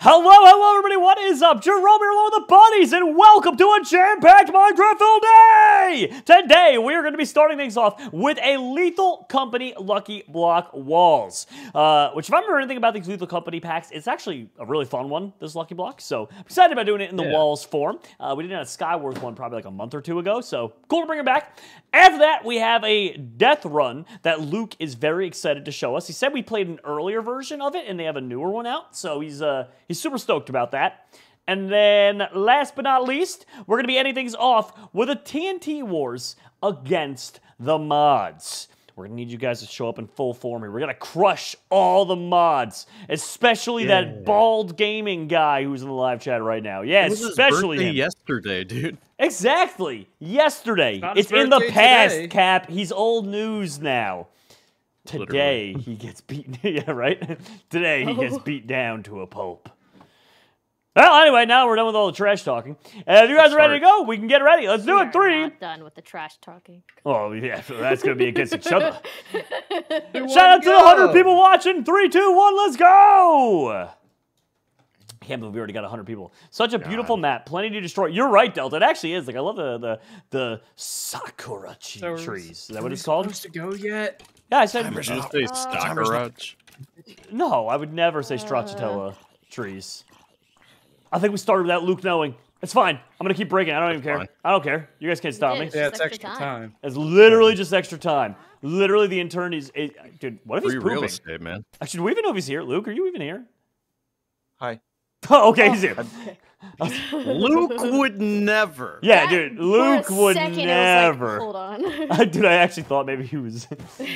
Hello, everybody. What is up? Jerome here along with the buddies, and welcome to a jam-packed Minecraft day! Today, we are going to be starting things off with a Lethal Company Lucky Block Walls. Which, if I remember anything about these Lethal Company packs, it's actually a really fun one, this Lucky Block. So, I'm excited about doing it in the walls form. We did a Skywars one probably like a month or two ago, so cool to bring it back. After that, we have a Death Run that Luke is very excited to show us. He said we played an earlier version of it, and they have a newer one out, so he's super stoked about that. And then, last but not least, we're going to be ending things off with a TNT Wars against the mods. We're going to need you guys to show up in full form here. We're going to crush all the mods, especially that bald gaming guy who's in the live chat right now. Yeah, especially him. Yesterday, dude. Exactly. Yesterday. It's in the past, today. Cap. He's old news now. Today, he gets beaten. Yeah, right? Today, he gets beat down to a pulp. Well, anyway, now we're done with all the trash talking. If you guys are ready to go, we can get ready. Let's do it. We're not done with the trash talking. Oh, yeah, that's going to be against each other. Shout out to the 100 people watching. 3, 2, 1, let's go. I can't believe we already got 100 people. Such a beautiful map. Plenty to destroy. You're right, Delta. It actually is. Like, I love the Sakura trees. Is that what it's called? Supposed to go yet? Yeah, I said. Did you say Sakura? No, I would never say Stracciatella trees. I think we started without Luke knowing. It's fine. I'm gonna keep breaking. I don't even care. I don't care. You guys can't stop me. Yeah, it's extra time. It's literally just extra time. Literally, the intern is. Dude, what if he's pooping? Real estate, man. Actually, do we even know if he's here? Luke, are you even here? Hi. Oh, okay, he's here. Luke would never. Yeah, dude, Luke would never. Like, hold on. Dude, I actually thought maybe he was.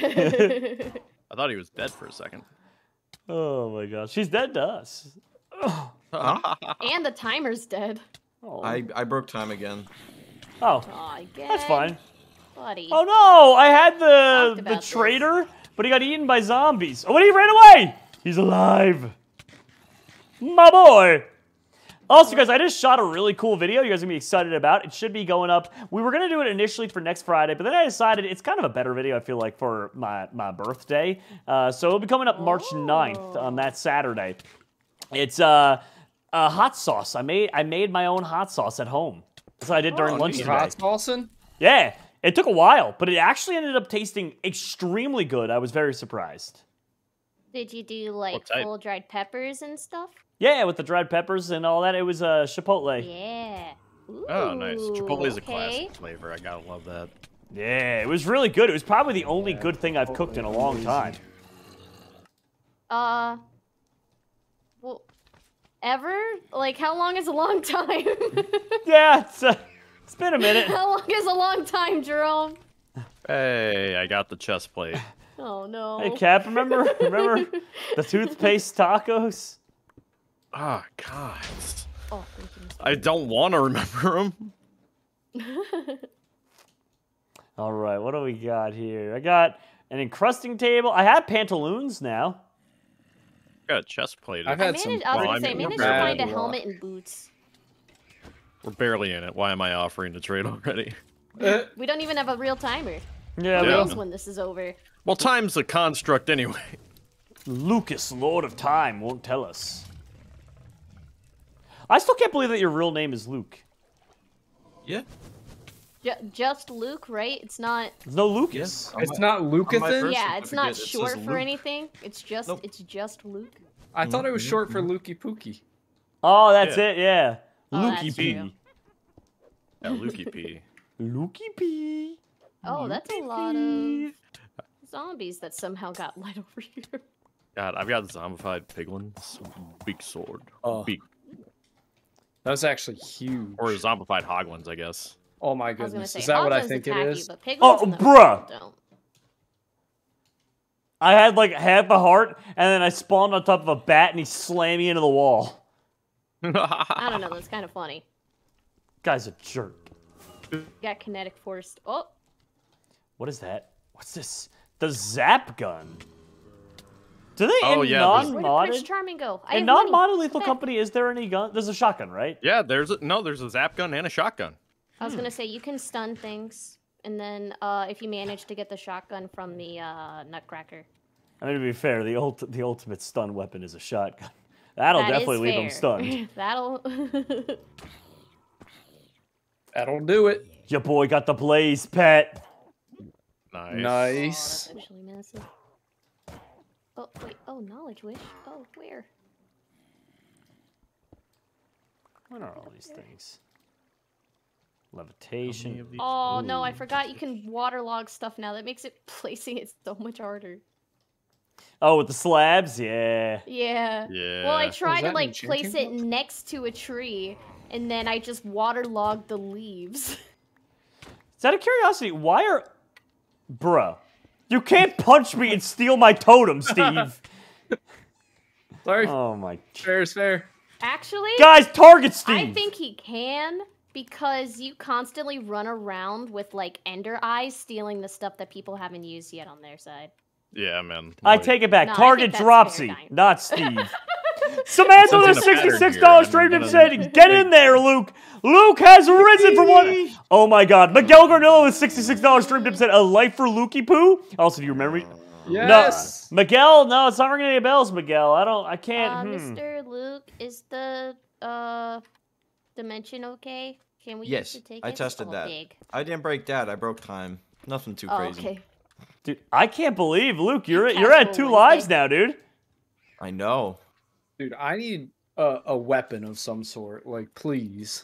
I thought he was dead for a second. Oh my gosh, she's dead to us. Oh. And the timer's dead. Oh. I broke time again. Oh, again? That's fine. Buddy. Oh no, I had the traitor, but he got eaten by zombies. Oh, but he ran away. He's alive. My boy. Also, guys, I just shot a really cool video you guys are going to be excited about. It should be going up. We were going to do it initially for next Friday, but then I decided it's kind of a better video, I feel like, for my birthday. So it'll be coming up March 9th on that Saturday. It's a hot sauce. I made my own hot sauce at home. That's what I did during lunch today. Hot saucing? Yeah. It took a while, but it actually ended up tasting extremely good. I was very surprised. Did you do, like, full dried peppers and stuff? Yeah, with the dried peppers and all that. It was Chipotle. Yeah. Ooh, oh, nice. Chipotle is a classic flavor. I gotta love that. Yeah, it was really good. It was probably the only good thing I've cooked in a long time. Well, ever? Like, how long is a long time? Yeah, it's been a minute. How long is a long time, Jerome? Hey, I got the chest plate. Oh, no. Hey, Cap, remember the toothpaste tacos? Oh, God. Oh, I don't want to remember them. All right, what do we got here? I got an encrusting table. I have pantaloons now. I got a chest plate. I managed to find a helmet and boots. We're barely in it. Why am I offering to trade already? We don't even have a real timer. Yeah, Who knows when this is over? Well, time's a construct anyway. Lucas, Lord of Time, won't tell us. I still can't believe that your real name is Luke. Yeah. Just Luke, right? It's not. There's no Lucas. Yeah. It's not Lucathan? Yeah, it's not short for anything. It's just Luke. I thought it was short for Lukey Pookie. Oh, that's it, yeah. Oh, Lukey P. Yeah, Lukey P. Lukey P. Oh, that's a lot of zombies that somehow got light over here. God, I've got zombified piglins. Big sword. Oh. Big. That was actually huge. Or zombified hoglins, I guess. Oh my goodness. Is that what I think it is? Oh, bruh! I had like half a heart, and then I spawned on top of a bat, and he slammed me into the wall. I don't know, that's kind of funny. Guy's a jerk. Got kinetic force. Oh! What is that? What's this? The Zap Gun. Do they non-modded? Where did Prince Charming go? In non-modded Lethal Company, is there any gun? There's a shotgun, right? Yeah, there's a zap gun and a shotgun. I was gonna say you can stun things, and then if you manage to get the shotgun from the Nutcracker. I mean, to be fair, the ultimate stun weapon is a shotgun. That'll definitely leave him stunned. That'll do it. Your boy got the blaze, pet. Nice. Nice. Oh, that's actually massive. Oh, wait. Oh, knowledge wish. Oh, where? What are all these things? Levitation. Oh, no, I forgot you can waterlog stuff now. That makes it placing it so much harder. Oh, with the slabs? Yeah. Yeah. Yeah. Well, I tried to, like, enchanting place it book? next to a tree, and then I just waterlogged the leaves. Is out of curiosity, why are... Bruh. You can't punch me and steal my totem, Steve. Sorry. Oh, my... Fair is fair. Actually... Guys, target Steve! I think he can, because you constantly run around with, like, ender eyes stealing the stuff that people haven't used yet on their side. Yeah, man. I take it back. No, I Target think that's Dropsy, fair, not Steve. Samantha with a $66 stream tip said, get in there, Luke. Luke has risen from one. Oh my god. Miguel Garnillo with $66 stream tip said, a life for Lukey Poo. Also, do you remember? Yes. No, Miguel, no, it's not ringing any bells, Miguel. I can't. Mr. Luke, is the dimension okay? Can we Yes, use the I tickets? tested that. Big. I didn't break that. I broke time. Nothing too crazy. Okay. Dude, I can't believe, Luke, you're at Casual 2 Wednesday. lives now, dude. I know. Dude, I need a weapon of some sort. Like, please.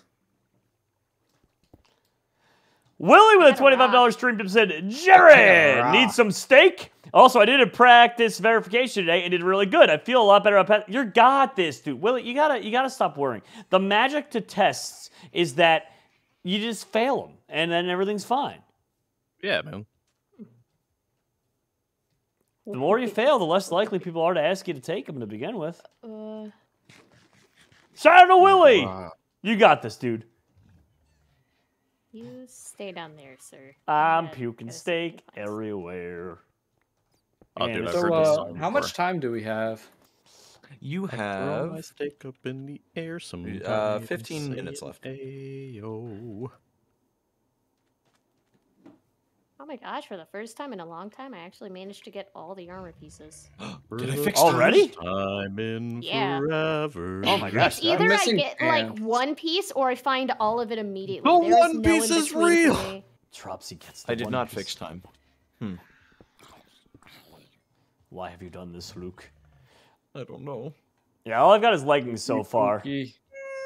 Willie with a I got a $25 stream tip said, Jared, need some steak? Also, I did a practice verification today and did really good. I feel a lot better about You got this, dude. Willie, you gotta stop worrying. The magic to tests is that you just fail them, and then everything's fine. Yeah, man. The more you fail, the less likely people are to ask you to take them to begin with. Shout out to Willie! You got this, dude. You stay down there, sir. I'm Yeah, puking gotta steak see the class. everywhere. Oh, And dude, I've it's- heard this So, song how before. much time do we have? You Throw my have steak up in the air. 15 minutes left. Ayo. Oh my gosh, for the first time in a long time, I actually managed to get all the armor pieces. Did I fix Already? Time in Yeah. forever. Oh my gosh. It's either I missing get like pants. one piece or I find all of it immediately. The There's One no Piece in is between for real. me. Dropsy gets the I did One not Piece. fix time. Why have you done this, Luke? I don't know. Yeah, all I've got is leggings so far. Spooky.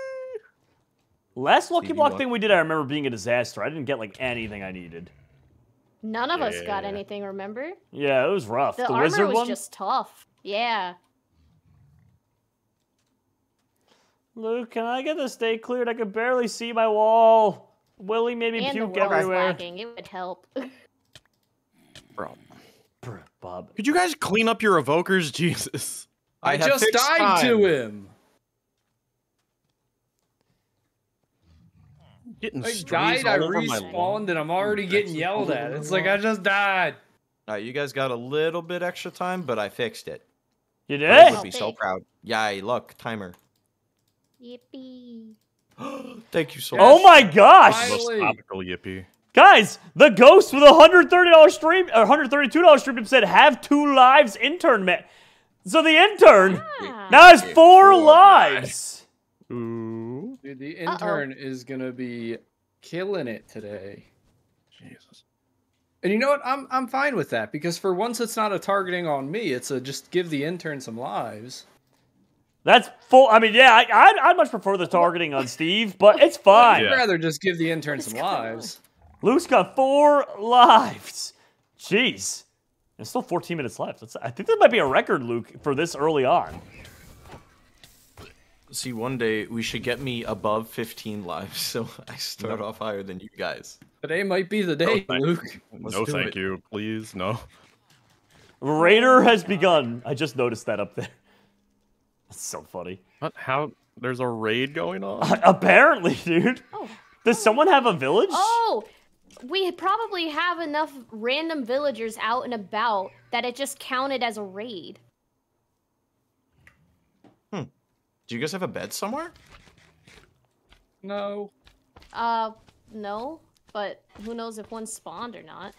Last Lucky Stevie Block Luck. thing we did, I remember being a disaster. I didn't get like anything I needed. None of us got Yeah. anything, remember? Yeah, it was rough. The The armor wizard was one? just tough. Yeah. Luke, can I get the steak cleared? I can barely see my wall. Willie made me And the puke world everywhere. lagging. It would help. Bro. Brr, Bob. Could you guys clean up your evokers? Jesus. I have just fixed died to time. him. Getting I strays died, I all over my lawn. respawned, and I'm already getting yelled at. It's like I just died. You guys got a little bit extra time, but I fixed it. You I did? would be so proud. Yay, look, timer. Yippee. Thank you so Yes. much. Oh my gosh! Finally. Most topical yippee. Guys, the ghost with a $130 stream, or $132 stream tip said, have 2 lives, intern man. So the intern Ah. now has 4 lives. Ooh. Dude, the intern is gonna be killing it today. Jesus. And you know what? I'm fine with that because for once it's not a targeting on me. It's a just give the intern some lives. That's full. I mean, yeah, I'd much prefer the targeting on Steve, but it's fine. I'd rather just give the intern some lives. Luke's got 4 lives. Jeez. There's still 14 minutes left. I think that might be a record, Luke, for this early on. See, one day we should get me above 15 lives, so I start off higher than you guys. Today might be the day, thank Luke. Let's No, do thank it. you. Please, no. Raider has begun. I just noticed that up there. That's so funny. What? How? There's a raid going on? Apparently, dude. Oh. Does someone have a village? Oh! We probably have enough random villagers out and about that it just counted as a raid. Do you guys have a bed somewhere? No. No. But who knows if one spawned or not.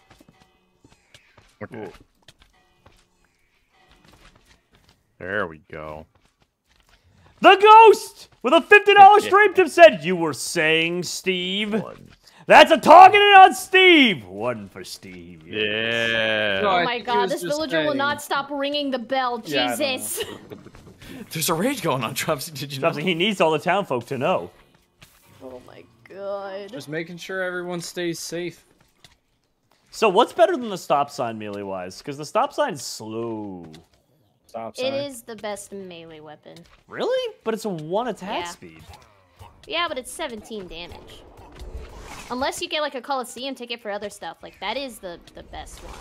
Okay. There we go. The Ghost with a $50 stream tip said, "You were saying, Steve." That's a targeted on Steve. One for Steve. Yeah. No, Oh I my think he god, was this just villager will saying- not stop ringing the bell. Yeah, I know. Jesus. There's a raid going on, Dropsy. Did you know? He needs all the town folk to know. Oh my god. Just making sure everyone stays safe. So what's better than the stop sign melee-wise? Because the stop sign's slow. Stop sign. It is the best melee weapon. Really? But it's a 1 attack Yeah. speed. Yeah, but it's 17 damage. Unless you get like a Coliseum ticket for other stuff. Like that is the best one.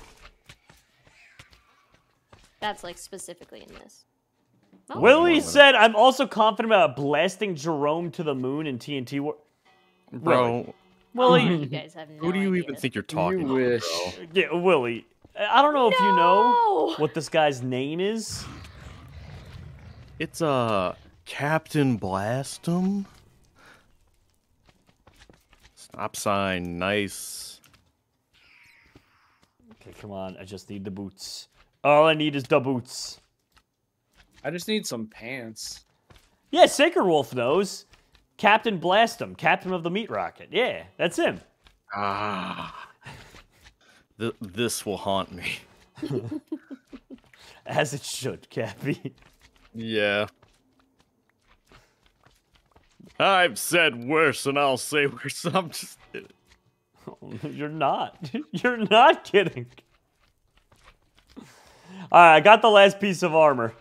That's like specifically in this. Oh, Willie said, "I'm also confident about blasting Jerome to the moon in TNT War." Bro, Willie, you guys have no who do you idea. even think you're talking You to, wish. bro? yeah, Willie. I don't know if you know No! what this guy's name is. It's Captain Blastum. Stop sign, nice. Okay, come on. I just need the boots. All I need is the boots. I just need some pants. Yeah, Sacred Wolf knows. Captain Blastum, captain of the meat rocket. Yeah, that's him. Ah. This will haunt me. As it should, Cappy. Yeah. I've said worse, and I'll say worse. I'm just. You're not. You're not kidding. Alright, I got the last piece of armor.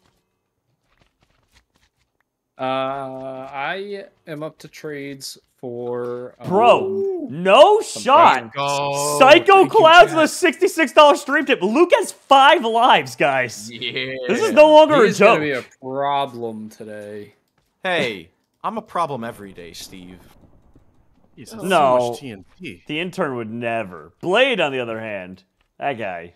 I am up to trades for Bro, no shot. Go. Psycho Thank you, Clouds with chat. a $66 stream tip. Luke has 5 lives, guys. Yeah. This is no longer a He's gonna joke. be a problem today. Hey, I'm a problem every day, Steve. Jesus, No. so much TNT. The intern would never. Blade, on the other hand, that guy.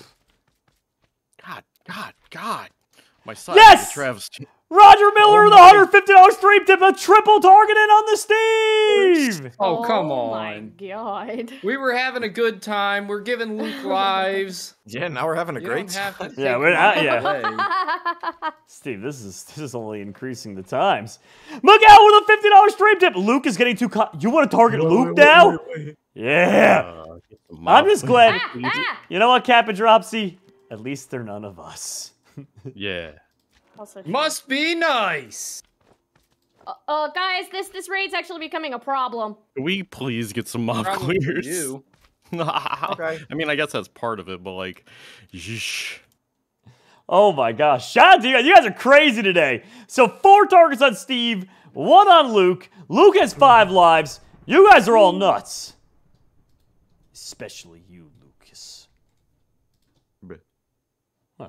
God. My son, Yes! Travis. Roger Miller with a $150 stream tip, a triple targeted on the Steve. Oh, come my on. god. We were having a good time. We're giving Luke lives. Yeah, now we're having a You great don't have to time. Yeah, take we're not- mine yeah. away. Steve, this is only increasing the times. Miguel with a $50 stream tip. Luke is getting too you want to target Luke now? Yeah. I'm just glad. You know what, Kappa Dropsy? At least they're none of us. Yeah. Also true. Must be nice. Guys, this raid's actually becoming a problem. Can we please get some mob Probably for clears? you. Okay. I mean, I guess that's part of it, but like, yeesh. Oh my gosh. Shout out to you guys. You guys are crazy today. So 4 targets on Steve, 1 on Luke. Luke has 5 lives. You guys are all nuts. Especially you, Lucas. Huh.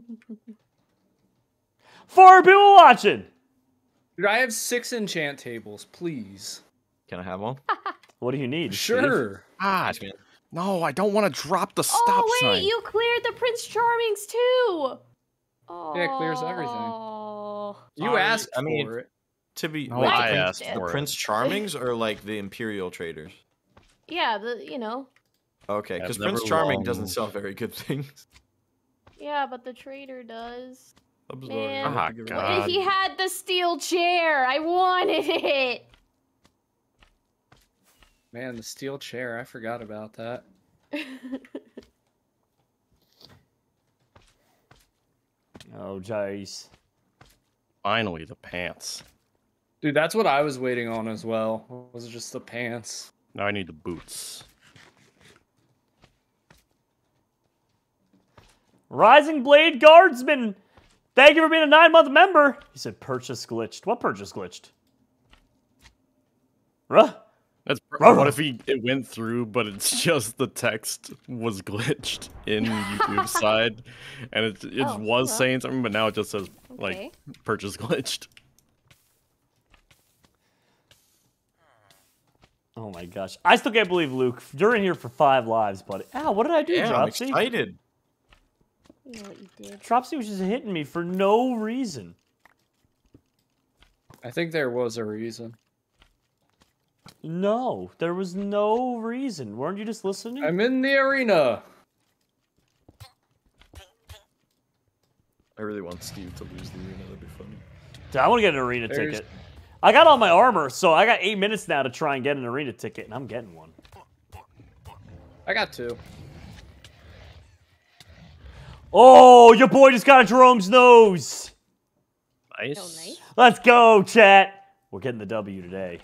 4 people watching. Dude, I have 6 enchant tables, please. Can I have one? What do you need? Steve? Sure. God. No, I don't want to drop the stop Oh wait, sign. you cleared the Prince Charmings too. Oh. Yeah, it clears everything. You Sorry, asked I mean, for it. To be No, wait, I the Prince, asked the for it. Prince Charmings or like the Imperial traders? Yeah, you know. Okay, Yeah, because never Prince Charming long. doesn't sell very good things. Yeah, but the trader does. I'm sorry. Man. I have Ah, to give it God. up. He had the steel chair. I wanted it. Man, the steel chair. I forgot about that. Oh, jeez. Finally, the pants. Dude, that's what I was waiting on as well. Was just the pants. Now I need the boots. Rising Blade Guardsman. Thank you for being a 9-month member. He said purchase glitched. What purchase glitched? Ruh? That's what if it went through, but it's just the text was glitched in YouTube's side, and it Oh, was well. saying something, but now it just says like Okay. purchase glitched. Oh my gosh. I still can't believe, Luke, you're in here for 5 lives, buddy. Ow, what did I do, Yeah, I'm Dropsy? excited. You know what you did. Dropsy was just hitting me for no reason. I think there was a reason. No, there was no reason. Weren't you just listening? I'm in the arena. I really want Steve to lose the arena. That'd be funny. I want to get an arena There's- ticket. I got all my armor, so I got 8 minutes now to try and get an arena ticket, and I'm getting one. I got 2. Oh, your boy just got a Jerome's nose. Nice. Oh, nice. Let's go, chat. We're getting the W today.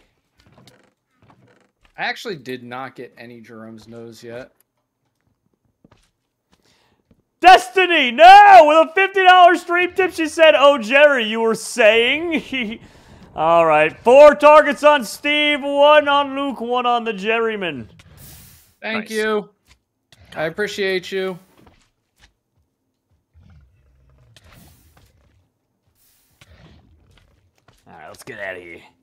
I actually did not get any Jerome's nose yet. Destiny, no! With a $50 stream tip, she said, "Oh, Jerry, you were saying?" All right, 4 targets on Steve, 1 on Luke, 1 on the Jerryman. Thank Nice. you. I appreciate you. All right, let's get out of here.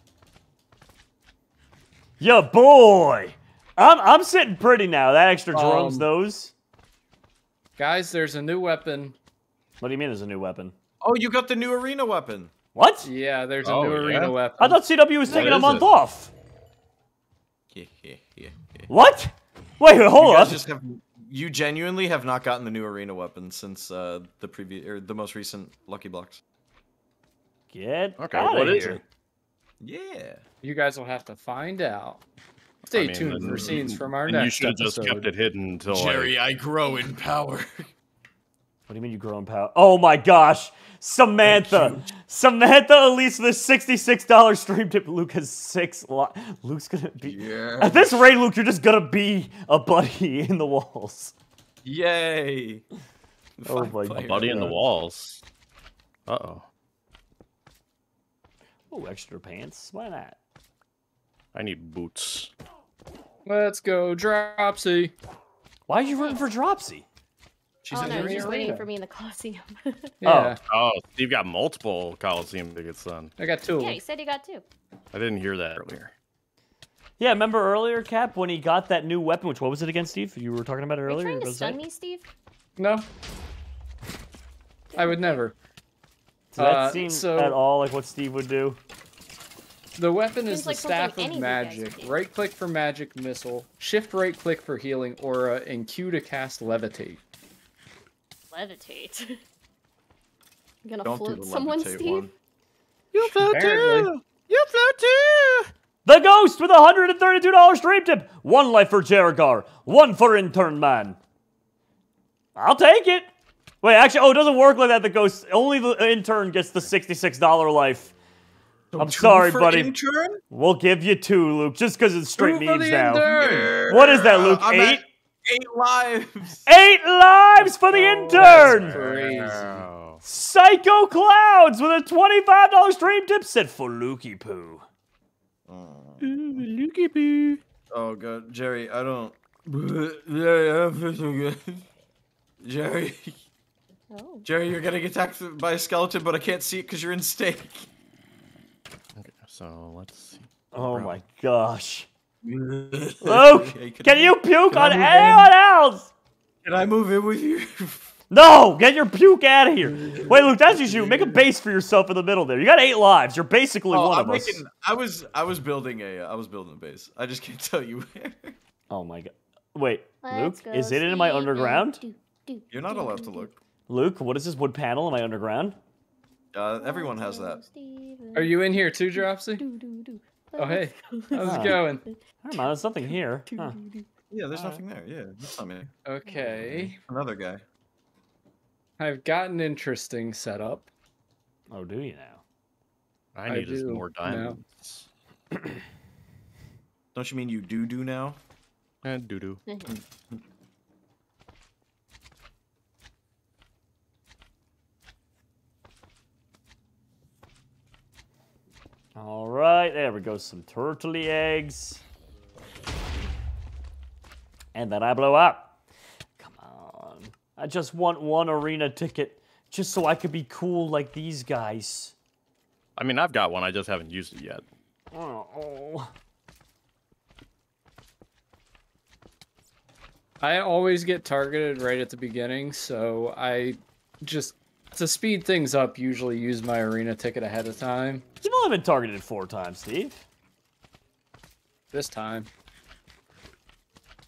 Yeah, boy. I'm sitting pretty now. That extra Jerome's nose. Guys, there's a new weapon. What do you mean there's a new weapon? Oh, you got the new arena weapon. What? Yeah, there's a Oh, new yeah? arena weapon. I thought CW was taking a is month it? off. Yeah. What? Wait, hold You on. guys just have. You genuinely have not gotten the new arena weapon since the previous or the most recent Lucky Blocks. Get Okay, out what of is here. it? Yeah. You guys will have to find out. Stay tuned for scenes from our And you next should have just episode. kept it hidden until Jerry, I grow in power. What do you mean you grow in power? Oh my gosh. Samantha. Samantha Elise with a $66 stream tip. Luke has 6 Luke's gonna be... Yeah. At this rate, Luke, you're just gonna be a buddy in the walls. Yay. Oh Five my players. God. buddy in the walls. Uh-oh. Oh, extra pants. Why not? I need boots. Let's go, Dropsy. Why are you rooting for Dropsy? She's Oh in no, the she's waiting arena. for me in the Coliseum. Yeah, Oh, Steve got multiple Coliseum tickets then. I got 2 of yeah, them. you said you got 2. I didn't hear that earlier. Yeah, remember earlier, Cap, when he got that new weapon, what was it again, Steve? You were talking about it Are you earlier? trying to Was stun that- me, Steve? No, I would never. Does that seem so- at all like what Steve would do? The weapon is Seems the like something Staff any of of you guys Magic. would do. Right click for Magic Missile. Shift right click for Healing Aura. And Q to cast Levitate. Levitate. You gonna Don't do float the someone, levitate Steve? one. You float Apparently. You float too! The Ghost with a $132 stream tip. 1 life for Jerigar. 1 for Intern Man. I'll take it. Wait, actually, oh, it doesn't work like that, the Ghost. Only the Intern gets the $66 life. I'm Two sorry, for buddy. Intern? We'll give you 2, Luke, just because it's straight Two for memes the now. intern. What is that, Luke? I'm 8? at 8 lives. 8 lives for the Intern! Crazy. Wow. Psycho Clouds with a $25 stream tip set for Lukey Poo. Lukey boo. Oh god, Jerry, I don't. Jerry, I don't feel so good. Jerry, Oh. Jerry, you're getting attacked by a skeleton, but I can't see it because you're in steak. Okay, so let's see. Oh my gosh. Luke, Luke, can you puke Can I on move in? anyone else? Can I move in with you? No, get your puke out of here. Wait, Luke, that's just you. Make a base for yourself in the middle there. You got 8 lives. You're basically one of us. I was building a base. I just can't tell you where. Oh my god. Wait, Let's Luke, go, is it in my Steven. underground? You're not allowed to look. Luke, what is this wood panel? Am I underground? Everyone has that. Are you in here too, Dropsy? Oh, hey. How's Ah. it going? I don't know, there's something here. Huh. Yeah, there's nothing there. Yeah, that's not me. Okay. Another guy. I've got an interesting setup. Oh, do you now? I need is do more now. diamonds. Don't you mean you do now? And doo-doo. All right, there we go. Some turtley eggs. And then I blow up. Come on. I just want 1 arena ticket just so I could be cool like these guys. I mean, I've got one. I just haven't used it yet. Oh. I always get targeted right at the beginning, so I just, to speed things up, usually use my arena ticket ahead of time. You've only been targeted 4 times, Steve. This time.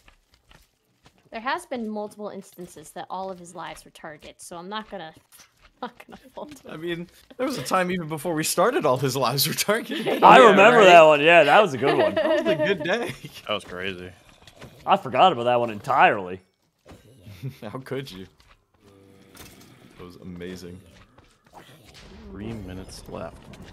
There has been multiple instances that all of his lives were targets, so I'm not gonna Not gonna fold. I mean, there was a time even before we started all his lives were targeted. I Yeah, remember right? that one. Yeah, that was a good one. That was a good day. That was crazy. I forgot about that one entirely. How could you? That was amazing. 3 minutes left.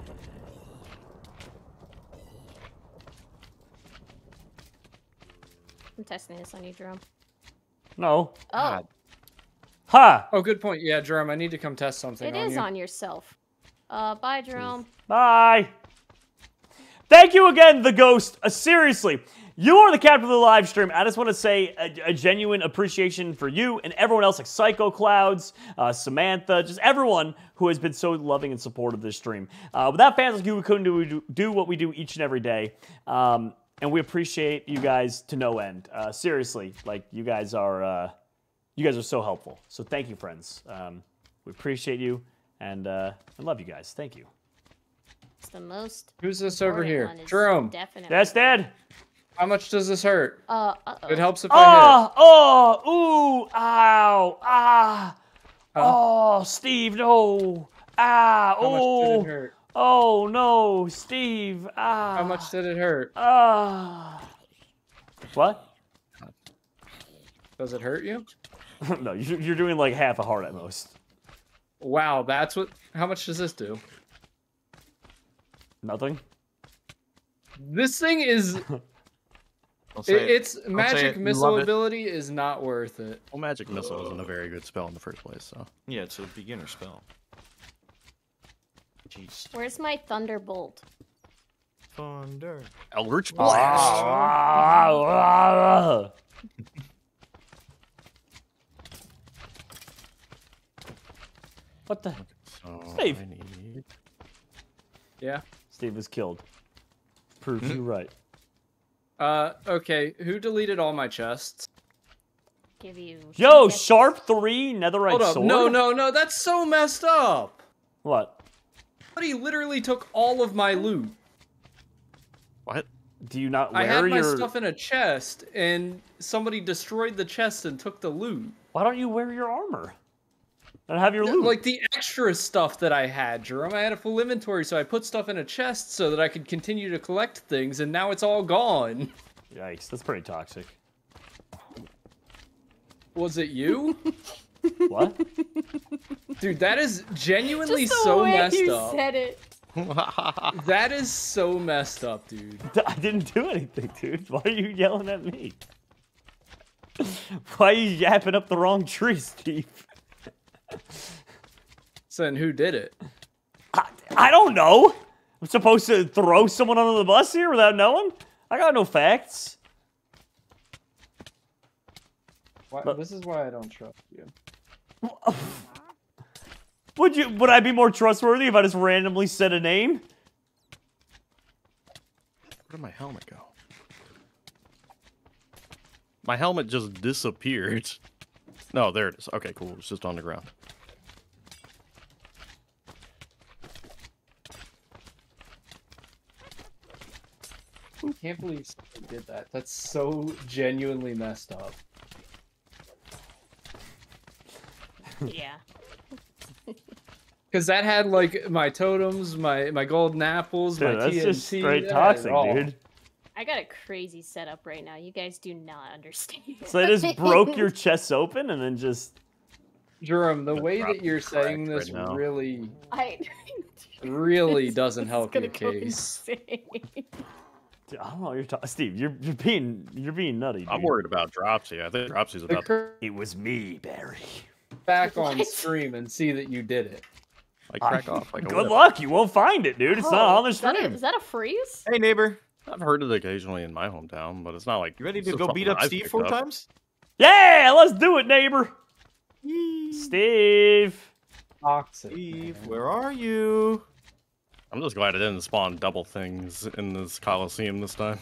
I'm testing this on you, Jerome. No. Oh, God. Ha! Oh, good point. Yeah, Jerome, I need to come test something it on is you. on yourself. Bye, Jerome. Bye. Thank you again, The Ghost. Seriously, you are the captain of the live stream. I just want to say a genuine appreciation for you and everyone else, like Psycho Clouds, Samantha, just everyone who has been so loving and supportive of this stream. Without fans like you, we couldn't do what we do each and every day. And we appreciate you guys to no end. Seriously, like you guys are so helpful. So thank you, friends. We appreciate you, and I love you guys. Thank you. It's the most. Who's this over important here? one is Jerome, Definitely. That's dead. how much does this hurt? Uh-oh. It helps if I Ooh, ow, ah. Oh, Steve, no. Ah, hit. How much did oh. it hurt? Oh, no, Steve. Ah. How much did it hurt? Ah. What? Does it hurt you? No, you're doing like half a heart at most. Wow, that's what. How much does this do? Nothing? This thing is. I'll say it. Its I'll say magic it. You missile love it. ability is not worth it. Well, Magic Missile isn't a very good spell in the first place, so. Yeah, it's a beginner spell. Jeez. Where's my Thunderbolt? Thunder. Eldritch Blast. Ah. What the? So Steve. I need... Yeah. Steve is killed. Proves you right. Okay. Who deleted all my chests? Give you. Yo, Yes. Sharp 3, Netherite Hold up. Sword? No. That's so messed up. What? Somebody literally took all of my loot. What? Do you not I wear had my your... stuff in a chest, and somebody destroyed the chest and took the loot. Why don't you wear your armor? And have your loot? Like the extra stuff that I had, Jerome. I had a full inventory, so I put stuff in a chest so that I could continue to collect things, and now it's all gone. Yikes, that's pretty toxic. Was it you? What? Dude, that is genuinely Just the so way messed you up. said it. That is so messed up, dude. I didn't do anything, dude. Why are you yelling at me? Why are you yapping up the wrong tree, Steve? So then who did it? I don't know. I'm supposed to throw someone under the bus here without knowing? I got no facts. This is why I don't trust you. Would I be more trustworthy if I just randomly said a name? Where did my helmet go? My helmet just disappeared. No, there it is. Okay, cool. It's just on the ground. I can't believe someone did that. That's so genuinely messed up. Yeah. Because that had like my totems, my golden apples, Dude, my that's TNT. just straight that had it toxic, all. dude. I got a crazy setup right now. You guys do not understand. So they just broke your chests open and then just... Jerome, the Gonna way drop that you're the saying crack this right now. really It's doesn't help gonna your go case. insane. Dude, I don't know what you're talking... Steve, you're being nutty, dude. I'm worried about Dropsy. I think Dropsy's about to Occur It was me, Barry. back on What? stream and see that you did it. like crack off like a Good whip. luck. You won't find it, dude. It's not on the Is that stream. is that a freeze? Hey, neighbor. I've heard it occasionally in my hometown, but it's not like You ready it's to just go something beat up I've Steve picked 4 up. times? Yeah, let's do it, neighbor. Steve. Toxic. Steve, man. where are you? I'm just glad it didn't spawn double things in this Coliseum this time.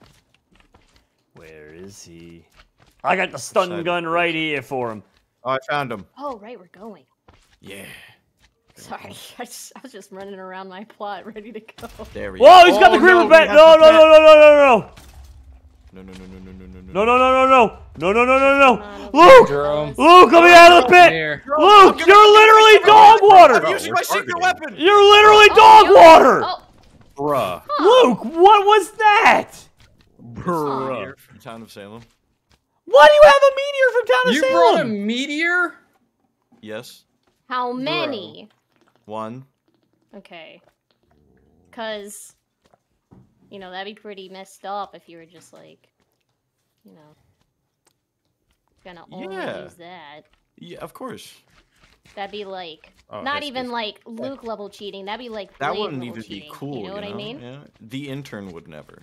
Where is he? I got the stun Beside gun the right here for him. Oh, I found him. Oh, right, we're going. Yeah. Sorry, I was just running around my plot, ready to go. There we go. Whoa, he's got the Oh, creeper no, bat. we No, have no, to no, no, no, no, no. No, no, no, no, no, no, no, No, no, no, no, no. No, no, no, no, no. on, Luke! Jerome. Luke, let me out of the Come pit! here. Luke, you're literally dog water! I'm using my secret weapon! You're literally Oh, dog you- water! Oh, Bruh. Luke, what was that? Bruh. Here from town of Salem. Why do you have a meteor from town of You Salem? brought a meteor? Yes. how many? 1. Okay. Cause, you know, that'd be pretty messed up if you were just like, you know, gonna only Yeah. use that. Yeah, of course. That'd be like, Oh, not that's even easy. like Luke level cheating. That'd be like That Blade wouldn't level even be cheating. cool. You know what I mean? Yeah. The intern would never.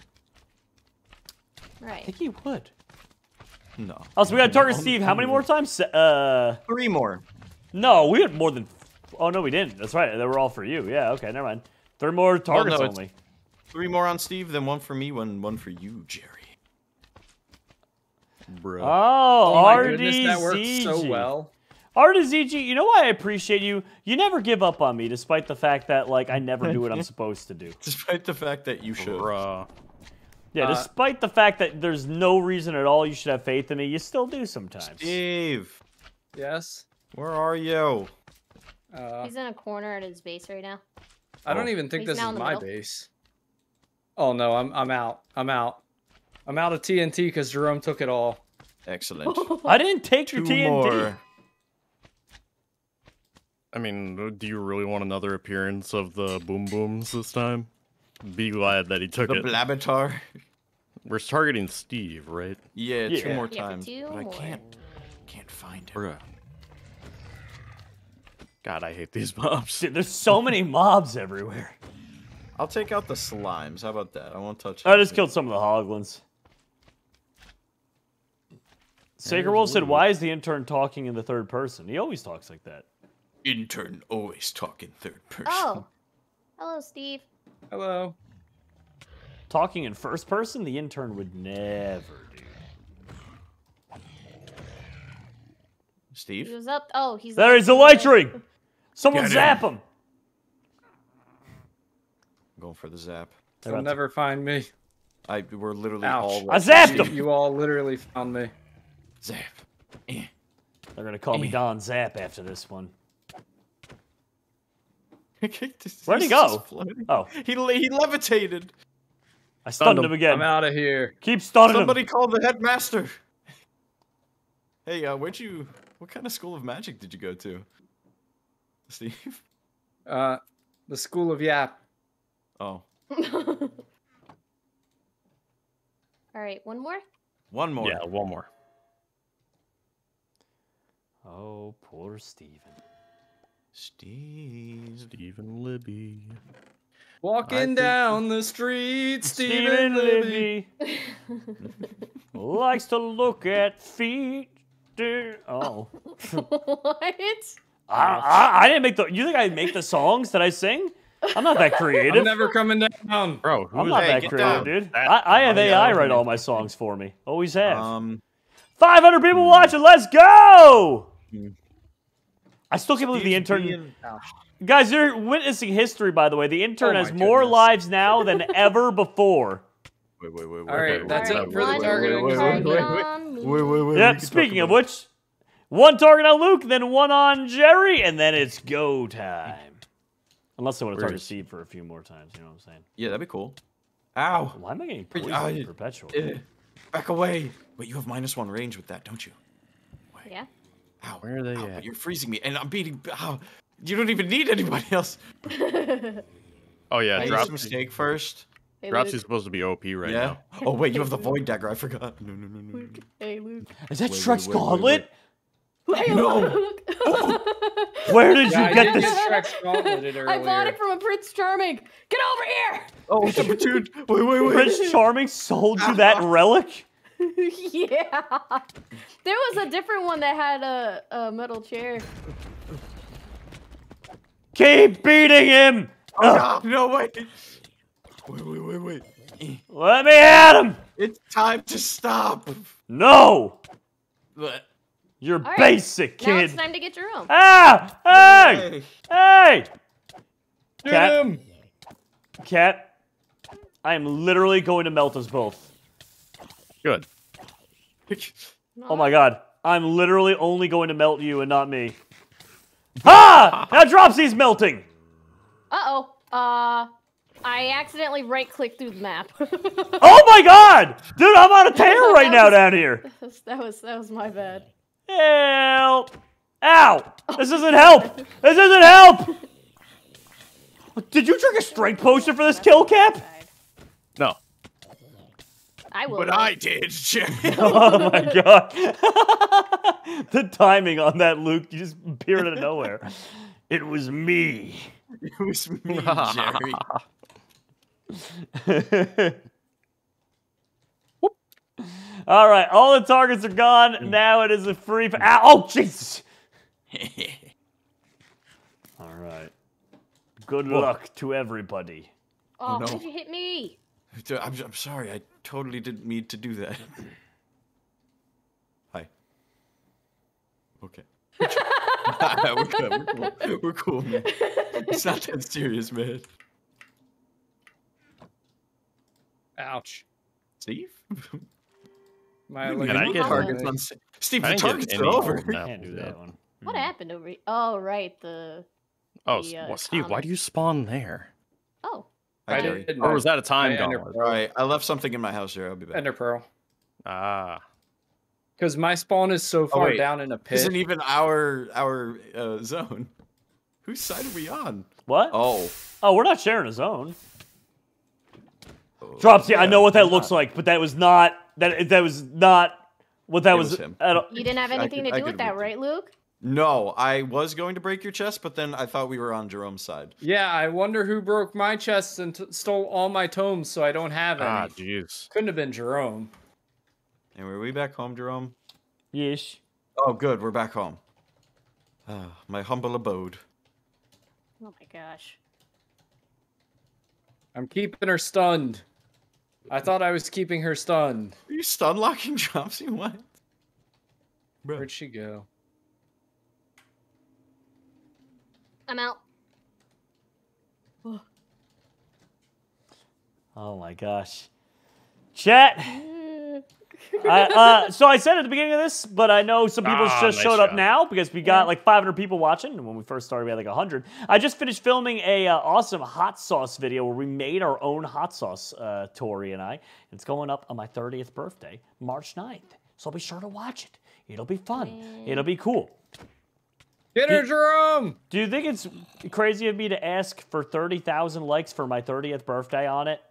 I Right. think he would. No. Oh, so we got target Steve how many more times? 3 more. No, we had more than... Oh, no, we didn't. That's right. They were all for you. Yeah, okay, never mind. 3 more targets no, it's- only. 3 more on Steve, then 1 for me, one for you, Jerry. Bruh. Oh, Oh my goodness, that worked RDZG. so well. RDZG, you know why I appreciate you? You never give up on me, despite the fact that, like, I never do what I'm supposed to do. Despite the fact that you should. Bruh. Yeah, despite the fact that there's no reason at all you should have faith in me, you still do sometimes. Steve, Yes. where are you? He's in a corner at his base right now. I don't even think He's this now is in the my middle. base. Oh no, I'm out. I'm out. I'm out of TNT because Jerome took it all. Excellent. I didn't take your 2 TNT. more. I mean, do you really want another appearance of the Boom Booms this time? Be glad that he took The it. Blabatar. We're targeting Steve, right? Yeah, Yeah. 2 more Yeah, for times. 2 But I more. can't find him. Bruh. God, I hate these mobs. Dude, there's so many mobs everywhere. I'll take out the slimes. How about that? I won't touch. I just anything. killed some of the hoglins. Sacred Wolf said, why is the intern talking in the third person? He always talks like that. Intern always talk in 3rd person. Oh. Hello, Steve. Hello. Talking in first person, the intern would never do. He Steve. was up. Oh, he's There, he's electric! Someone Get zap him! I'm going for the zap. They'll never find me. We're literally Ouch. all. I zapped You, him! you all literally found me. Zap. Eh. They're gonna call me Don Zap after this one. Where'd he go? Oh, He levitated. I stunned him. him again. I'm out of here. Keep stunning Somebody him. called the headmaster. Hey, what kind of school of magic did you go to? Steve? The School of Yap. Oh. All right, one more. One more. Yeah, one more. Oh, poor Steven. Stephen Libby. Walking think- down the street, Stephen Libby. Likes to look at feet. Oh. What? I didn't make the... You think I make the songs that I sing? I'm not that creative. I'm never coming down. Bro, who I'm is not Hey, that get creative, down. dude. That- I have Oh, yeah, AI I write mean- all my songs for me. Always have. 500 people watching. Let's go! I still can't believe the intern... Guys, you're witnessing history, by the way. The intern Oh has my more goodness. lives now than ever before. Wait. All right, that's All it right, for the one targeting. target on me. Wait. Yep, speaking of which, 1 target on Luke, then 1 on Jerry, and then it's go time. Unless they want to Where target is- Steve for a few more times, you know what I'm saying? Yeah, that'd be cool. Ow. Why am I getting Wait, poisoned perpetually? Back away. Wait, you have -1 range with that, don't you? Yeah. Ow. Where are they Ow, at? You're freezing me, and I'm beating. Ow. You don't even need anybody else. Oh yeah, I made a Dropsy. mistake first. Hey, Dropsy's Luke. supposed to be OP right Yeah. now. Oh wait, you have the void dagger. I forgot. No. Hey, Luke. Is that Wait, Shrek's wait, wait, gauntlet? Hey, Luke. Where did Yeah, you I get did this? get Shrek's gauntleted earlier. I bought it from a Prince Charming. Get over here. Oh, dude. Wait. Prince Charming sold you that relic? Yeah. There was a different one that had a metal chair. Keep beating him! Oh, no, wait. Wait. Let me at him! It's time to stop. No! But- You're All right, basic, Now kid. it's time to get your own. Ah! Hey! Hey! Get Cat. him! Cat, I am literally going to melt us both. Good. Oh my god. I'm literally only going to melt you and not me. Ah! Now Dropsy's melting! Uh-oh. I accidentally right-clicked through the map. Oh my god! Dude, I'm on a tear right now down here. That was my bad. Help! Ow! This isn't help! This isn't help! Did you drink a strength potion for this kill, Cap? No. I will. But I did, Jerry. Oh my god. The timing on that, Luke, you just appeared out of nowhere. It was me. It was me, Jerry. All right, all the targets are gone. Now it is a free. Ow! Oh, Jesus! All right. Good luck to everybody. Oh, no. why'd you hit me? Dude, I'm sorry. I totally didn't mean to do that. Hi. Okay. We're good. We're cool, man. It's not that serious, man. Ouch. Steve? My Wait, leg Can I is get- targets burning. on Steve, I the didn't get targets are any over. gold now. Can't do that one. What happened over? Oh, right. Oh, The, well, Steve, why comet. do you spawn there? Oh. Hi, I Jerry. did Or was that a time my Ender gauntlet? Pearl. Alright, I left something in my house, Jerry. I'll be back. Ender Pearl. Ah. Because my spawn is so far wait. down in a pit. Isn't even our zone. Whose side are we on? What? Oh. Oh, we're not sharing a zone. Dropsy, I know what that looks like, but that was not that was not what that It was. was him. at all. You didn't have anything I to do could with that, read right, Luke? No, I was going to break your chest, but then I thought we were on Jerome's side. Yeah, I wonder who broke my chest and stole all my tomes so I don't have any. Ah, jeez. Couldn't have been Jerome. And were we back home, Jerome? Yeesh. Oh, good. We're back home. My humble abode. Oh my gosh. I'm keeping her stunned. I thought I was keeping her stunned. Are you stun locking Dropsy? What? Bro. Where'd she go? I'm out. Oh my gosh. Chat. So I said at the beginning of this, but I know some people just nice showed up job. now because we got like 500 people watching. And when we first started, we had like 100. I just finished filming a awesome hot sauce video where we made our own hot sauce, Tori and I. It's going up on my 30th birthday, March 9th. So be sure to watch it. It'll be fun. It'll be cool. Get her, Jerome! Do you think it's crazy of me to ask for 30,000 likes for my 30th birthday on it?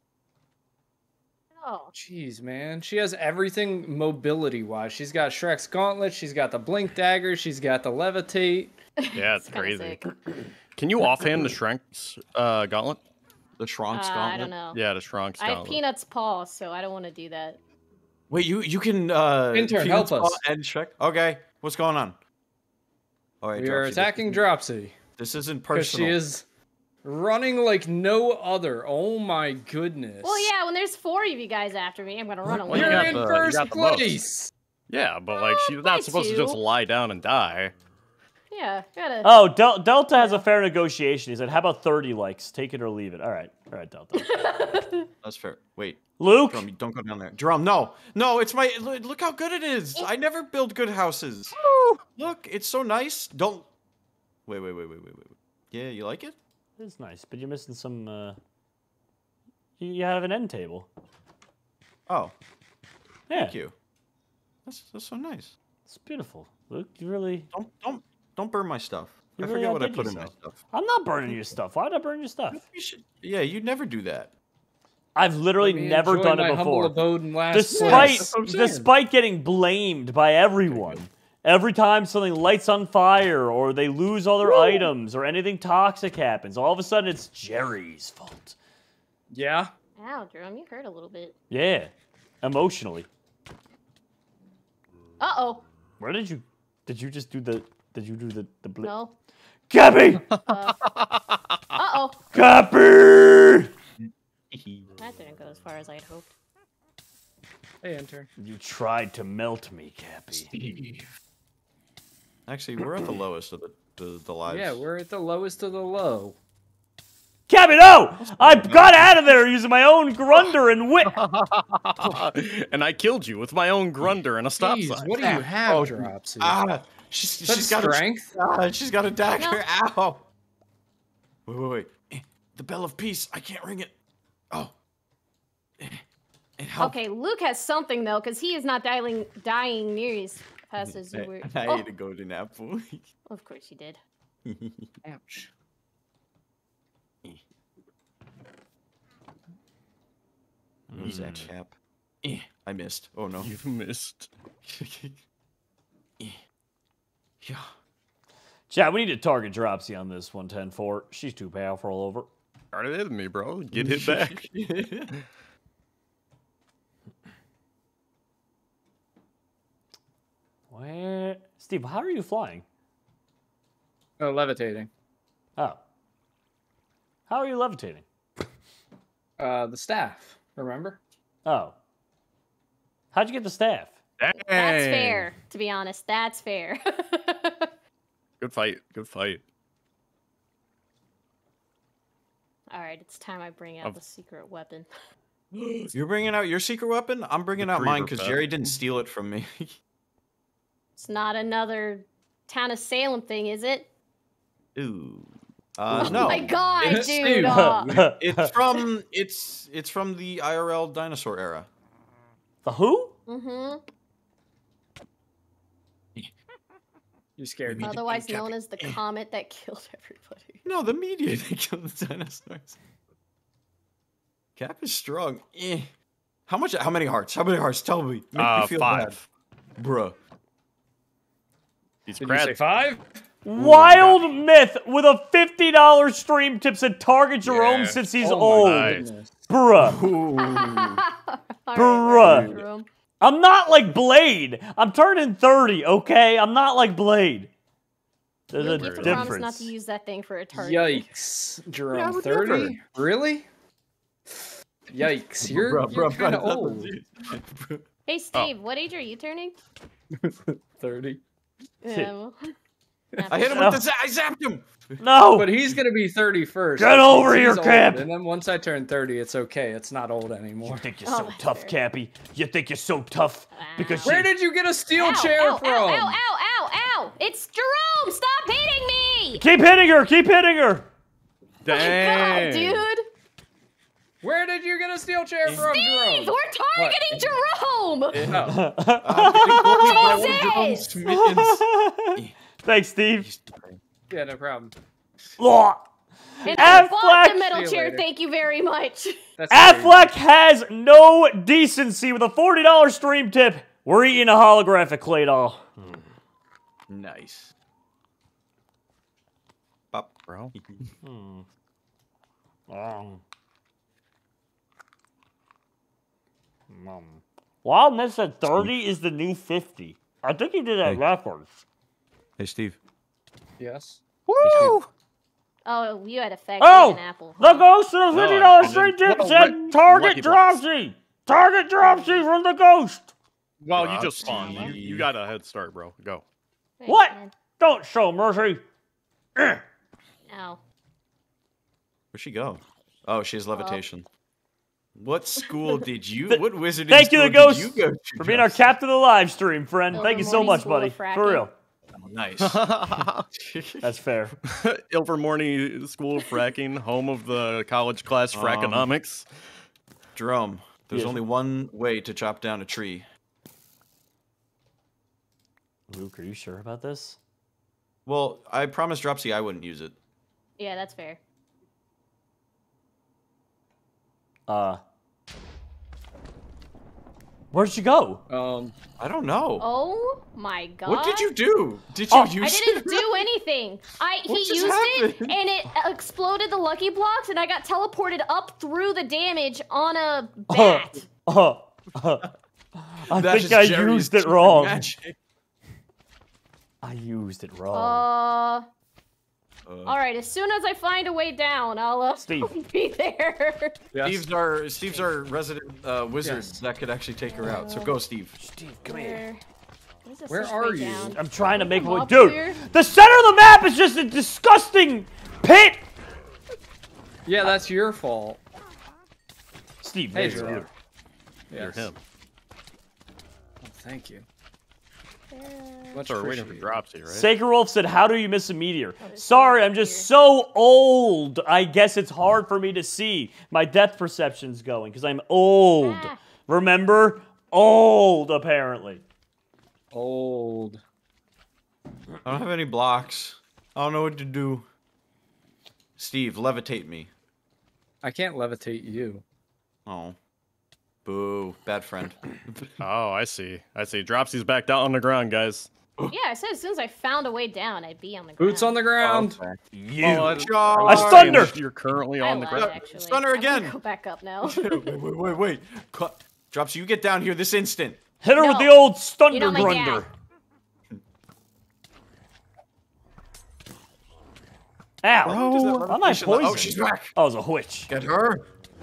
Oh. Jeez, man. She has everything mobility-wise. She's got Shrek's gauntlet, she's got the blink dagger, she's got the levitate. Yeah, it's Kinda crazy. sick. Can you offhand the Shrink's gauntlet? The Shronk's I gauntlet? don't know. Yeah, the Shrink's I have gauntlet. Peanut's paw, so I don't want to do that. Wait, you can Intern, help Peanut's us. Paw and Shrek. Okay, what's going on? All right, We are Dropsy, attacking Dropsy. This isn't Because she personal. is running like no other. Oh my goodness. Well, yeah, when there's 4 of you guys after me, I'm gonna run Well, away. you You're got in the- you first got the most. place! Yeah, but like she's by not supposed to just 2. lie down and die. Yeah, gotta. Oh, Delta has a fair negotiation. He said, how about 30 likes? Take it or leave it. All right, Delta. That's fair. Wait, Luke? Jerome, you don't go down there. Jerome, no, it's my. Look how good it is. I never build good houses. Look, it's so nice. Don't. Wait. Yeah, you like it? It's nice, but you're missing some, you have an end table. Oh, Yeah, thank you. That's so nice. it's beautiful. Luke, you really... Don't burn my stuff. You I really forget what I outdid put in my yourself. stuff. I'm not burning your stuff. Why would I burn your stuff? You should, yeah, you never do that. I've literally Let me never enjoy done my it humble before. abode in last Despite, place. That's what I'm saying. despite getting blamed by everyone. Every time something lights on fire or they lose all their items or anything toxic happens, all of a sudden it's Jerry's fault. Yeah? Ow, Jerome, you hurt a little bit. Yeah, emotionally. Uh-oh. Where did you just do the blip? No. Cappy! Uh-oh. Cappy! That didn't go as far as I had hoped. Hey, intern. You tried to melt me, Cappy. Actually, we're at the lowest of the lives. Yeah, we're at the lowest of the low. Cappy, no! I got out of there using my own grunder and whip. And I killed you with my own grunder and a stop Jeez, sign. what do you have, Oh, Dropsy? She's That's got strength. She's got a dagger. No. Ow! Wait. The bell of peace. I can't ring it. Oh. And how? Okay, Luke has something though, because he is not dying near as fast as you were. I Oh, ate a golden apple. of course you did. Ouch. Who's that chap? I missed. Oh no. You've missed. Yeah. Chat, we need to target Dropsy on this 110-4. She's too powerful all over. Started hitting me, bro. Get hit back. Where? Steve, how are you flying? Oh, levitating. Oh. How are you levitating? The staff, remember? Oh. How'd you get the staff? That's fair, to be honest. That's fair. Good fight. Good fight. Alright, it's time I bring out the secret weapon. You're bringing out your secret weapon? I'm bringing out mine because Jerry didn't steal it from me. It's not another Town of Salem thing, is it? Ooh. Oh No. my god, It's dude! Steve. It's from it's from the IRL dinosaur era. The who? Mm-hmm. You scared me. Otherwise known as the comet that killed everybody. No, the meteor that killed the dinosaurs. Cap is strong. How many hearts? How many hearts? Tell me. Make me feel 5. bad. Bruh. He's Did you say crad. 5? Wild Myth with a $50 stream tip said target Jerome Yeah. since he's Oh my old. goodness. Bruh. Ooh. Alright, Bruh. I'm not like Blade. I'm turning 30, okay? I'm not like Blade. There's a Luke, you have to promise not difference. to use that thing for a target. Yikes. Yeah, I Jerome, would 30? never. Really? Yikes. You're kind of old. Hey Steve, what age are you turning? 30. Yeah, well, I hit him with the I zapped him. No! But he's going to be 30 first. Get over He's here, old, Cap. And then once I turn 30, it's okay. It's not old anymore. You think you're Oh, so that's tough, fair. Cappy? You think you're so tough because Where you... did you get a steel ow, chair ow, from? Ow, ow, ow, ow, ow! It's Jerome! Stop hitting me! Keep hitting her! Keep hitting her! Dang. God, dude! Where did you get a steel chair from, Steve, Jerome? we're targeting Jerome! Oh, Jesus! Thanks, Steve. yeah, no problem. Ugh. And Affleck- I bought the metal See you chair, later. thank you very much. That's Affleck has no decency with a $40 stream tip. We're eating a holographic clay doll. Nice. Bop. Bro. Wild Myth said 30 is the new 50. I think he did that backwards. Hey, Steve. Yes. Woo! Oh, you had a fake Oh! an apple. The ghost of the No, $50 I stream didn't. tip Well, said Lucky target Blocks. Dropsy! Target Dropsy from the ghost! Well, you Rob just spawned. Steve. You got a head start, bro. Go. Thanks, What? man. Don't show mercy. Ow. Where'd she go? Oh, she has levitation. What school did you? Th- What wizarding thank you, school the ghost, did you go to? For being our captain of the live stream, friend. Silver Thank you so Morning much, School buddy. of Fracking. For real. Oh, nice. That's fair. Ilvermorny School of Fracking, home of the college class Frackonomics. Jerome, there's Yes. only one way to chop down a tree. Luke, are you sure about this? Well, I promised Dropsy I wouldn't use it. Yeah, that's fair. Where'd she go? I don't know. Oh my god. What did you do? Did you Oh, use I it? didn't do anything. He What just used it happened? and it exploded the lucky blocks and I got teleported up through the damage on a bat. I That's think I Jerry's used it secret wrong. magic. I used it wrong. Alright, as soon as I find a way down, I'll Steve. be there. Yes. Steve's our resident wizard Yes. that could actually take her out. So go, Steve. Steve, come here. Where are you? I'm trying to make Come one. up Dude, here. the center of the map is just a disgusting pit. Yeah, that's your fault. Steve, Hey, that's Jerome. you. You're Yes. him. Oh, thank you. Much So we're waiting for appreciated. Dropsy, right? Sacred Wolf said, "How do you miss a meteor?" Oh, there's Sorry, one I'm just here. so old. I guess it's hard for me to see. My depth perception's going because I'm old. Ah. Remember? Old, apparently. Old. I don't have any blocks. I don't know what to do. Steve, levitate me. I can't levitate you. Oh. Boo. Bad friend. Oh, I see. I see. Dropsy's back down on the ground, guys. Yeah, I said as soon as I found a way down, I'd be on the ground. Boots on the ground. You. Oh, I stunned her. You're currently I on the lied, ground. actually. Stun her I'm gonna again. Go back up now. Wait. Drops, you get down here this instant. Hit her with No. the old You're Thunder not my Grunder. dad. Ow. Does that I'm not levitation- poisoned. Oh, she's back. Oh, it was a witch. Get her.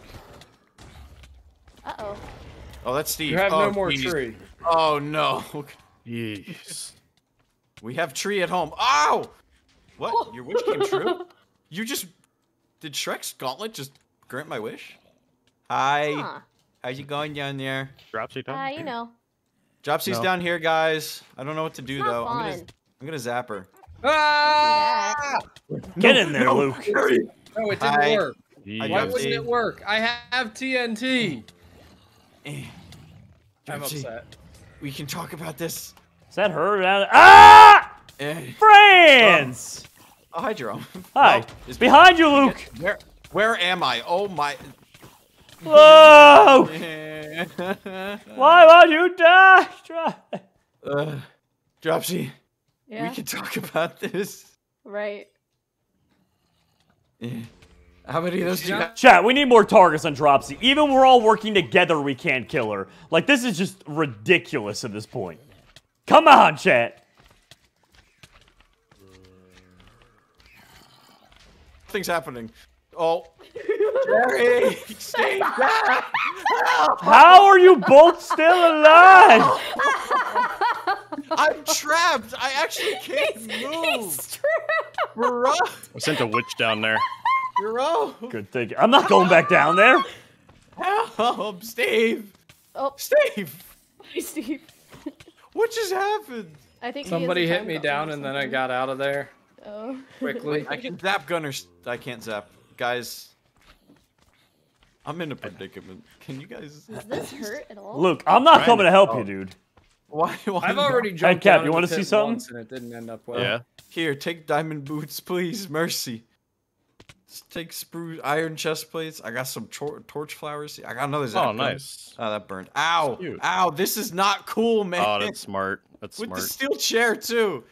Uh-oh. Oh, that's Steve. You have oh, no more geez. tree. Oh, no. Jeez. We have tree at home. Ow! What? Your wish came true? You just... Did Shrek's gauntlet just grant my wish? Hi. Huh. How's it going down there? Dropsy time? You know. Dropsy's No. down here, guys. I don't know what to do, It's not though. fun. I'm gonna zap her. Ah! Get in there, Luke. No, it didn't Hi. work. Jeez. I Why Dropsy. wouldn't it work? I have TNT. Eh. I'm Dropsy, upset. we can talk about this. Is that her? Ah! Eh. France! Oh, hi, Jerome. Hi. Well, It's behind you, Luke. Where am I? Oh, my... Whoa! Why won't you die? Try. Dropsy, Yeah. we can talk about this. Right. Eh. How many of those do you have? Chat, we need more targets on Dropsy. Even when we're all working together, we can't kill her. Like, this is just ridiculous at this point. Come on, chat. Things happening. Oh. Jerry! Stay back! How are you both still alive? I'm trapped! I actually can't move! It's true. Bro! I sent a witch down there. Bro! Good thinking. I'm not going back down there. Help! Steve! Oh, Steve! hi, Steve. What just happened? I think he has Somebody a hit time me gauntlet down or and then I something. got out of there Oh. quickly. I can zap Gunners. I can't zap. Guys. I'm in a predicament. Can you guys... Does this hurt at all? Luke, I'm not Trying coming to to- help oh. you, dude. Why I've not? already jumped Cap, down you in wanna the see pit something? once and it didn't end up well. Yeah. Here, take diamond boots, please. Mercy. Just take spruce iron chest plates. I got some torch flowers. I got another zap Oh, gun. nice. Oh, that burned. Ow! Cute. Ow! This is not cool, man. Oh, that's smart. That's With smart. the steel chair too.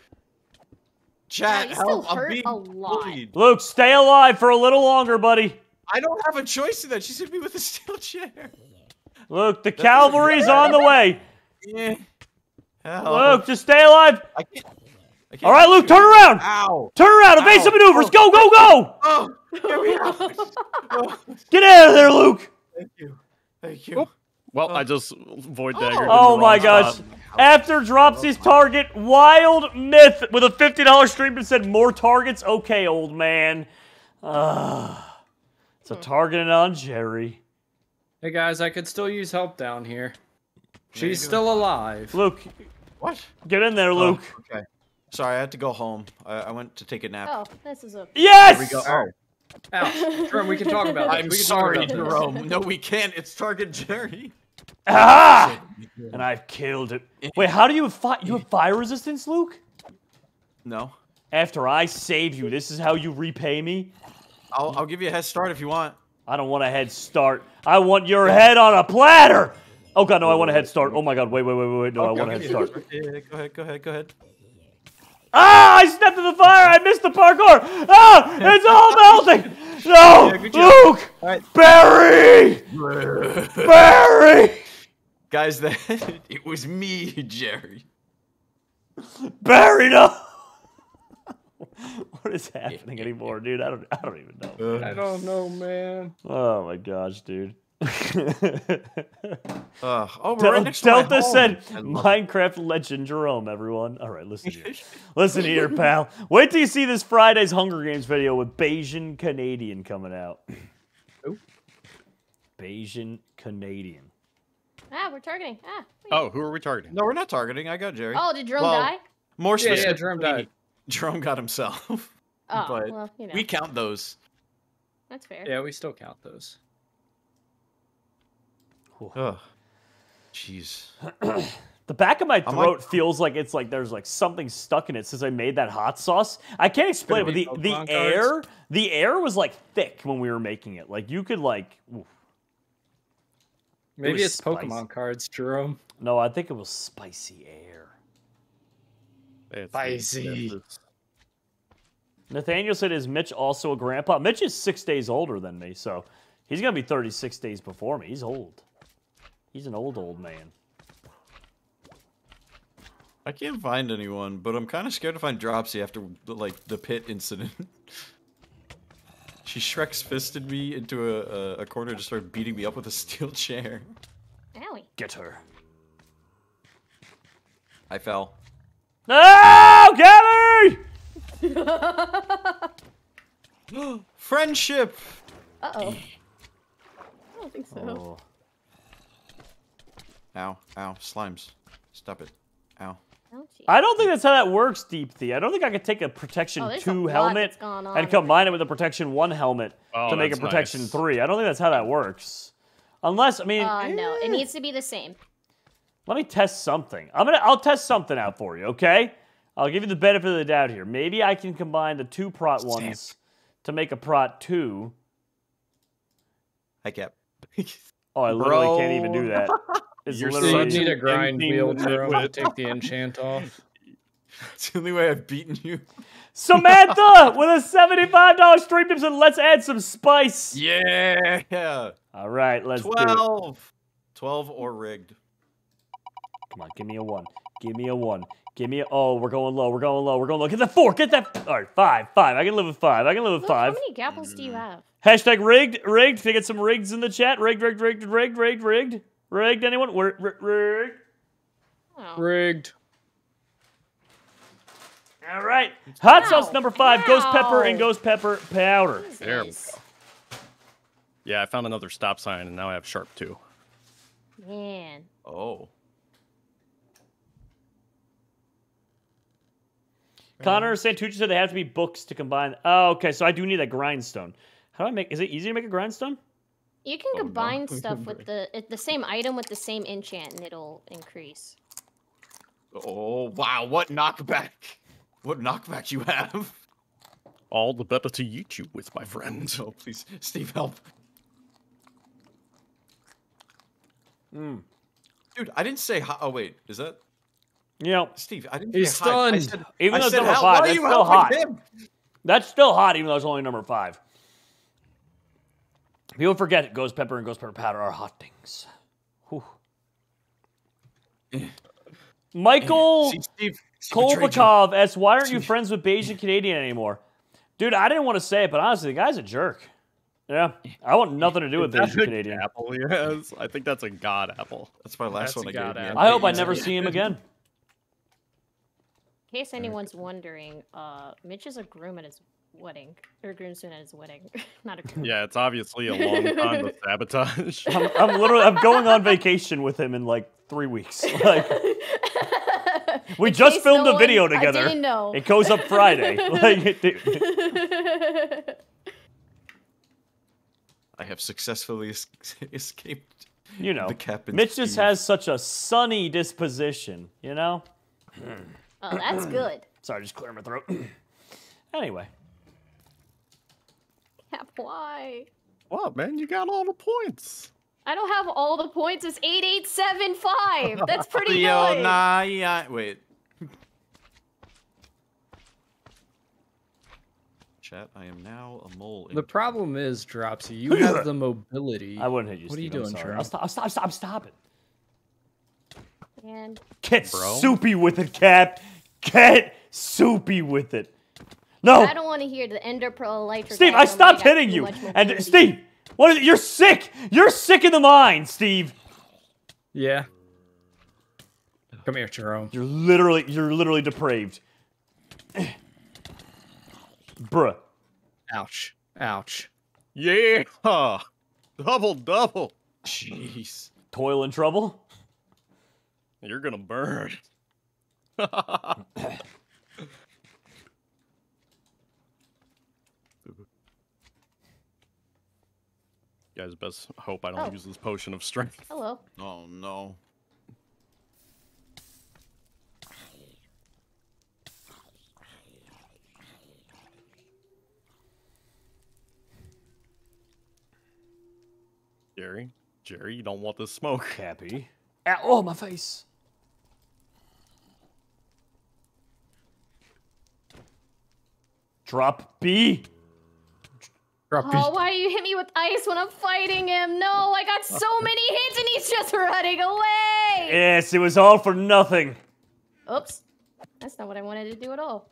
Chat, you help! still I'm hurt being a lot. bullied. Luke, stay alive for a little longer, buddy. I don't have a choice in that. She's hit me with a steel chair. Luke, the cavalry's on the way. Yeah. Help. Luke, just stay alive. I can't. All right, Luke, shoot. turn around. Ow! Turn around, evasive Ow. maneuvers. Go, go, go. Oh, get me out! Oh, Get out of there, Luke. thank you. Thank you. Well, I just void dagger. Oh my gosh. After Dropsy's target, Wild Myth with a $50 stream and said more targets. Okay, old man. It's a target on Jerry. Hey guys, I could still use help down here. you She's doing? still alive. Luke, What? get in there, Luke. Oh, okay. Sorry, I had to go home. I went to take a nap. Oh, this is a. Yes! There we go. Oh. Ouch. Jerome, we can talk about this. I'm We can sorry, talk about this. Jerome. No, we can't. It's Target Jerry. Ah! And I've killed it. Wait, how do you have you have fire resistance, Luke? No. After I save you, this is how you repay me? I'll give you a head start if you want. I don't want a head start. I want your head on a platter. Oh god, no, I want a head start. Oh my god, wait. No, I want a head start. Yeah, go ahead. Ah, I stepped in the fire. I missed the parkour. Ah, it's all melting. No, Yeah, good job. Luke, All right. Barry, Barry, Guys, it was me, Jerry. Barry, no. What is happening anymore, dude? I don't even know. I don't know, man. Oh my gosh, dude. Oh, we're right next to my Delta home. said I love it. Minecraft legend Jerome, everyone. All right, listen here. Listen here, pal. Wait till you see this Friday's Hunger Games video with Bayesian Canadian coming out. Who? Bayesian Canadian. Ah, we're targeting. Ah. wait. Oh, who are we targeting? No, we're not targeting. I got Jerry. Oh, did Jerome Well, die? More Yeah, specifically, Jerome died. Jerome got himself. Oh, but well, you know. we count those. That's fair. Yeah, we still count those. Ugh. Jeez. The back of my I'm throat feels like it's like there's like something stuck in it since I made that hot sauce. I can't explain it, but be the Pokemon air, cards? the air was like thick when we were making it. Like you could like, oof. Maybe was it's spicy. Pokemon cards, Jerome. No, I think it was spicy air. It's Spicy. Nathaniel said, "Is Mitch also a grandpa?" Mitch is 6 days older than me, so he's gonna be 36 days before me. He's old. He's an old man. I can't find anyone, but I'm kind of scared to find Dropsy after like the pit incident. She Shrek's fisted me into a corner to start beating me up with a steel chair. Owie. Get her. I fell. No, Gabby! Friendship. Uh-oh. I don't think so. Oh. Ow! Ow! Slimes. Stop it. Ow. Ouchie. I don't think that's how that works, Deep Thea. I don't think I could take a Protection Oh, there's a 2 lot helmet that's gone on and with combine it with a Protection 1 helmet Oh, to make a that's Protection nice. 3. I don't think that's how that works. Unless, I mean, No, it needs to be the same. let me test something. I'll test something out for you, okay? I'll give you the benefit of the doubt here. Maybe I can combine the 2 Prot ones to make a Prot 2. Hi, Cap. Oh, I literally Bro. can't even do that. It's You're So literally... you need a grind empty wheel, Jerome, to nitwit. take the enchant off. It's the only way I've beaten you. Samantha with a $75 stream tip said, let's add some spice. Yeah. All right, let's do it. 12. 12 or rigged. Come on, give me a 1. Give me a 1. Give me a... Oh, we're going low. We're going low. We're going low. Get that 4. Get that... All right, 5. I can live with 5. I can live with Look, 5. how many gapples do you have? Hashtag rigged. Rigged. If you get some rigs in the chat. Rigged. Rigged. Anyone? Rigged. Oh. Rigged. All right. Hot Ow. sauce number 5. Ghost pepper and Ow. ghost pepper powder. There we Jesus. go. Yeah, I found another stop sign, and now I have sharp 2. Man. Oh. Connor Santucci said they have to be books to combine. Oh, okay. So I do need a grindstone. How do I make... Is it easy to make a grindstone? You can no. combine stuff with the same item with the same enchant and it'll increase. Oh, wow. What knockback. What knockback you have. All the better to eat you with, my friend. Oh, please. Steve, help. Mm. Dude, I didn't say... Oh, wait. Is that... You know, Steve, I didn't He's say hi. I stunned. said, Even I though it's said number help. 5, Why are that's you still helping hot. him? that's still hot, even though it's only number 5. People forget ghost pepper and ghost pepper powder are hot things. Whew. Michael See, Steve betrayed you. Kolbakov asks, why aren't you friends with Bayesian Canadian anymore? Dude, I didn't want to say it, but honestly, the guy's a jerk. Yeah, I want nothing to do with That's Bayesian a Canadian. apple he has. I think that's a god apple. That's my last That's one a I gave god you. apple. I hope I never see him again. In case anyone's wondering, Mitch is a groom at his wedding. Or a groomsman at his wedding. Not a groom. Yeah, it's obviously a long time of sabotage. I'm going on vacation with him in like 3 weeks. Like, we just case filmed no a video one- I together. didn't know. It goes up Friday. Like, dude. I have successfully escaped. You know, The cap and Mitch just Steve. has such a sunny disposition, you know? Oh, that's good. Sorry, just clear my throat. Anyway. Yeah, why? What, man? You got all the points. I don't have all the points. It's 8875. That's pretty Yo, good. nah, yeah. Wait. Chat, I am now a mole. The problem is, Dropsy, you have the mobility. I wouldn't hit you, What are you Steve, I'm doing, sorry. Sharon? I'll stop it. And Get Bro. soupy with it, Cap. Get soupy with it. No, I don't want to hear the Ender Pro Elytra. Steve, guy I tell me stopped got hitting too you. much And mobility. Steve, What is it? You're sick! You're sick in the mind, Steve! Yeah. Come here, Jerome. You're literally depraved. Bruh. Ouch. Ouch. Yeah! Double. Jeez. Toil and trouble? You're gonna burn. Guys, best hope I don't Oh. use this potion of strength. Hello. Oh no. Jerry, you don't want this smoke. Cappy. Ow, oh, my face. Drop B. Oh, why do you hit me with ice when I'm fighting him? No, I got so many hits and he's just running away! Yes, it was all for nothing. Oops. That's not what I wanted to do at all.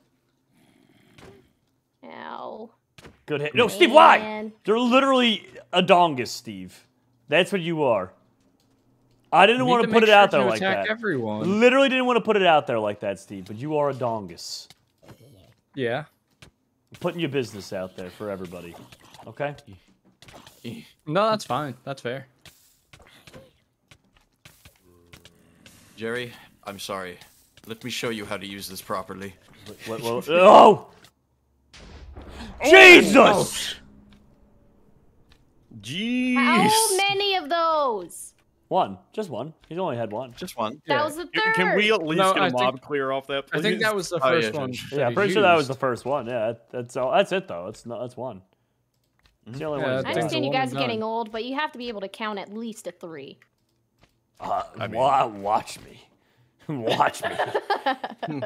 Ow. Good hit. No, Steve, why? Man. You're literally a dongus, Steve. That's what you are. I didn't want to put it out there like that. Everyone. Literally didn't want to put it out there like that, Steve, but you are a dongus. Yeah. Putting your business out there for everybody. Okay? No, that's fine. That's fair. Jerry, I'm sorry. Let me show you how to use this properly. Oh! Jesus! Jeez. How many of those? One. Just one. He's only had one. Just one. That was the third. Can we at least No, get I a mob think- clear off that, please? I think that was the Oh, first yeah, one. sure. Yeah, I'm he pretty sure that was used. the first one. Yeah, that's all. That's it though. That's one. It's the only Yeah, one. I he's think got. understand you the one guys are and getting done. old, but you have to be able to count at least to 3. I mean- Watch me. Watch me.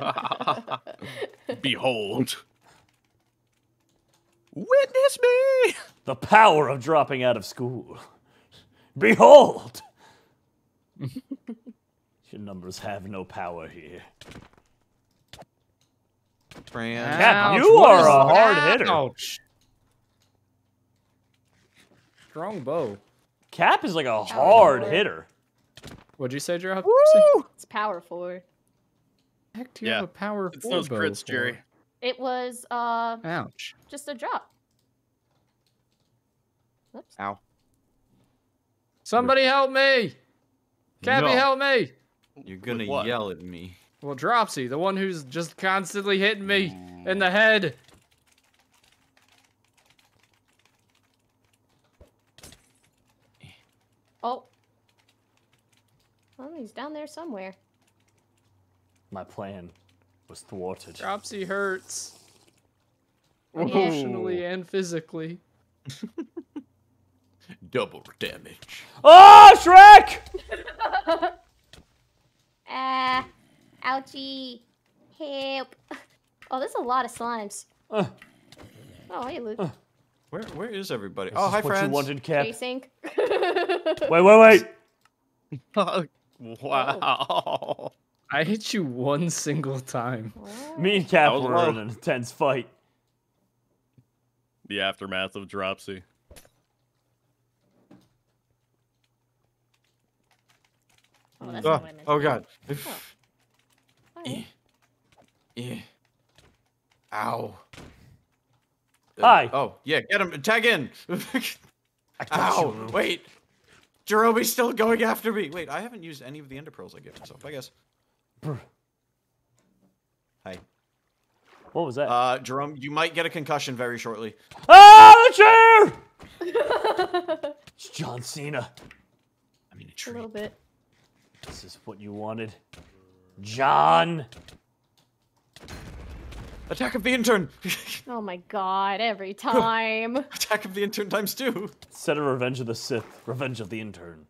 Behold. Witness me! The power of dropping out of school. Behold! Your numbers have no power here. Fran. Cap, Ouch, you what are is a hard that? hitter. Ouch. Strong bow. Cap is like a hard hitter. What'd you say, Joe? It's power 4. Heck, do you Yeah, have a power It's 4 those bow crits, for? Jerry. It was Ouch. just a drop. Oops. Ow. Somebody help me! Cappy, No. help me! You're gonna what? yell at me. Well, Dropsy, the one who's just constantly hitting me in the head. Oh. Well, he's down there somewhere. My plan was thwarted. Dropsy hurts. Yeah. Emotionally and physically. Double damage. Oh, Shrek! Ah. Ouchie. Help. Oh, there's a lot of slimes. Uh, Oh, hey, Luke. Where is everybody? this Oh, is hi, what friends. you wanted, Cap. Chasing. Wait. Wow. I hit you one single time. Me and Cap That was were low. in an intense fight. The aftermath of Dropsy. Oh, that's not what I meant. Oh god. Alright. Eh. Ow. Hi. Oh, yeah, get him. Tag in. I got Ow. you. Wait. Jerome's still going after me. Wait, I haven't used any of the ender pearls I gave myself, I guess. Brr. Hi. What was that? Jerome, you might get a concussion very shortly. Ah, the chair! It's John Cena. I mean, a A tree. little bit. This is what you wanted. John. Attack of the intern. Oh my god, every time. Attack of the intern times 2. Instead of Revenge of the Sith, Revenge of the Intern.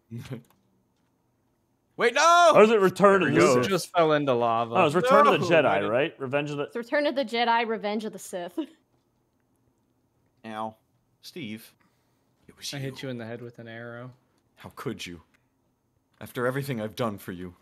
Wait, no! Or is it Return of There the we go. Sith? Just fell into lava. Oh, it was Return of the No, Jedi, I didn't- right? Revenge of the... It's Return of the Jedi, Revenge of the Sith. Ow. Steve. It was I hit you in the head with an arrow. How could you? After everything I've done for you.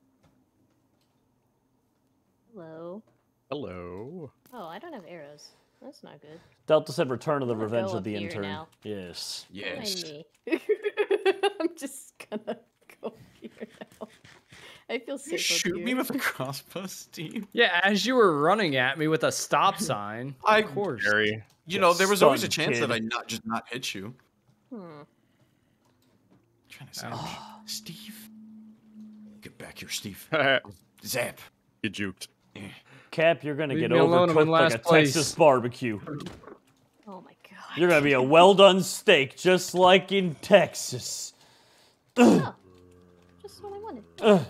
Hello. Hello. Oh, I don't have arrows. That's not good. Delta said return of the I'm gonna revenge go of the up here intern. now. Yes. Yes. Mind me. I'm just gonna go here now. I feel You safe up shoot here. me with a crossbow, Steve. Yeah, as you were running at me with a stop sign. I- Of course. Jerry. You know, there was always a Stunned, chance that kid. I just not hit you. Hmm. Trying to say, Steve. Get back here, Steve. You Zap. juked. Cap, you're gonna Leave get me alone, I'm in overcooked like a last place. Texas barbecue. Oh my god. You're gonna be a well-done steak, just like in Texas. Oh, just what I wanted.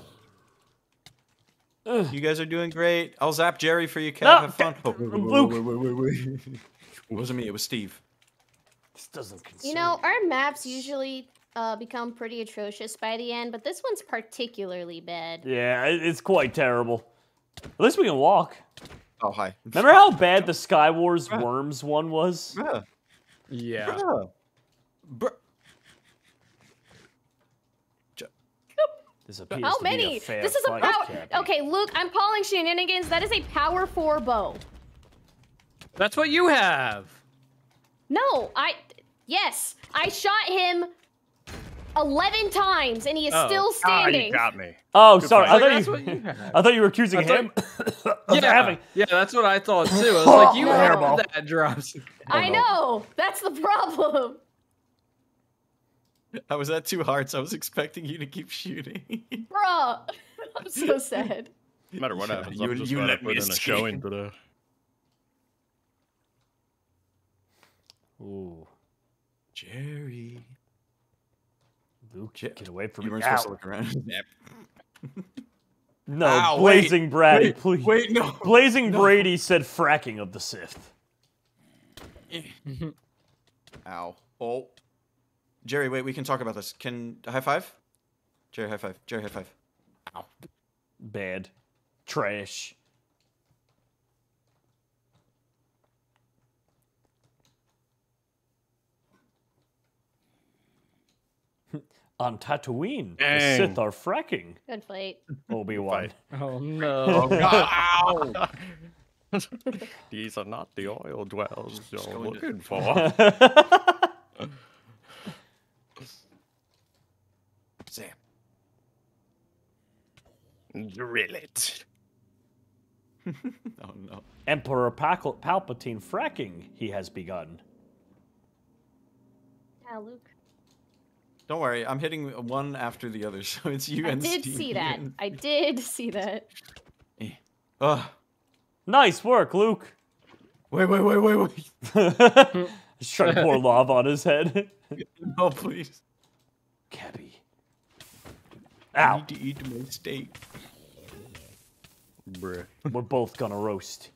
You guys are doing great. I'll zap Jerry for you, Cap. No, Have fun. Oh, Luke. wait. It wasn't me. It was Steve. This doesn't concern You know, our maps usually become pretty atrocious by the end, but this one's particularly bad. Yeah, it's quite terrible. At least we can walk. Oh, hi. Remember how bad the Sky Wars Worms one was? Bruh. Yeah. Bruh. Bruh. This appears How to be a many? fair This is a fight, power. Cappy. Okay, Luke, I'm calling shenanigans. That is a power 4 bow. That's what you have. No, yes, I shot him 11 times and he is Oh. still standing. You got me. Oh, sorry. fight. I That's thought what you. you have. I thought you were accusing I thought- him of having. Yeah, that's what I thought too. I was like, you Hairball. have that drops. I know. That's the problem. I was at 2 hearts. I was expecting you to keep shooting. Bruh. I'm so sad. No matter what happens, You- I'm just you gonna let put me in a escape. showing today. Ooh, Jerry. Luke, Je- get away from You me. weren't supposed to Ow. look around. No, Ow, Blazing Brady, wait, please. Wait, no. Blazing Brady said fracking of the Sith. Ow. Oh. Jerry, wait, we can talk about this. High five? Jerry, high five. Jerry, high five. Ow. Bad. Trash. On Tatooine, the Dang. Sith are fracking. Good fight. Obi-Wan. Oh no. Ow. These are not the oil dwells you're going to- looking for. Zap. Drill it. Oh, no. Emperor Palpatine fracking he has begun. Ah, Luke. Don't worry, I'm hitting one after the other, so it's you I and did Steve. see that. I did see that. Ugh. Nice work, Luke. Wait. He's trying to pour lava on his head. No, please. Cabby. I Ow. need to eat my steak. Bruh. We're both gonna roast.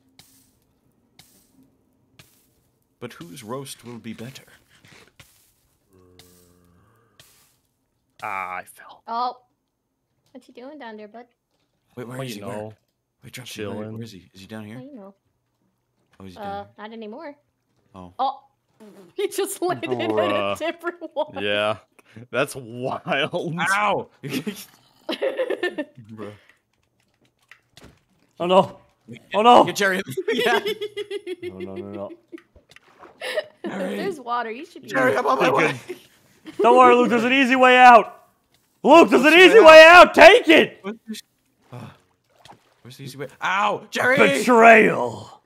But whose roast will be better? Ah, I fell. Oh. What you doing down there, bud? Wait, where Well, is you he? Where? know, Wait, drop chilling. Where is he? Is he down Oh, here? you know. Oh, he's down Not anymore. here. Oh. Oh. He just landed in a Bruh. different one. Yeah, that's wild. Ow! Oh no. Oh no. Get Jerry. Yeah. No. There's water. You should be. Jerry, I'm on my way. Don't worry, Luke. There's an easy way out. Luke, there's an easy way out. Take it. Where's the easy way? Ow! Jerry! Betrayal.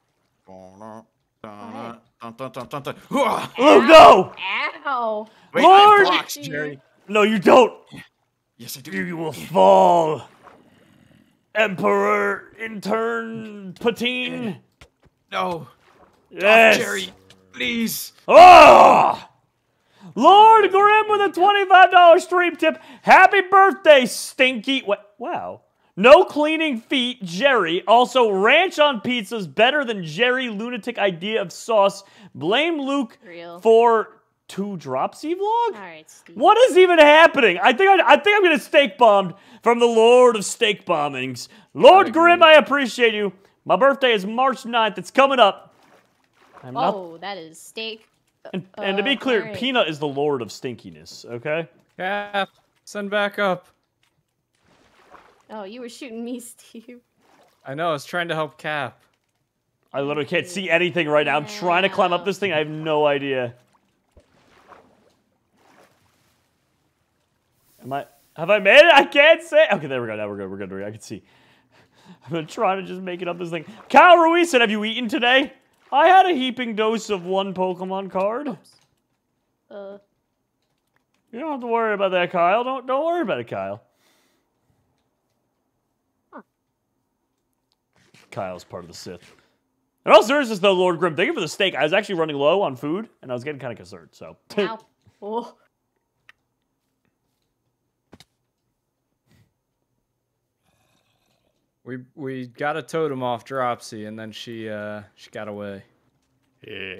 Wait, Luke, no. Ow. I Lord! have blocks, Jerry. No, you don't. Yes, I do. You will fall. Emperor intern Patine. No. Yes. Jerry, please. Oh! Lord Grim with a $25 stream tip. Happy birthday, Stinky. Wow. No cleaning feet, Jerry. Also, ranch on pizza's better than Jerry lunatic idea of sauce. Blame Luke Real. for 2 dropsy vlog? Alright, Steve. What is even happening? I think I'm gonna steak bombed from the Lord of Steak Bombings. Lord Grim, I appreciate you. My birthday is March 9th. It's coming up. I'm not. Oh, that is steak. And to be clear, alright. Peanut is the Lord of Stinkiness. Okay. Cap, send back up. Oh, you were shooting me, Steve. I know, I was trying to help Cap. I literally can't see anything right now. I'm trying to climb up this thing. I have no idea. Have I made it? I can't say. Okay, there we go. Now we're good. We're good. I can see. I've been trying to just make it up this thing. Kyle Ruiz said, have you eaten today? I had a heaping dose of one Pokemon card. Oops. You don't have to worry about that, Kyle. Don't worry about it, Kyle. Huh. Kyle's part of the Sith. And all seriousness, though, Lord Grim, thank you for the steak. I was actually running low on food, and I was getting kind of concerned, so. Ow. Oh. We got a totem off Dropsy, and then she got away. Yeah.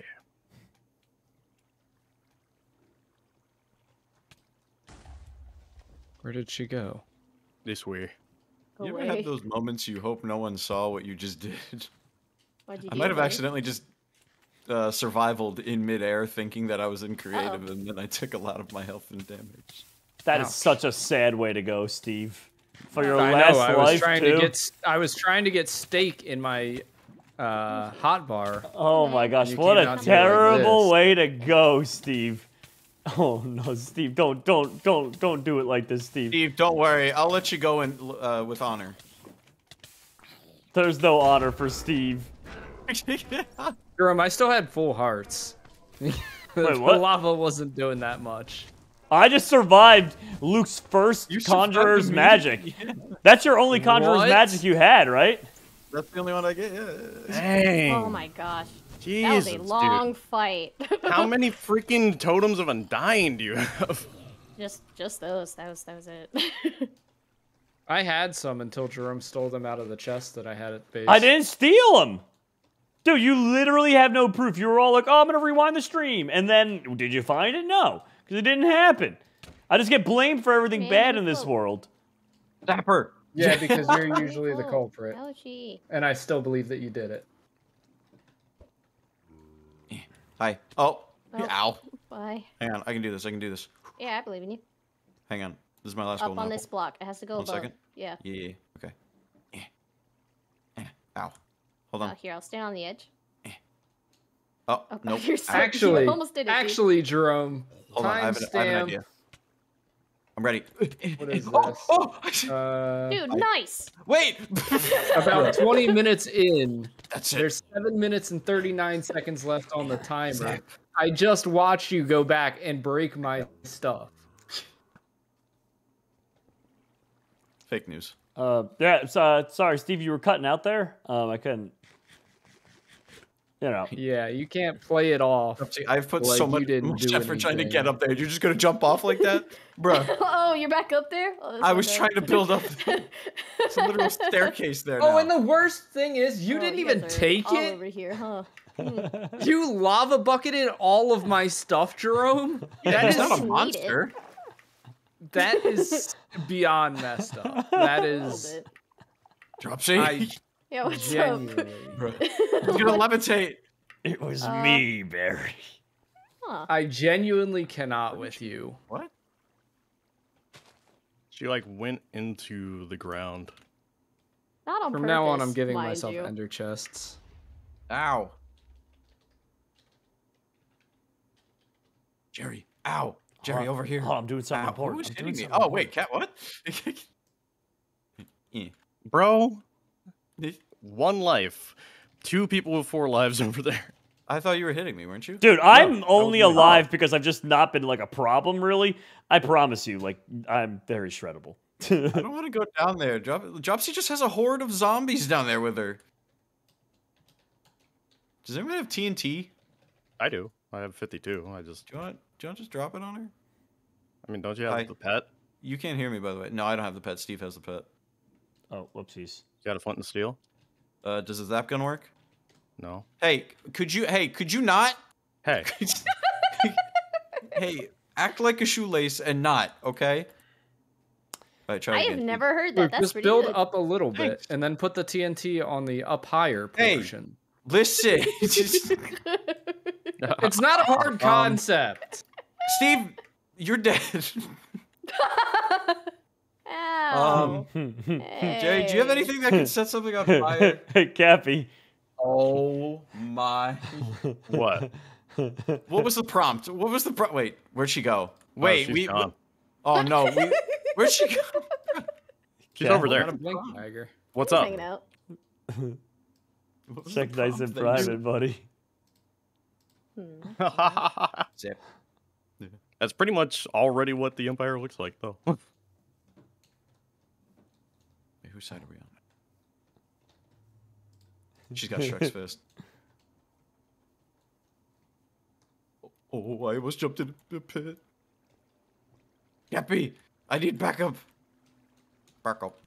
Where did she go? This way. Go You ever away. had those moments you hope no one saw what you just did? What'd you I do, might have buddy? accidentally just survivaled in midair thinking that I was in creative, and then I took a lot of my health and damage. That is Ouch. such a sad way to go, Steve. For your I last know. life, too. I was trying to get steak in my hot bar. Oh my gosh, You what came a out here like terrible this. way to go, Steve. Oh no, Steve, don't do it like this, Steve. Steve, don't worry. I'll let you go in with honor. There's no honor for Steve. Jerome, I still had full hearts. Wait, The what? lava wasn't doing that much. I just survived Luke's first You survived Conjurer's me. magic. That's your only Conjurer's What? magic you had, right? That's the only one I get. Yeah. Dang. Oh my gosh. Jesus, That was a long fight. dude. How many freaking totems of Undying do you have? Just those. That was it. I had some until Jerome stole them out of the chest that I had at base. I didn't steal them. Dude, you literally have no proof. You were all like, oh, I'm going to rewind the stream. And then, did you find it? No, because it didn't happen. I just get blamed for everything Man, bad you in this fuck. world. Dapper. Yeah, because you're usually the Oh, culprit. Ouchie. And I still believe that you did it. Hi. Oh. Oh. Ow. Bye. Hang on. I can do this. I can do this. Yeah, I believe in you. Hang on. This is my last Up golden on apple. this block. It has to go 1 above. second. Yeah. Yeah. Okay. Ow. Hold on. Here, I'll stand on the edge. Oh, Oh, nope. you're so, Actually, you almost did it, dude. actually, Jerome, Hold on. I have an idea. I'm ready. What is Oh, this? oh. Dude, nice. Wait. About 20 minutes in, That's it. there's 7 minutes and 39 seconds left on the timer. I just watched you go back and break my stuff. Fake news. Yeah, so, sorry, Steve, you were cutting out there. I couldn't, you know. Yeah, you can't play it off. See, I've put Like so you much didn't do effort trying to anything. get up there. You're just gonna jump off like that, bruh. Oh, you're back up there? Oh, that's I not was bad. trying to build up. It's a literal staircase there now. Oh, and the worst thing is, you Oh, didn't guys even are take all it. over here, huh? You lava bucketed all of my stuff, Jerome. That It's not is a Need monster. that is beyond messed up. That A little is bit. Dropsy. I Yeah, what's genuinely. He's gonna levitate. It was me, Barry. up? Huh. I genuinely cannot with you. What? She like went into the ground. Not on From purpose, now on, I'm giving mind myself you. ender chests. Ow. Jerry. Ow. Jerry, over here. Oh, I'm doing something Ow. important. Who's I'm doing hitting me? something Oh, wait, cat, what? Bro, Eh. 1 life. 2 people with 4 lives over there. I thought you were hitting me, weren't you? Dude, I'm that only was me. alive because I've just not been like a problem, really. I promise you, like, I'm very shreddable. I don't want to go down there. Dropsy just has a horde of zombies down there with her. Does anyone have TNT? I do. I have 52. I Do you want to just drop it on her? mean, don't you have Hi. the pet? You can't hear me, by the way. No, I don't have the pet. Steve has the pet. Oh, whoopsies. You got a flint and steel? Does the zap gun work? No. Hey, could you not? Hey, Hey, act like a shoelace and not, okay? All right, try I it have again. never heard that. Luke, That's just pretty build good. up a little bit Thanks. and then put the TNT on the up higher Hey. portion. Listen, It's not a hard concept. Steve, you're dead. Ow. Jerry, do you have anything that can set something on fire? Hey, Cappy. Oh my. What? What was the prompt? What was the prompt? Wait, where'd she go? Wait, she's gone. Oh no, where'd she go? She's over Got there. a blink dagger. What's Just up? hanging out. What was Check the nice and prompt that you- private, buddy. Zip. That's pretty much already what the Empire looks like, though. Wait, whose side are we on? She's got Shrek's fist. Oh, I almost jumped in the pit. Yappy, I need backup. Backup.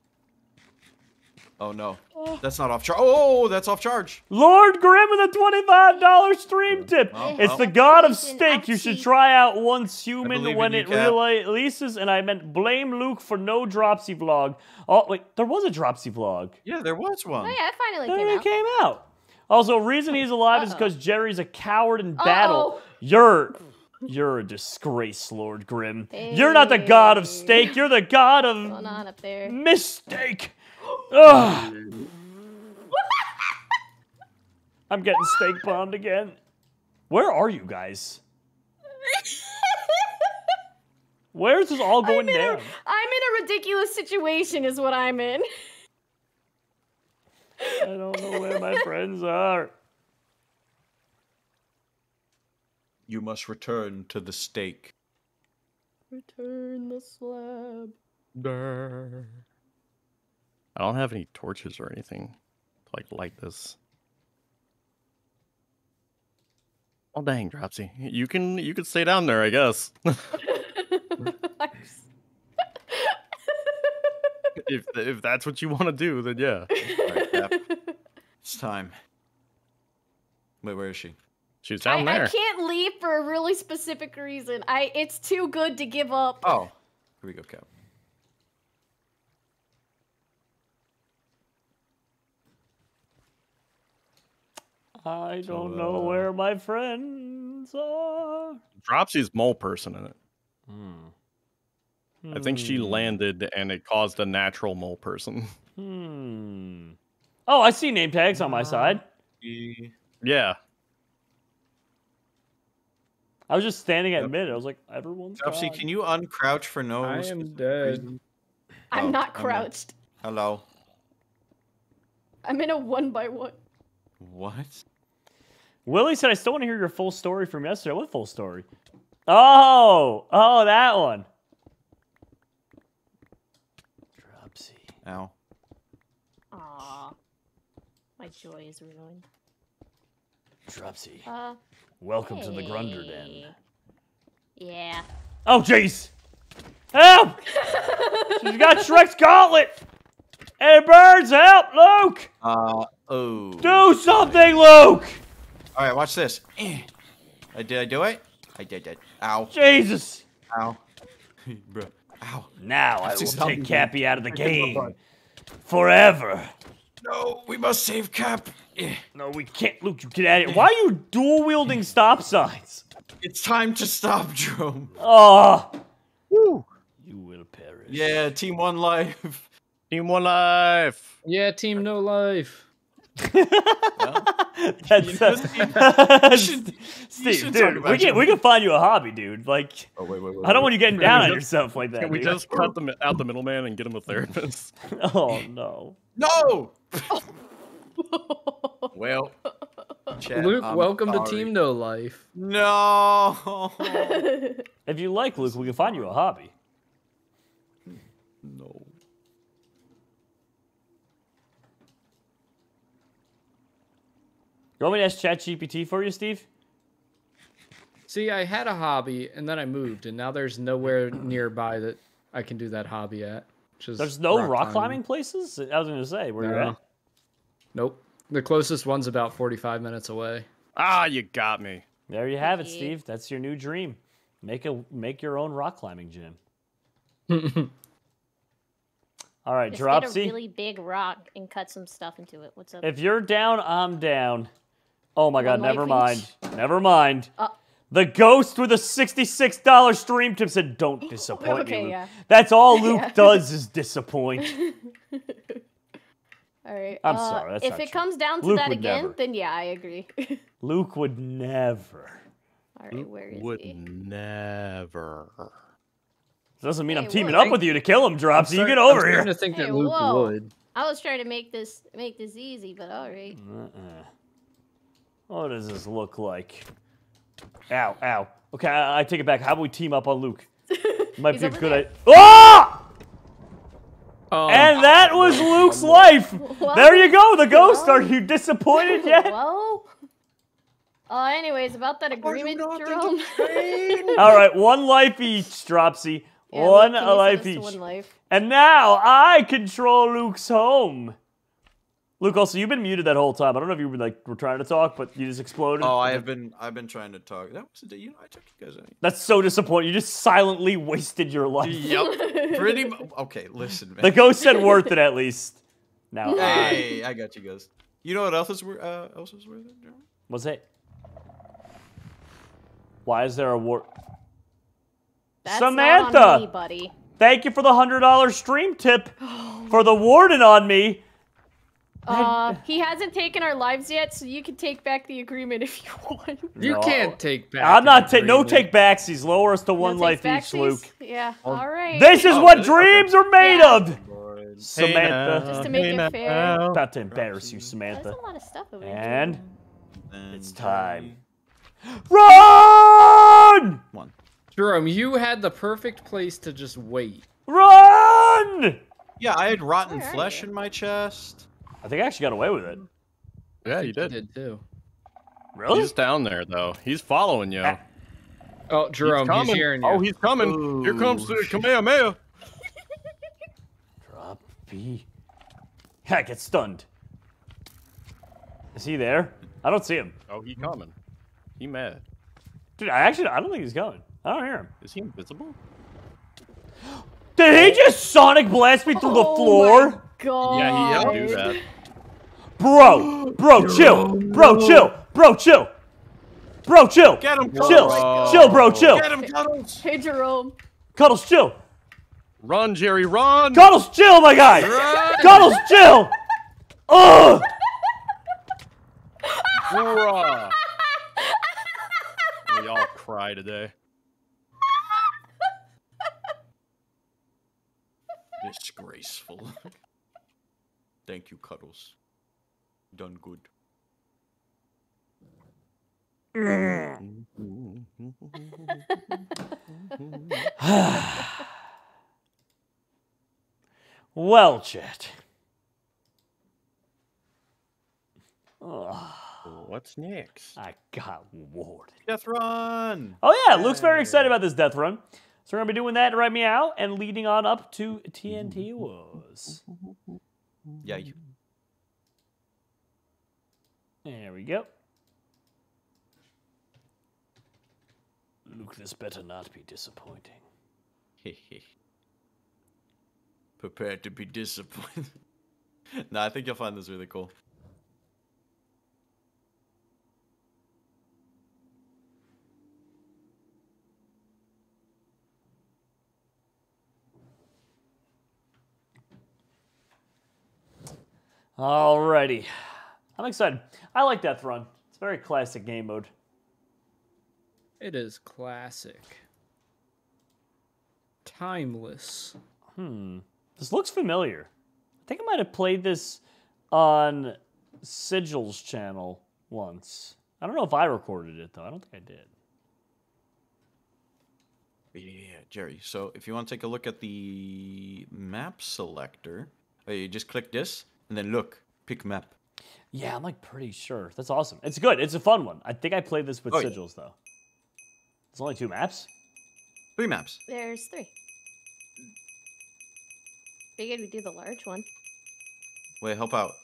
Oh no, that's not off charge. Oh, that's off charge. Lord Grim with a $25 stream tip. Oh, It's well. the god of Listen, steak. You should ouchie. try out once human believe when in it you, Cap. releases, and I meant blame Luke for no Dropsy vlog. Oh, wait, there was a Dropsy vlog. Yeah, there was one. Oh yeah, it finally Then came it out. came out. Also, reason he's alive is Uh-oh. because Jerry's a coward in battle. You're a disgrace, Lord Grim. You're not the god of Hey. steak. You're the god What's of going on up there? mistake. Ugh. I'm getting steak bombed again. Where are you guys? Where's this all going down? I'm in a ridiculous situation, is what I'm in. I don't know where my friends are. You must return to the stake. Return the slab. I don't have any torches or anything to light this. Oh dang, Dropsy. You can stay down there, I guess. if that's what you want to do, then yeah. Alright, Cap. It's time. Wait, where is she? She's down there. I can't leave for a really specific reason. It's too good to give up. Oh, here we go, Cap. I don't know where my friends are. Dropsy's mole person in it. I think she Hmm. landed and it caused a natural mole person. Oh, I see name tags on my side. Yeah. I was just standing at Yep. mid. I was like, everyone's Dropsy, gone. can you uncrouch for no I am specific dead. reason? I'm Oh, not I'm crouched. Hello. I'm in a 1x1. What? Willie said, I still want to hear your full story from yesterday. What full story? Oh, that one. Dropsy. Ow. Aw. My joy is ruined. Dropsy. Uh, Welcome to the Grunder Den. hey. Yeah. Oh, jeez. Help! She's got Shrek's gauntlet. Hey, birds, help, Luke! Oh. Do something, Luke! All right, watch this. Did I do it? I did. Ow. Jesus. Ow. Bro. Ow. Now I will Just take help me. Cappy out of the I get my game. butt. Forever. No, we must save Cap. No, we can't. Luke, you get at it. Why are you dual-wielding stop signs? It's time to stop, Jerome. Oh. You will perish. Yeah, Team One Life. Team One Life. Yeah, team no life. That's should- Steve, should talk dude, about we can find you a hobby, dude. Like, Oh, wait. I don't want you getting down on just- yourself like that. Can we dude. just cut out the middleman and get him a therapist? Oh no. No! Well, chat, Luke, I'm welcome sorry. to Team No Life. No! If you like, Luke, we can find you a hobby. No. You want me to ask ChatGPT for you, Steve? See, I had a hobby and then I moved, and now there's nowhere nearby that I can do that hobby at. Which is There's no rock climbing places? I was going to say, where you're No. at. Nope. The closest one's about 45 minutes away. Ah, you got me. There you have it, Yeah. Steve. That's your new dream. Make your own rock climbing gym. All right, Just get a Dropsy. really big rock and cut some stuff into it. What's up? If you're down, I'm down. Oh my god, One never life mind. each. Never mind. The ghost with a $66 stream tip said, don't disappoint Okay, me, Luke. yeah. That's all Luke Yeah. does is disappoint. All right. I'm sorry, that's if not it true. comes down to Luke that would again, never. then yeah, I agree. Luke would never. All right, where is Would he? never. Doesn't mean I'm Hey, teaming whoa. up with you to kill him, Dropsy. You get I'm over starting here. to think Hey, that Luke whoa. would. I was trying to make this easy, but all right. What does this look like? Ow, ow. Okay, I take it back. How about we team up on Luke? Might He's be a over good there. idea. Ah! Oh, And that was Luke's life. Well, There you go, the ghost. well. Are you disappointed yet? Well. Anyways, about that agreement, Jerome. All right, one life each, Dropsy. Yeah, One Luke, can you set life us to each. one life? And now I control Luke's home. Luke, also, you've been muted that whole time. I don't know if you were trying to talk, but you just exploded. Oh, I've been trying to talk. That was you know, I took you guys out. That's so disappointing. You just silently wasted your life. Yep. Pretty okay, listen, man. The ghost said worth it at least. Now, Hey, I got you guys. You know what else is worth it, Jerome? what's it? Why is there a war? That's Samantha! not on me, buddy. Thank you for the $100 stream tip for the warden on me. He hasn't taken our lives yet, so you can take back the agreement if you want. You No. can't take back. I'm not an no agreement. take backsies. Lower us to one No life takes each, backsies? Luke. Yeah. All right. This is Oh, what really? dreams are made Yeah. of. Samantha. Just to make it fair. About to embarrass you, There's Samantha. a lot of stuff over here. And And it's time. Run! One. Jerome, you had the perfect place to just wait. Run! Yeah, I had rotten Where are flesh you? in my chest. I think I actually got away with it. Yeah, you You did. did too. Really? He's down there though. He's following you. Ah. Oh, Jerome, he's coming. hearing you. Oh, he's coming. Here comes the Ooh, Kamehameha. Drop B. Yeah, get stunned. Is he there? I don't see him. Oh, he coming. He mad. Dude, I don't think he's coming. I don't hear him. Is he invisible? Did he just sonic blast me through the floor? God. Yeah, he did do that. Bro, chill. Bro, chill. Bro, chill. Bro, chill. Get him, Chill. Cuddles. Chill, bro, chill. Get him, Cuddles. Hey, Jerome. Cuddles, chill. Run, Jerry, run! Cuddles, chill, my guy. Cuddles, chill. Ugh. Hoorah! We all cry today. Disgraceful. Thank you, Cuddles. Done good. Well, chat. What's next? I got warden. Death run. Oh yeah, Luke's very excited about this death run. So we're gonna be doing that right meow and leading on up to TNT Wars. Yeah, you. There we go. Luke, this better not be disappointing. Prepared to be disappointed. No, I think you'll find this really cool. Alrighty. I'm excited. I like Death Run. It's a very classic game mode. It is classic. Timeless. This looks familiar. I think I might have played this on Sigil's channel once. I don't know if I recorded it, though. I don't think I did. Yeah, Jerry. So if you want to take a look at the map selector, you just click this and then look, pick map. Yeah, I'm like pretty sure. That's awesome. It's good. It's a fun one. I think I played this with Oh, yeah. Sigils, though. There's only 2 maps. 3 maps. There's 3. Figured we'd do the large one. Wait, help out.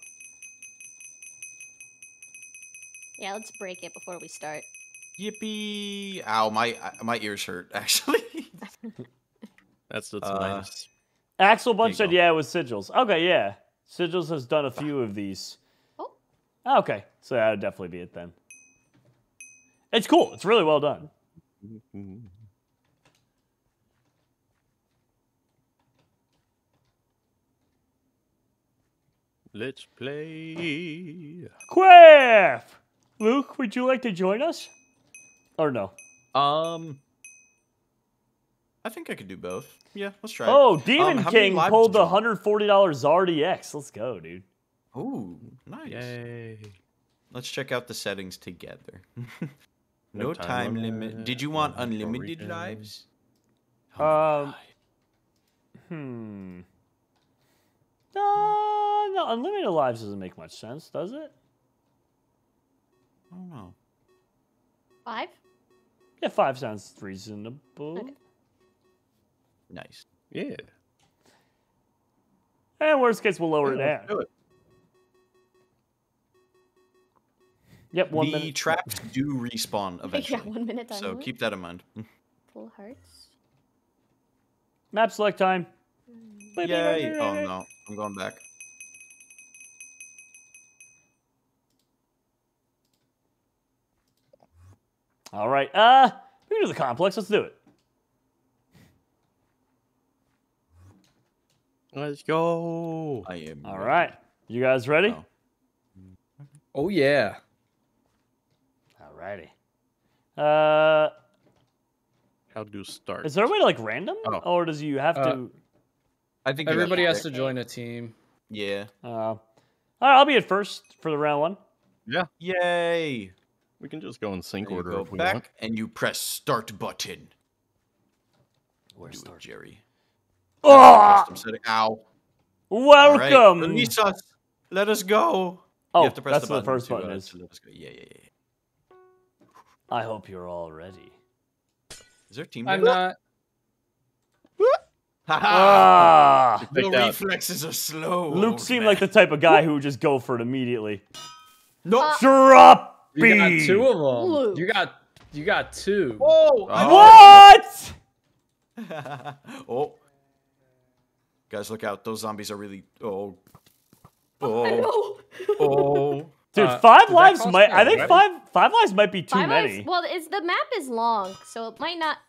Yeah, let's break it before we start. Yippee! Ow, my ears hurt actually. That's Uh, nice. Axel Bunch There said, you go. yeah, it was Sigils. Okay, yeah. Sigils has done a few of these. Oh. Okay, so that would definitely be it then. It's cool. It's really well done. Let's play. Quiff! Luke, would you like to join us? Or no? I think I could do both. Yeah, let's try. Oh, it. Demon how many King lives pulled did the you want? $140 RDX. Let's go, dude. Ooh, nice. Yay. Let's check out the settings together. No No time time limit. limit, Did you want no unlimited reason. lives? Um, no, unlimited lives doesn't make much sense, does it? I don't know. 5? Yeah, 5 sounds reasonable. Okay. Nice. Yeah. And worst case, we'll lower it down. Do it. Yep, 1 The minute. traps do respawn eventually. Yeah, 1 minute time. So limit. keep that in mind. Full hearts. Map select time. Yay! Oh no, I'm going back. All right. We can do the complex. Let's do it. Let's go. I am. All ready. right. You guys ready? Oh. Oh yeah. All righty. How do start? Is there a way to like random, Oh. or does you have to? I think you Everybody have has to to pick. join a team. Yeah. All right, I'll be at first for the round 1. Yeah, Yay! we can just go in sync There you order go if we back want. and you press start button. Where's Do it, start? Jerry. Oh, Custom setting. Ow. All right, welcome. Release us. Let us go. Oh, You have to press that's the what the button first to, button uh, is. to let us go. Yeah, yeah, yeah. I hope you're all ready. Is there a team? I'm there? not. Ah, The Picked out. reflexes are slow. Luke old seemed man. like the type of guy who would just go for it immediately. No. Drop You got B. 2 of them. Luke. You got 2. Oh. What? Oh. Guys, look out! Those zombies are really. Oh. I Oh. know. Oh. Dude, Did 5 that lives cost might. me I think already? five lives might be too 5 many. lives- Well, the map is long, so it might not.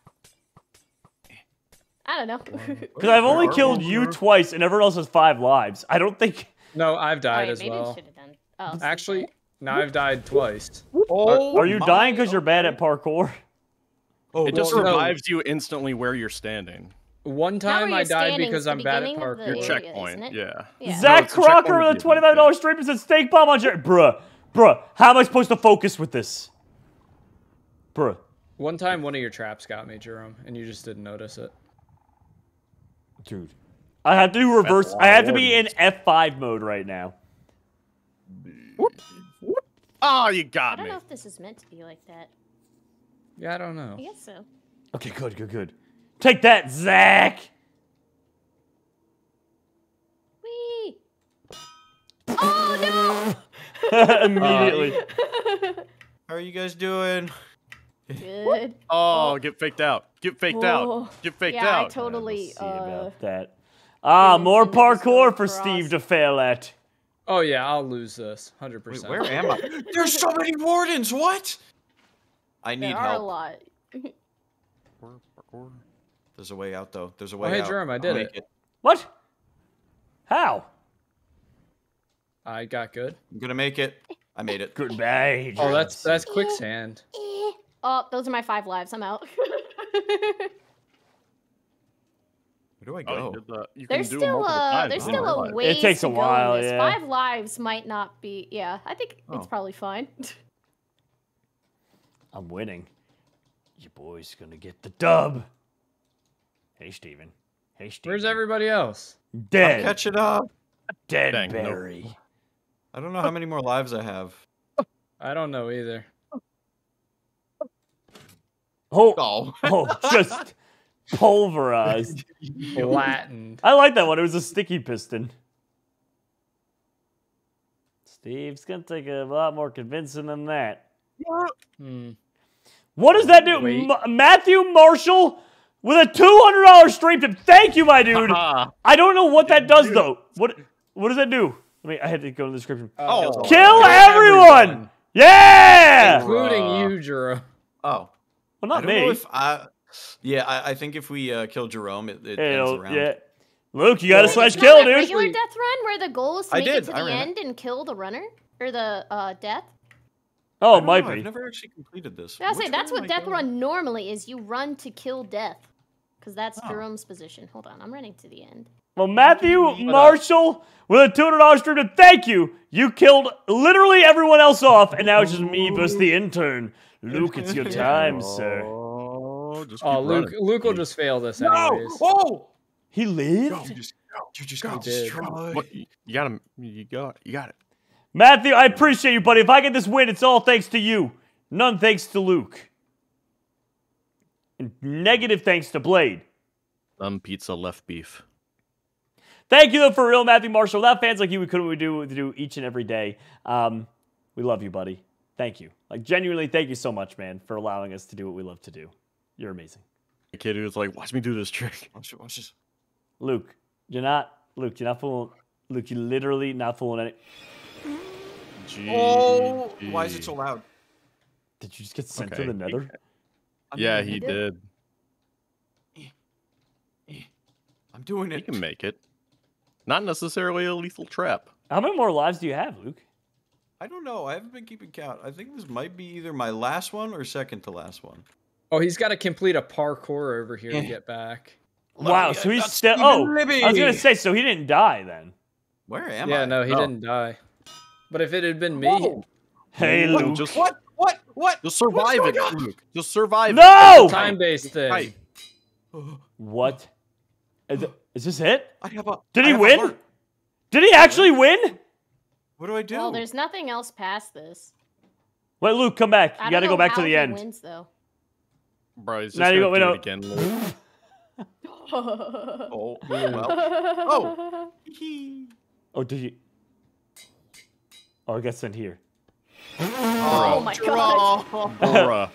I don't know. Because I've only killed you twice, and everyone else has 5 lives. I don't think. No, I've died Alright, as maybe well. we should have done. Oh, Actually, now I've died twice. Oh. Are you my- dying because you're bad at parkour? Oh, It just Well, no. revives you instantly where you're standing. One Not time where I you're died standing, because it's the I'm bad at beginning of the parkour. Your area, checkpoint, isn't it? yeah. Yeah. Zach it's a checkpoint Crocker with a at the end, $25 stream said steak bomb on Jerry. Bruh, how am I supposed to focus with this? Bruh. One time one of your traps got me, Jerome, and you just didn't notice it. Dude. I have to do reverse. a lot I have of to be in warnings. F5 mode right now. Oh, you I got don't me. know if this is meant to be like that. Yeah, I don't know. I guess so. Okay, good. Take that, Zach! Whee! Oh Immediately. no! How are you guys doing? Good. Oh, get faked out. Get faked Oh. out. Get faked Yeah, I out. totally. See about that. Ah, Demons more in the parkour Discord for for Steve us. to fail at. Oh yeah, I'll lose this, 100%. Wait, where am I? There's so many wardens. What? I need There are a help. lot. There's a way out though. There's a Oh, way hey, out. Jerome, I I'll did make it. What? How? I got good. I'm gonna make it. I made it. Goodbye. Oh, that's quicksand. Oh, those are my 5 lives. I'm out. Where do I Oh, go? you did that. You There's can do still multiple times. there's I still didn't a realize. ways takes to a go while, in this. yeah. 5 lives might not be. Yeah, I think it's Oh. probably fine. I'm winning. Your boy's gonna get the dub. Hey, Steven. Hey, Steven. Where's everybody else? Dead. Catch it up. Dead Dang, nope. Barry. I don't know how many more lives I have. I don't know either. Oh, Oh. just pulverized. Flattened. I like that one. It was a sticky piston. Steve's gonna take a lot more convincing than that. Hmm. What does that do? Wait. Matthew Marshall with a $200 stream tip. Thank you, my dude. Ah, I don't know what that does though. What does that do? I had to go in the description. Oh. Kill everyone! Yeah! Including you, Jerome. Oh. Well, I not don't know me. if I. Yeah, I think if we kill Jerome, it ends It'll- around. yeah. Luke, you gotta Wait, slash it's kill, not a dude. regular death run where the goal is to I make it did, to I the ran it. end and kill the runner or the death. Oh, I it don't might know, be. I've never actually completed this. I was Which say that's way am what I death going? run normally is. You run to kill death, because that's Oh. Jerome's position. Hold on, I'm running to the end. Well, Matthew Marshall with a $200 stream to thank you. You killed literally everyone else off, and now it's just me versus the intern. Luke, it's your time, sir. Oh, just keep Oh, Luke. running. Luke will just fail this No! anyways. Oh! He lived? You just Go. got He did. destroyed. What? You got him. You got it. Matthew, I appreciate you, buddy. If I get this win, it's all thanks to you. None thanks to Luke. And negative thanks to Blade. Pizza left beef. Thank you, though, for real, Matthew Marshall. Without fans like you, we couldn't do each and every day. We love you, buddy. Thank you. Like, genuinely, thank you so much, man, for allowing us to do what we love to do. You're amazing. The kid who's like, watch me do this trick. Watch this. Luke, you're not fooling. Luke, you're literally not fooling any. Oh! Why is it so loud? Did you just get sent to Okay. the nether? Yeah, he did. I'm doing He it. can make it. Not necessarily a lethal trap. How many more lives do you have, Luke? I don't know. I haven't been keeping count. I think this might be either my last one or second to last one. Oh, he's got to complete a parkour over here to get back. Wow, Let me so he's not still. Stephen Oh, Libby. I was gonna say, so he didn't die then. Where am I? Yeah, no, he Oh. didn't die. But if it had been me, Whoa. Hey, What? Luke. Just, What? just What's survive going it, on? Luke. Just survive it. No! time-based thing. Right. What? Is this it? I have a. Did I he have a win? heart. Did he actually win? What do I do? Well, there's nothing else past this. Wait, Luke, come back. I You don't gotta go know back to how the he end. Wins, though. Bro, he's just Now you gonna go- do wait, it again, Luke. Oh, well. Oh. Oh, did you? Oh, I got sent here. Oh my Bruh.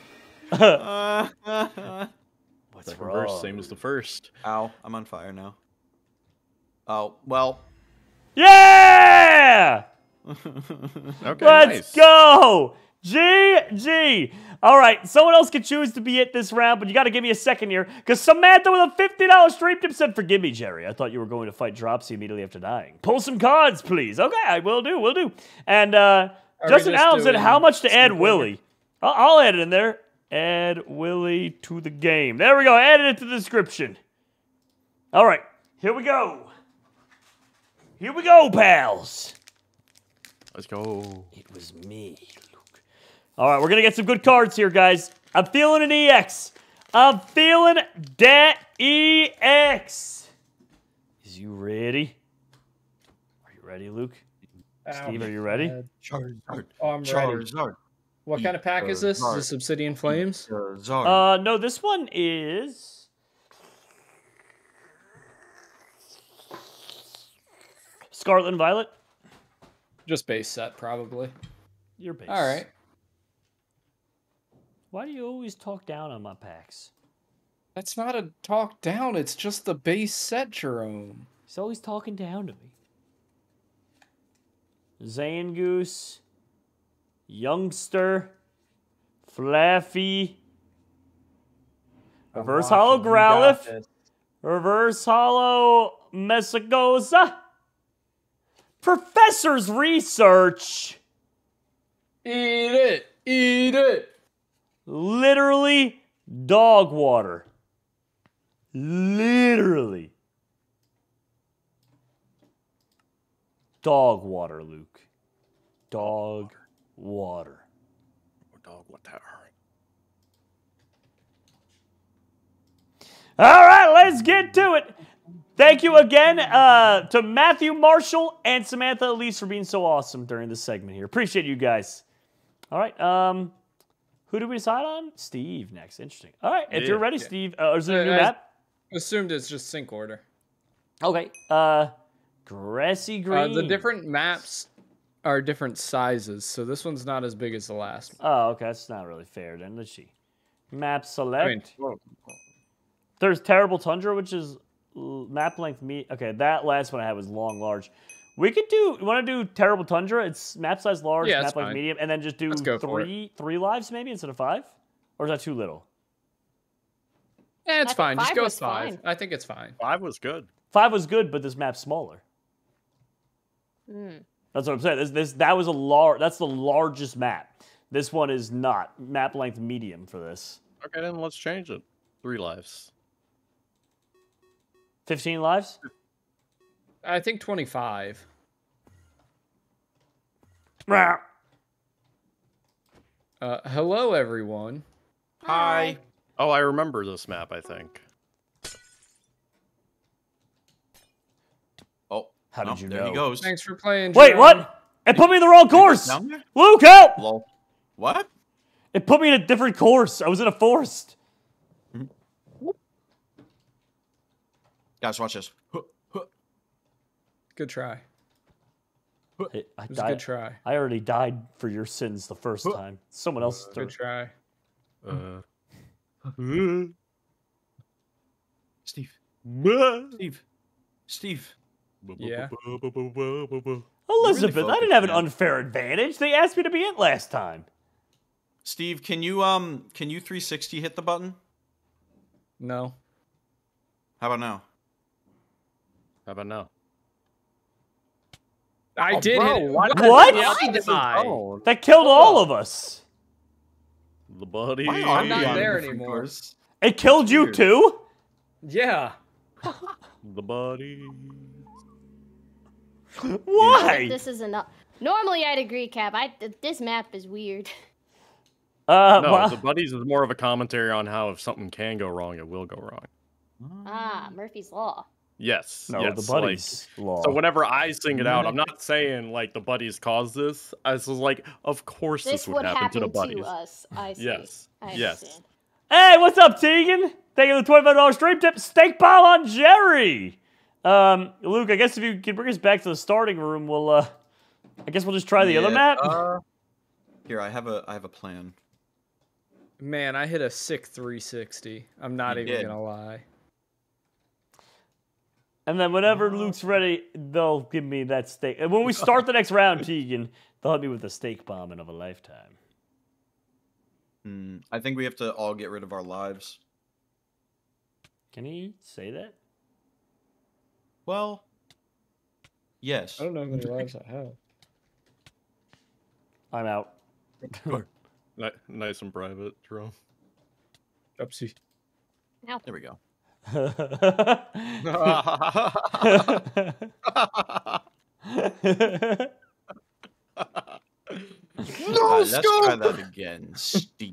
What's Second wrong? verse, same as the first. Ow, I'm on fire now. Oh, well. Yeah! Okay, Let's nice. go! GG! All right, someone else can choose to be it this round, but you got to give me a second here, because Samantha with a $50 stream tip said, "Forgive me, Jerry. I thought you were going to fight Dropsy immediately after dying. Pull some cards, please." Okay, I will do. And we Justin just Allen said, doing "How much to add sync order? Willie?" I'll add it in there. Add Willie to the game. There we go. Add it to the description. All right, here we go. Here we go, pals. Let's go. It was me, Luke. All right, we're going to get some good cards here, guys. I'm feeling an EX. I'm feeling that EX. Is you ready? Are you ready, Luke? Steve, are you ready? Charizard. Oh, I'm ready. Charizard. What kind of pack is this? Is Charizard. this Obsidian Flames? Charizard. No, this one is... Scarlet and Violet. Just base set, probably. Your base. All right. Why do you always talk down on my packs? That's not a talk down. It's just the base set, Jerome. He's always talking down to me. Zangoose, Youngster, Flaffy, Reverse Hollow Growlithe, Reverse Hollow Messagosa, Professor's Research, Eat it! Eat it! literally dog water. Literally. Dog water, Luke. Dog water. Dog, what that hurt. All right, let's get to it. Thank you again to Matthew Marshall and Samantha Elise for being so awesome during this segment here. Appreciate you guys. All right, who do we decide on? Steve next. Interesting. All right, if you're ready, Steve. Is it a new map? Assumed it's just sync order. Okay. Grassy Green. The different maps are different sizes, so this one's not as big as the last one. Oh, okay. That's not really fair then. Let's see. Map select. I mean, There's Terrible Tundra, which is map length Okay, that last one I had was long, large. We could do. You want to do Terrible Tundra? It's map size large, Yeah, map that's length fine. medium, and then just do Let's go for three lives maybe instead of 5? Or is that too little? yeah, it's I think fine. Just five go was with 5. fine. I think it's fine. 5 was good. 5 was good, but this map's smaller. Mm. That's what I'm saying. That was that's the largest map. This one is not. Map length medium for this. Okay, then let's change it. 3 lives. 15 lives? I think 25. Hello, everyone. Hi. Oh, I remember this map, I think. Oh, How did you there know? he goes. Thanks for playing. Wait, Jerome. what? It put me in the wrong course! Down there? Luke, help! Lol. What? It put me in a different course. I was in a forest. Guys, watch this. Good try. It was a good try. I already died for your sins the first time. Someone else. Good try. Steve. Steve. Yeah. Elizabeth, I didn't have an man. unfair advantage. They asked me to be it last time. Steve, can you 360 hit the button? No. How about now? How about now? I did bro, hit it. why did What? I This is died. wrong. That killed all of us. The buddy. Why are I'm not we on there different anymore. course? It killed you Weird. too? Yeah. The buddy. Why? This is enough. Normally, I'd agree, Cap. This map is weird. No, well, the buddies is more of a commentary on how if something can go wrong, it will go wrong. Ah, Murphy's Law. Yes. no, yes, the buddies law. So whenever I sing it out, I'm not saying like the buddies caused this. I was like, of course This this would happen to the buddies. us. I see. Yes. I Yes. understand. Hey, what's up, Tegan? Thank you for the $25 stream tip. Steak bomb on Jerry. Luke, I guess if you can bring us back to the starting room, we'll I guess we'll just try the other map. Here, I have a plan. Man, I hit a sick 360. I'm not You even did. gonna lie. And then whenever Luke's ready, they'll give me that steak. And when we start the next round, Tegan, they'll hit me with the steak bombing of a lifetime. I think we have to all get rid of our lives. Can he say that? Well, yes. I don't know how many lives I have. I'm out. Nice and private, Jerome. Upsie. There we go. Let's try that again, Steve.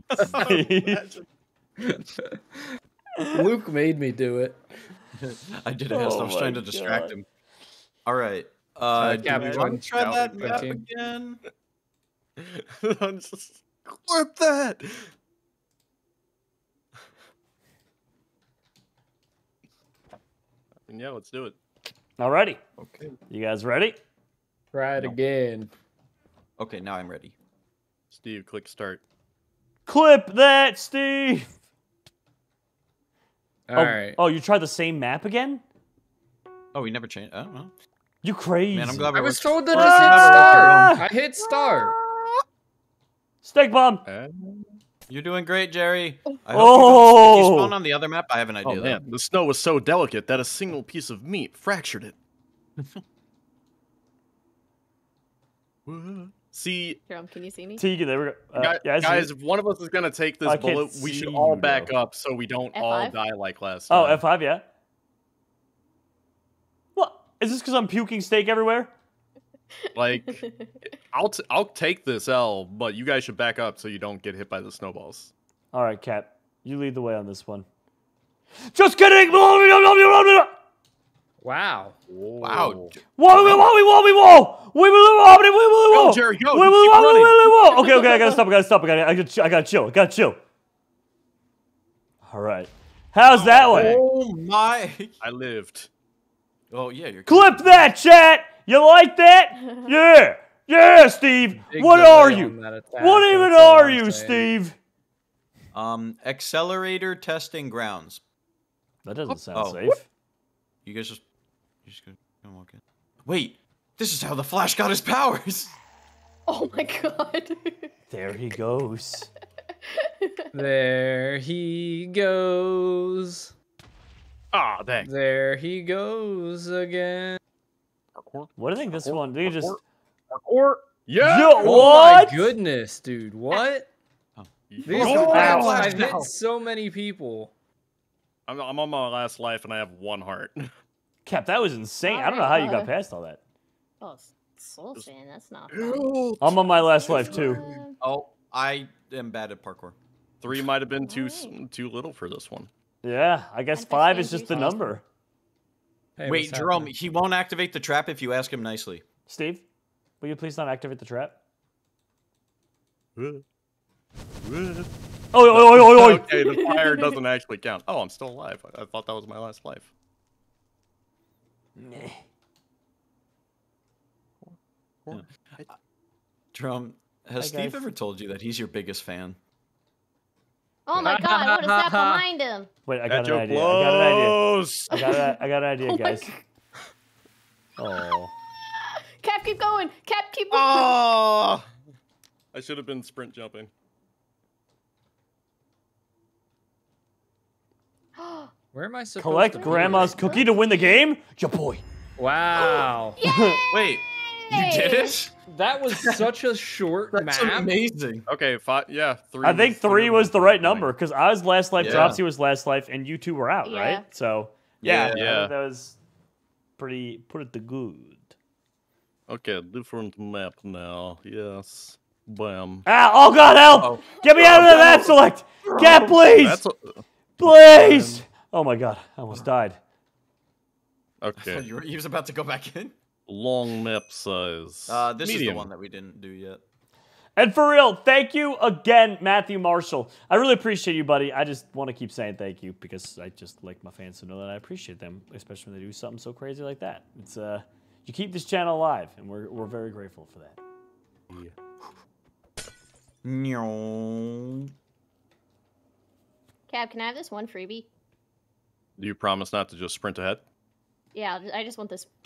Luke made me do it. I did ask. I was trying to distract him. All right. Do Cap, we join want to try Scout that with map team. again? I'm just clip that. And yeah, let's do it. Alrighty. Okay. You guys ready? Try it again. Okay, now I'm ready. Steve, click start. Clip that, Steve. All right. Oh, you tried the same map again? Oh, we never changed. I don't know. You crazy. Man, I'm glad I we was worked. told to just Ah! hit start. I hit start. Steak bomb. You're doing great, Jerry. I hope Oh! if you spawn on the other map, I have an idea. Oh man, the snow was so delicate that a single piece of meat fractured it. See, Jerome, can you see me? Tegan, there we go. guys, if one of us is gonna take this I can't bullet, we see should all you, back though. up so we don't all F5? die like last Oh, time. F5, yeah. What? Is this because I'm puking steak everywhere? Like, I'll take this L, but you guys should back up so you don't get hit by the snowballs. All right, Cap. You lead the way on this one. Just kidding! Whoa! Wow. Whoa. Go, Jerry, go. You keep running. Okay, I gotta stop. I gotta chill. All right. How's that one? Oh my! I lived. Oh yeah, you're. Clip that, chat. You like that? Yeah, Steve. Big What delay are on you? that attack, What even that's all are I'm you, saying. Steve? Accelerator testing grounds. That doesn't sound Oh. safe. You guys just gonna walk in. Wait, this is how the Flash got his powers. Oh my god. There he goes. There he goes. Ah, dang. There he goes again. Parkour. What do you think this one? Do you just? Parkour. Yeah. Yo, Oh what? my goodness, dude! What? These Oh, maps, wow. I've hit so many people. I'm on my last life and I have 1 heart. Cap, that was insane. I don't know how you got past all that. Oh, soul sand. That's not fun. I'm on my last life too. Oh, I am bad at parkour. 3 might have been Alright. too little for this one. Yeah, I guess I'd 5 is defend just the yourself. number. Hey, Wait, what's Jerome, happening? he won't activate the trap if you ask him nicely. Steve, will you please not activate the trap? Okay, Oh, the fire doesn't actually count. Oh, I'm still alive. I thought that was my last life. Jerome, has Hi, Steve guys. ever told you that he's your biggest fan? Oh my god, what is that behind him? Wait, I got At an your idea. I got an idea. close. I got an idea, Oh my guys. God. Oh. Cap, keep going. Cap, keep going. Oh, I should have been sprint jumping. Where am I supposed Collect to be? grandma's cookie to win the game? Ya boy. Wow. Wait, you did it? That was such a short That's map. amazing. Okay, 5. Yeah, 3. I think 3 was the right number because I was last life, Yeah. Dropsy was last life, and you 2 were out, Yeah. right? So, yeah, Yeah. Yeah. that was pretty good. Okay, different map now. Yes. Bam. Ah, oh god, help! Oh. Get me out of the map select! Cat, please! That's Please! Oh my god, I almost died. I okay. thought he was about to go back in. Long map size. This is Medium. the one that we didn't do yet. And for real, thank you again, Matthew Marshall. I really appreciate you, buddy. I just want to keep saying thank you because I just like my fans to know that I appreciate them, especially when they do something so crazy like that. It's you keep this channel alive, and we're very grateful for that. No. Cap, can I have this one freebie? Do you promise not to just sprint ahead? Yeah, I just want this.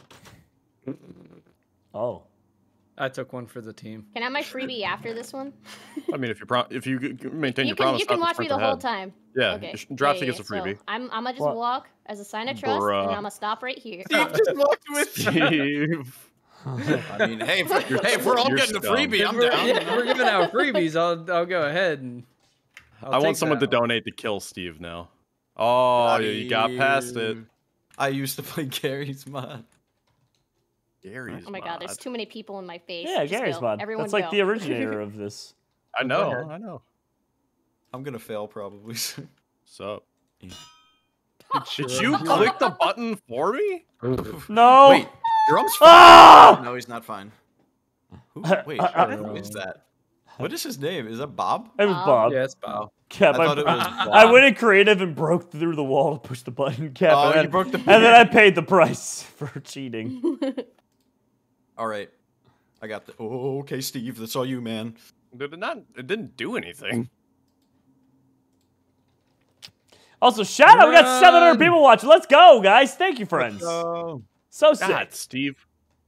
Oh, I took one for the team. Can I have my freebie after this one? I mean, if you maintain You your can, promise, you can not to watch me sprint the whole ahead. time. Yeah, Okay. Dropsy gets a So freebie. I'm gonna just What? walk as a sign of trust, and Bruh. I'm gonna stop right here. Steve just walked with Steve. I mean, hey, if we're all You're getting a scum. freebie, I'm If down. we're giving out freebies, I'll go ahead and. I want someone to donate to kill Steve now. Oh, you got past it. I used to play Gary's mod. Gary's Oh my god, there's mod. too many people in my face. yeah, Just Gary's go. mod. Everyone That's like go. the originator of this. I know, I know. I'm gonna fail probably soon. So, did Sure. you click the button for me? No. Wait, Jerome's fine. Ah! No, he's not fine. Who, wait, who is that? What is his name? Is that Bob? It was Bob. Yeah, it's Bob. Cap, I thought it was I Bob. went in creative and broke through the wall to push the button. Cap, Oh, and, you then, broke the and then I paid the price for cheating. All right, I got the. Oh, okay, Steve, that's all you, man. Did it not? It didn't do anything. Also, shout out, we got 700 Run. people watching. Let's go, guys. Thank you, friends. Oh, So sick. God, Steve.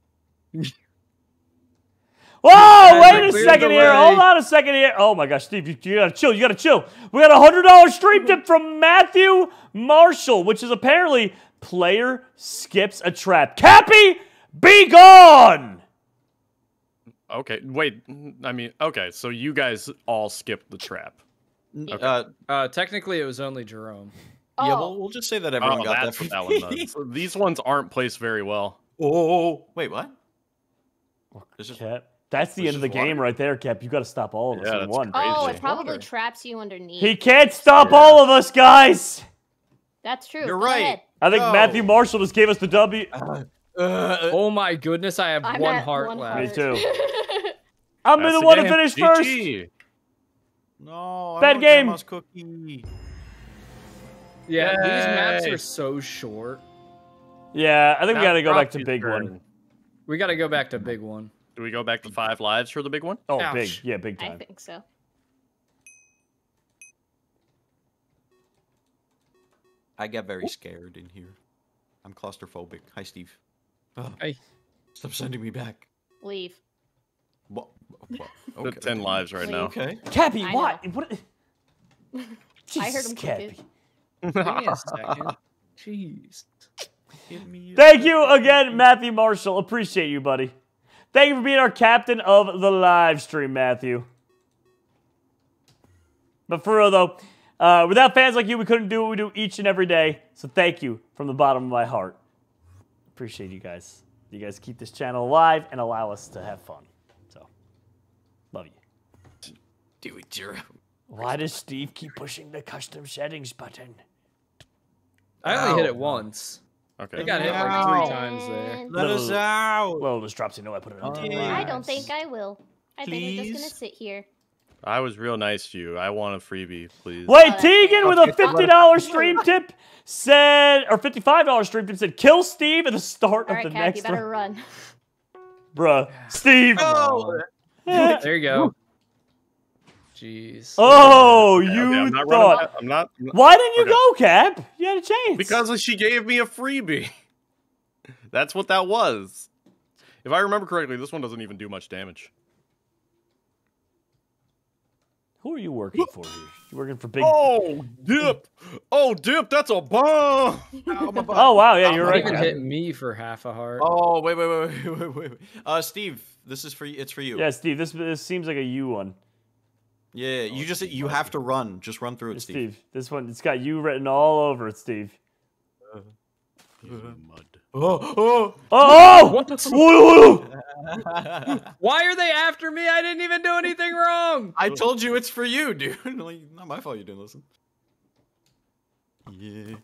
Whoa, Guys, wait I a cleared second the here. way. Hold on a second here. Oh my gosh, Steve, you gotta chill. You gotta chill. We got a $100 stream tip from Matthew Marshall, which is apparently player skips a trap. Cappy, be gone. Okay, wait. I mean, okay, so you guys all skipped the trap. Technically, it was only Jerome. Oh, Yeah, we'll just say that everyone Oh, got that that's for what that one does. So these ones aren't placed very well. Oh, wait, what? This is Cap, that's the This end of the is water. game right there, Cap. You gotta stop all of us Yeah, in that's one. crazy. oh, Crazy. it probably Water. traps you underneath. He can't stop Yeah. all of us, guys. That's true. You're Go right. ahead. I think No. Matthew Marshall just gave us the W. Oh my goodness, I have I'm one at heart one left. Me heart. too. I'm That's the the one to game. finish first. GG. No, I Bad want game. Grandma's cookie. Yeah, these maps Yay. are so short. Yeah, I think we Now gotta go back to Dropsy's big turn. one. We got to go back to big one. Do we go back to 5 lives for the big one? Oh, Ouch. big. Yeah, big I time. think so. I get very scared in here. I'm claustrophobic. Hi, Steve. Ugh, Hey, stop sending me back. Leave. What? The 10 lives right now. Okay. Cappy, I what? know. What? I heard Jesus, him Cappy. click give me a second. Jeez. Give me a Thank you again, Matthew Marshall. Appreciate you, buddy. Thank you for being our captain of the live stream, Matthew. But for real, though, without fans like you, we couldn't do what we do each and every day. So thank you from the bottom of my heart. Appreciate you guys. You guys keep this channel alive and allow us to have fun. So, love you. Do it, Jerome. Why does Steve keep pushing the custom settings button? I only hit it once. Okay. I got hit like Ow. 3 times there. Let us out. Well, this drops, you know I put it on. I don't think I will. I think we're just Please? gonna sit here. I was real nice to you. I want a freebie, please. Wait, that's Tegan with fair. a $50 stream tip said, or $55 stream tip said, kill Steve at the start All of right, the Cap, you next better round. run. Bruh, Steve. Oh. There you go. Jeez. Oh, Okay, you I'm not thought. running. I'm not. Why didn't you Okay. go, Cap? You had a chance. Because she gave me a freebie. That's what that was. If I remember correctly, this one doesn't even do much damage. Who are you working for here? You working for Big? Oh, Dip! Oh, Dip, that's a bomb! Oh, wow, yeah, you're It right. even Cap. hit me for half a heart. Oh, wait. Steve, this is for you. It's for you. Yeah, Steve, this seems like a you one. Yeah, you have to run. Just run through it, Steve. Steve, this one, it's got you written all over it, Steve. Mud. Oh, Oh! What the Woo! Why are they after me? I didn't even do anything wrong. I told you it's for you, dude. Like, not my fault you didn't listen. Yeah.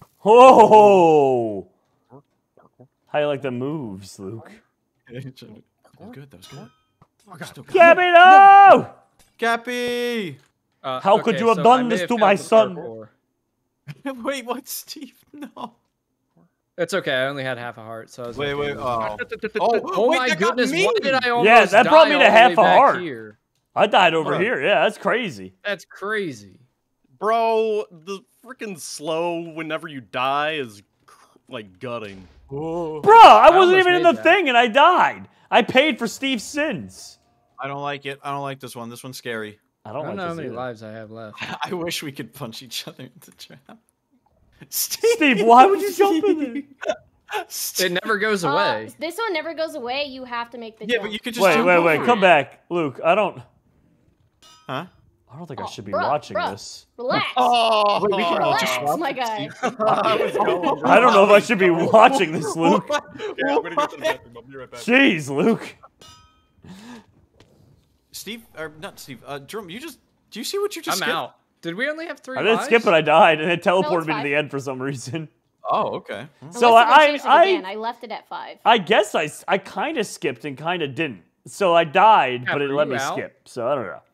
Oh! How you like the moves, Luke? That was good. That was good. Still got Cappy, no! Cappy! How could you have so done I may this have to found my the son? parkour. Wait, what, Steve? No. It's okay. I only had half a heart, so I was Wait, okay wait. with it. Oh, Oh my goodness! Why did I almost Yeah, that brought die me to all the half way a back heart. Here? I died over Bruh. here. Yeah, that's crazy. That's crazy. Bro, the freaking slow whenever you die is like gutting. Bruh, I wasn't almost even in made the that. thing and I died. I paid for Steve's sins. I don't like it. I don't like this one. This one's scary. I I don't, don't like know how this many either. lives I have left. I wish we could punch each other into the trap. Steve, why would you jump in there? It never goes away. This one never goes away. You have to make the Yeah, jump. but you could just Wait, jump wait, over wait. it. Come back. Luke, I don't Huh? think I Oh, should be bruh, watching bruh. this. Relax. Oh, Wait, we can Relax, my guy. I don't know if I should be watching this, Luke. Okay, I'm gonna go to the bathroom. I'll be right back. Jeez, Luke. Steve, or not Steve, Jerome, do you see what you just I'm skipped? out. Did we only have 3 I didn't lives? skip it, I died, and it teleported it's me to fine. the end for some reason. Oh, okay. So Unless they changed it again. I left it at 5. I guess I kind of skipped and kind of didn't. So I died, Yeah, but it were let you me out? skip. So I don't know.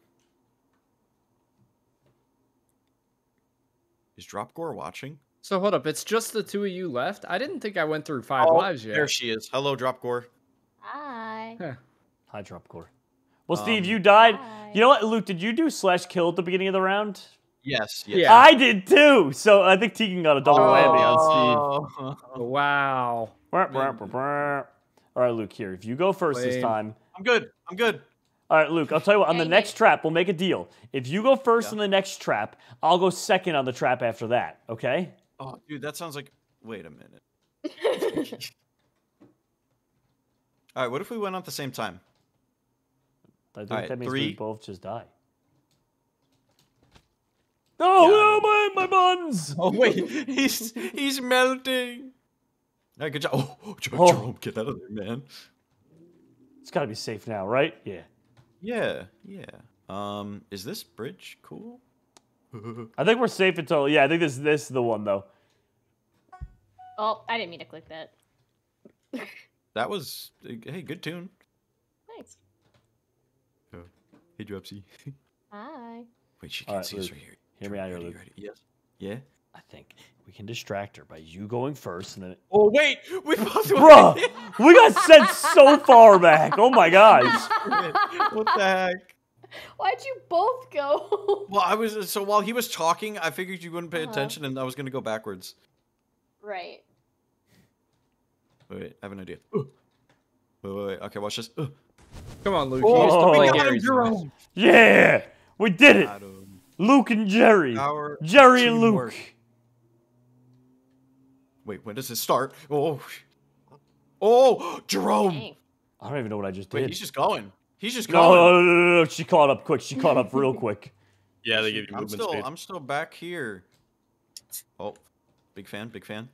Is Dropgore watching? So hold up, it's just the 2 of you left? I didn't think I went through 5 lives yet. There she is. Hello, Dropgore. Hi. Huh. Hi, Dropcore. Well, Steve, you died. Hi. You know what, Luke? Did you do /kill at the beginning of the round? Yes. Yeah. I did too. So I think Tegan got a double whammy on Steve. Wow. All right, Luke. Here, if you go first this Lame. time. I'm good. I'm good. All right, Luke. I'll tell you what. On the Dang next it. trap, we'll make a deal. If you go first Yeah. on the next trap, I'll go second on the trap after that. Okay? Oh, dude, that sounds like. Wait a minute. All right, what if we went on at the same time? I think right, that means we 3. both just die. Oh, no, my buns! Oh wait, he's melting. All right, good job. Oh, Jerome, get out of there, man. It's got to be safe now, right? Yeah. Yeah. Is this bridge cool? I think we're safe until. Yeah, I think this is the one though. Oh, I didn't mean to click that. That was hey, good tune. Thanks. Hey, Dropsy. Hi. Wait, she All can't right, see us Luke, right here. hear me out here, Ready, Luke. ready? Yes. Yeah. I think we can distract her by you going first, and then. Oh wait, we both. Bruh, we got sent so far back. Oh my gosh. What the heck? Why'd you both go? Well, I was so while he was talking, I figured you wouldn't pay Uh-huh. attention, and I was gonna go backwards. Right. Wait, I have an idea. Wait. Okay, watch this. Come on, Luke. Oh, You used to play we got him, Gary's Jerome. Yeah, we did it. Adam. Luke and Jerry. Power Jerry and Luke. teamwork. Wait, when does it start? Oh, Jerome. Dang. I don't even know what I just Wait, did. he's just going. He's just No, going. no. She caught up quick. She caught up real quick. Yeah, they give you movement speed. I'm still back here. Oh, big fan. Big fan.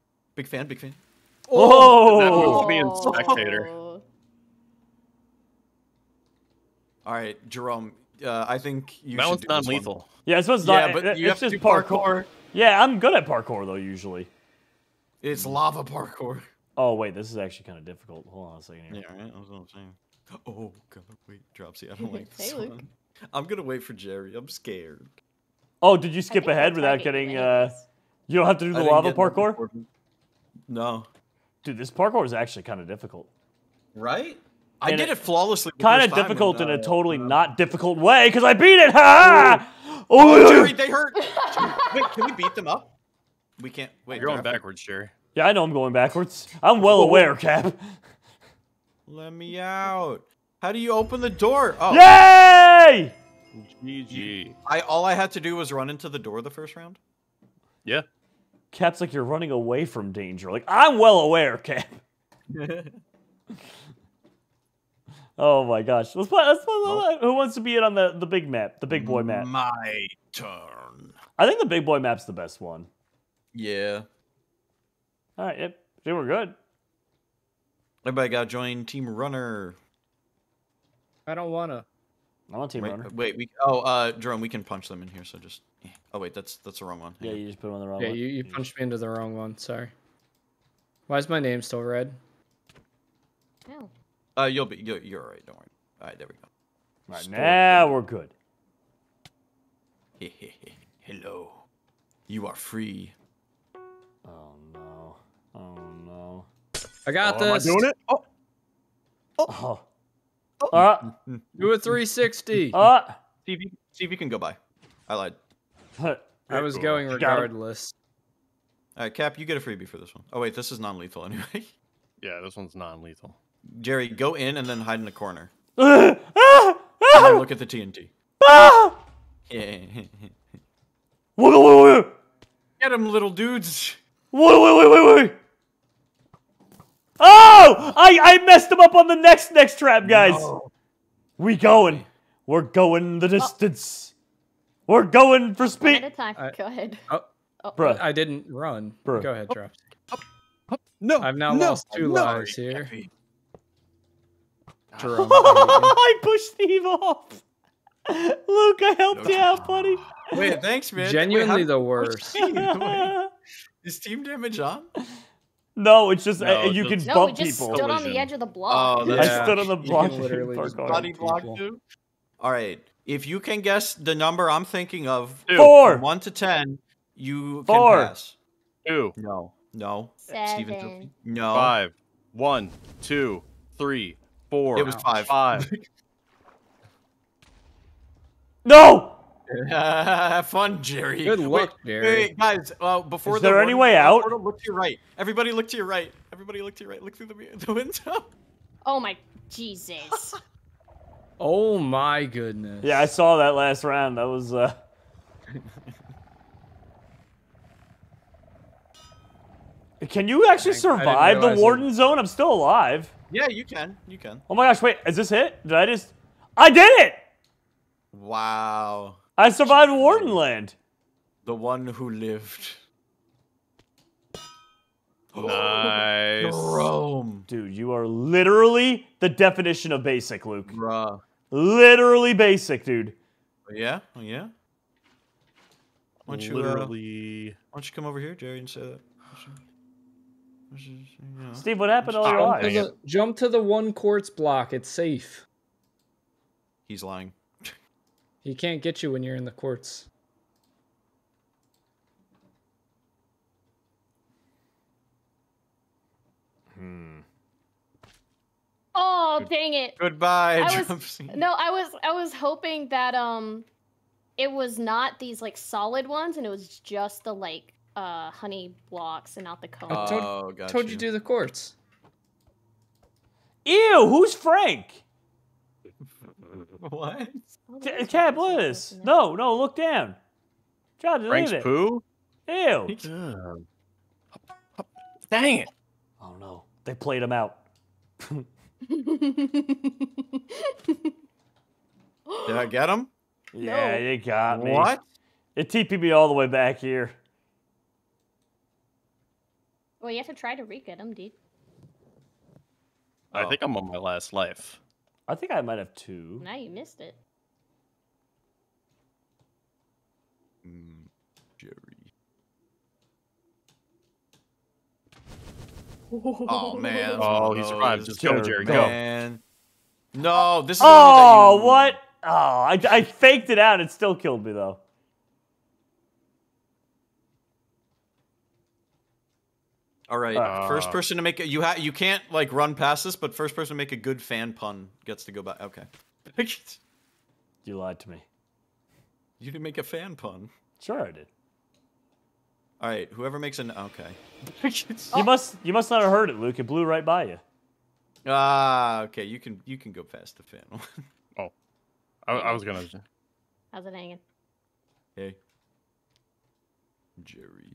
Oh! That was being spectator. Oh. All right, Jerome. I think you That should one's do this one. non-lethal. Yeah, this one's Yeah, not. but you it's have to just do parkour. Yeah, I'm good at parkour though usually. It's lava parkour. Oh wait, this is actually kind of difficult. Hold on a second here. Yeah, right. That's what I'm saying. Oh god, wait, Dropsy. I don't like this Hey, Luke. one. I'm gonna wait for Jerry. I'm scared. Oh, did you I skip think ahead they'll without target you getting? anyways. You don't have to do I the didn't lava get nothing parkour. for me. No. Dude, this parkour is actually kind of difficult. Right? I And did it flawlessly. the Kind first of time difficult in when, a totally not difficult way because I beat it. Ha! Oh, Jerry, they hurt. Wait, can we beat them up? We can't. Wait, You're going they're- backwards, Jerry. Yeah, I know I'm going backwards. I'm well aware, Cap. Let me out. How do you open the door? Oh, Yay! GG. all I had to do was run into the door the first round. Yeah. Cap's like you're running away from danger. Like I'm well aware, Cap. Oh my gosh. Let's play. Who wants to be in on the big map, the big boy map? My turn. I think the big boy map's the best one. Yeah. All right, yep. See, we're good. Everybody got to join Team Runner. I don't wanna. I'm on team Wait, runner. Jerome, we can punch them in here. So just. Oh wait, that's the wrong one. Yeah, Hang on. you just put him on the wrong Yeah, one. you punched me into the wrong one. Sorry. Why is my name still red? No. You're all right. Don't worry. All right, there we go. All right, Store now we're good. Hello. You are free. Oh no. Oh no. I got Am I this. doing it? Oh. Oh. Do a 360. See if you can go by. I lied. I was going Got him. regardless. All right, Cap, you get a freebie for this one. Oh wait, this is non-lethal anyway. Yeah, this one's non-lethal. Jerry, go in and then hide in the corner. Ah! And then look at the TNT. Ah! Yeah. Wait. Get him, little dudes. Wait. Oh! I messed him up on the next trap, guys. No. We going. We're going the distance. We're going for One speed. at a time. Go ahead. Oh, Bruh. I didn't run. Bruh. Go ahead, Drops. No. I've now lost 2 lives here. Happy. Jerome. I pushed Steve off. Luke, I helped you out, buddy. Wait, thanks, man. Genuinely Wait, the how- worst. Wait, is team damage on? No, it's just No, you can just- No, we bump just people. stood on the Collision. edge of the block. Oh, I that's Yeah. stood on the You block. can literally just Parkour. body block people. too. All right. If you can guess the number I'm thinking of, 4. from 1 to 10, you 4. can pass. 2, No. 7. No. 5, 1, 2, 3, 4. It was 5. 5. No! Have fun, Jerry. Good luck, Jerry. Wait, guys. Before Is the there any warning way out? portal, look to your right. Everybody, look to your right. Everybody, look to your right. Look through the window. Oh my Jesus. Oh my goodness. Yeah, I saw that last round. That was Can you actually didn't survive the realize it. warden zone? I'm still alive. Yeah, you can. You can. Oh my gosh, wait, is this it? Did I just I did it! Wow. I survived Warden Land. The one who lived. Nice. Rome. Dude, you are literally the definition of basic, Luke. Bruh. Literally basic, dude. Yeah? Oh, yeah? Why don't you, Literally. why don't you come over here, Jerry, and say that? Steve, what happened to all your Jump to lives? Jump to the 1 quartz block. It's safe. He's lying. He can't get you when you're in the quartz. Oh, dang it. Goodbye, I was Jumpsy. no, I was hoping that it was not these like solid ones and it was just the like honey blocks and not the cone. Oh, got Told you do the quartz. Ew, who's Frank? What? Cab, look at this. No, look down. John, look Frank's at it. poo? Ew. Damn. Dang it. Oh no, they played him out. Did I get him? Yeah, you got me. What? It TP'd me all the way back here. Well, you have to try to re-get him, dude. I think I'm on my last life. I think I might have 2. Now you missed it. Jerry. Oh man. Oh, he survived. Just go, Jerry. Go. Man. No, this is. Oh, what? Oh, I faked it out. It still killed me though. All right, first person to make it. You can't like run past this, but first person to make a good fan pun gets to go back. Okay. You lied to me. You didn't make a fan pun. Sure, I did. All right, whoever makes an okay. You must not have heard it, Luke. It blew right by you. Okay. You can go past the fan one. Oh, I was gonna. How's it hanging? Hey, Jerry.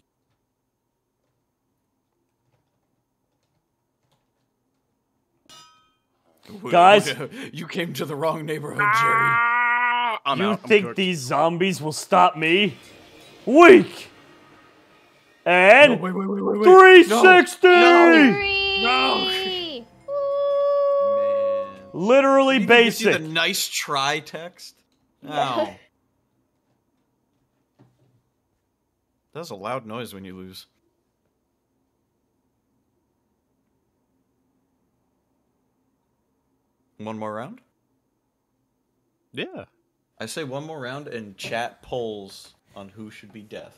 Guys. You came to the wrong neighborhood, Jerry. I'm You out. I'm think cooked. these zombies will stop me? Weak. And Wait. 360. No. Three! Man. Literally Did you see basic. the nice try text? Oh. That's a loud noise when you lose. One more round? Yeah. I say one more round and chat polls on who should be death.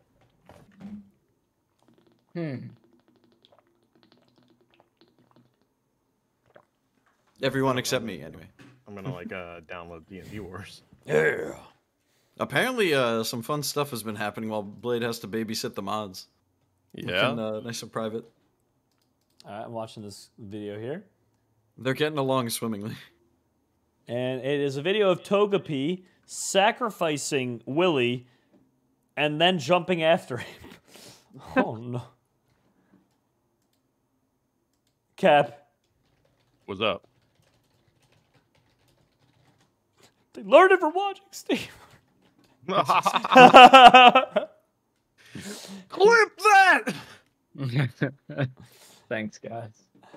Everyone except me, anyway. I'm gonna like download D&D Wars. Yeah. Apparently, some fun stuff has been happening while Blade has to babysit the mods. Yeah. Looking, nice and private. All right, I'm watching this video here. They're getting along swimmingly. And it is a video of Togepi sacrificing Willy and then jumping after him. Oh no. Cap, What's up? they learned it from watching Steve. Clip that. Thanks, guys.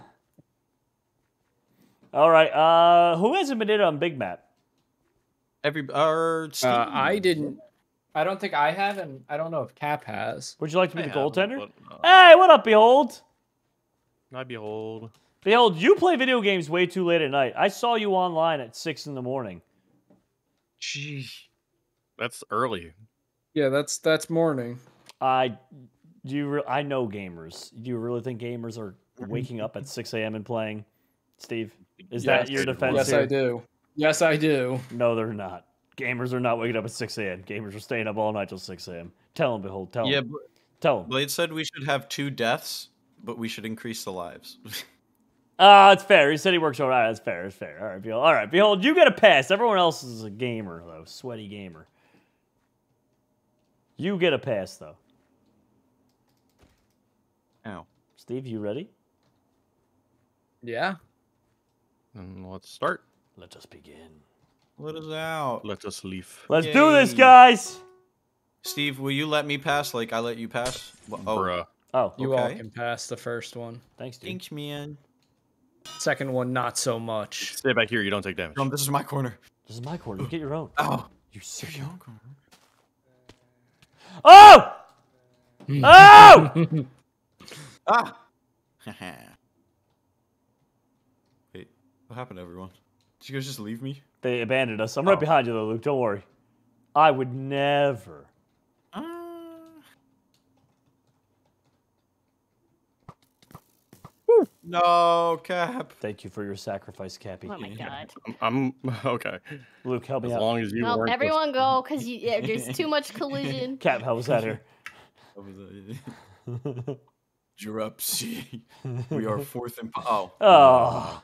All right, who hasn't been in on Big Map? Steve, I didn't. I don't think I have, and I don't know if Cap has. Would you like to be I the haven't, goaltender? but, Hey, what up, Behold? I behold. Behold, you play video games way too late at night. I saw you online at 6 in the morning. Gee. That's early. Yeah, that's morning. I know gamers. Do you really think gamers are waking up at 6 a.m. and playing? Steve, is that your defense Yes, here? I do. Yes, I do. No, they're not. Gamers are not waking up at 6 a.m. Gamers are staying up all night till 6 a.m. Tell them, Behold. Tell them. Yeah, Tell them. Blade said we should have 2 deaths, but we should increase the lives. It's fair. He said he works all right. That's fair. It's fair. All right, Behold. All right, Behold. You get a pass. Everyone else is a gamer, though. Sweaty gamer. You get a pass, though. Ow. Steve, you ready? Yeah. And let's start. Let us begin. Let us out. Let us leave. Let's do this, Yay. guys. Steve, will you let me pass like I let you pass? Oh, Bruh. Oh, You all Okay. can pass the first one. thanks, dude. thanks, man. Second one, not so much. Stay back here. You don't take damage. This is my corner. This is my corner. You get your own. Oh. You sick. corner. Oh! Oh! Ah! Wait, what happened to everyone? Did you guys just leave me? They abandoned us. I'm right behind you, though, Luke. Don't worry. I would never. No, Cap. Thank you for your sacrifice, Cappy. Oh my god. I'm okay. Luke, help me As out. long as you Well, weren't. everyone go, because there's too much collision. Cap, help us out here. What was that? Dropsy. We are fourth and... Oh. Oh.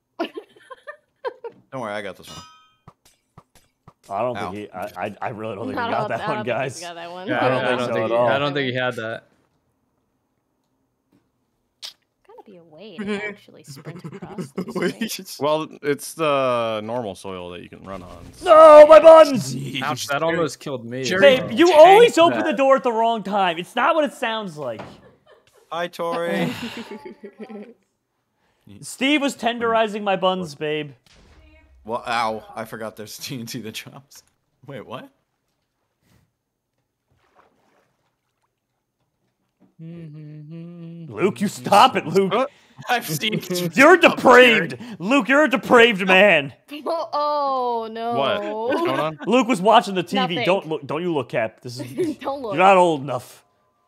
Don't worry, I got this one. I don't Ow. think he... I really don't think I he got don't- that one, guys. Got that one. Yeah, I don't think so at all. I don't think he had that. be a way to actually sprint across this, right? Well, it's the normal soil that you can run on. No, my buns! Ouch, that almost killed me. Jerry, Babe, bro. you Change always open that. the door at the wrong time. It's not what it sounds like. Hi, Tori. Steve was tenderizing my buns, babe. Well, ow! I forgot there's TNT that drops. Wait, what? Luke, you stop it, Luke. I've seen. You're depraved. Luke, you're a depraved man. Oh no! What? What's going on? Luke was watching the TV. Nothing. Don't look. Don't you look, Cap. This is. Don't look. You're not old enough.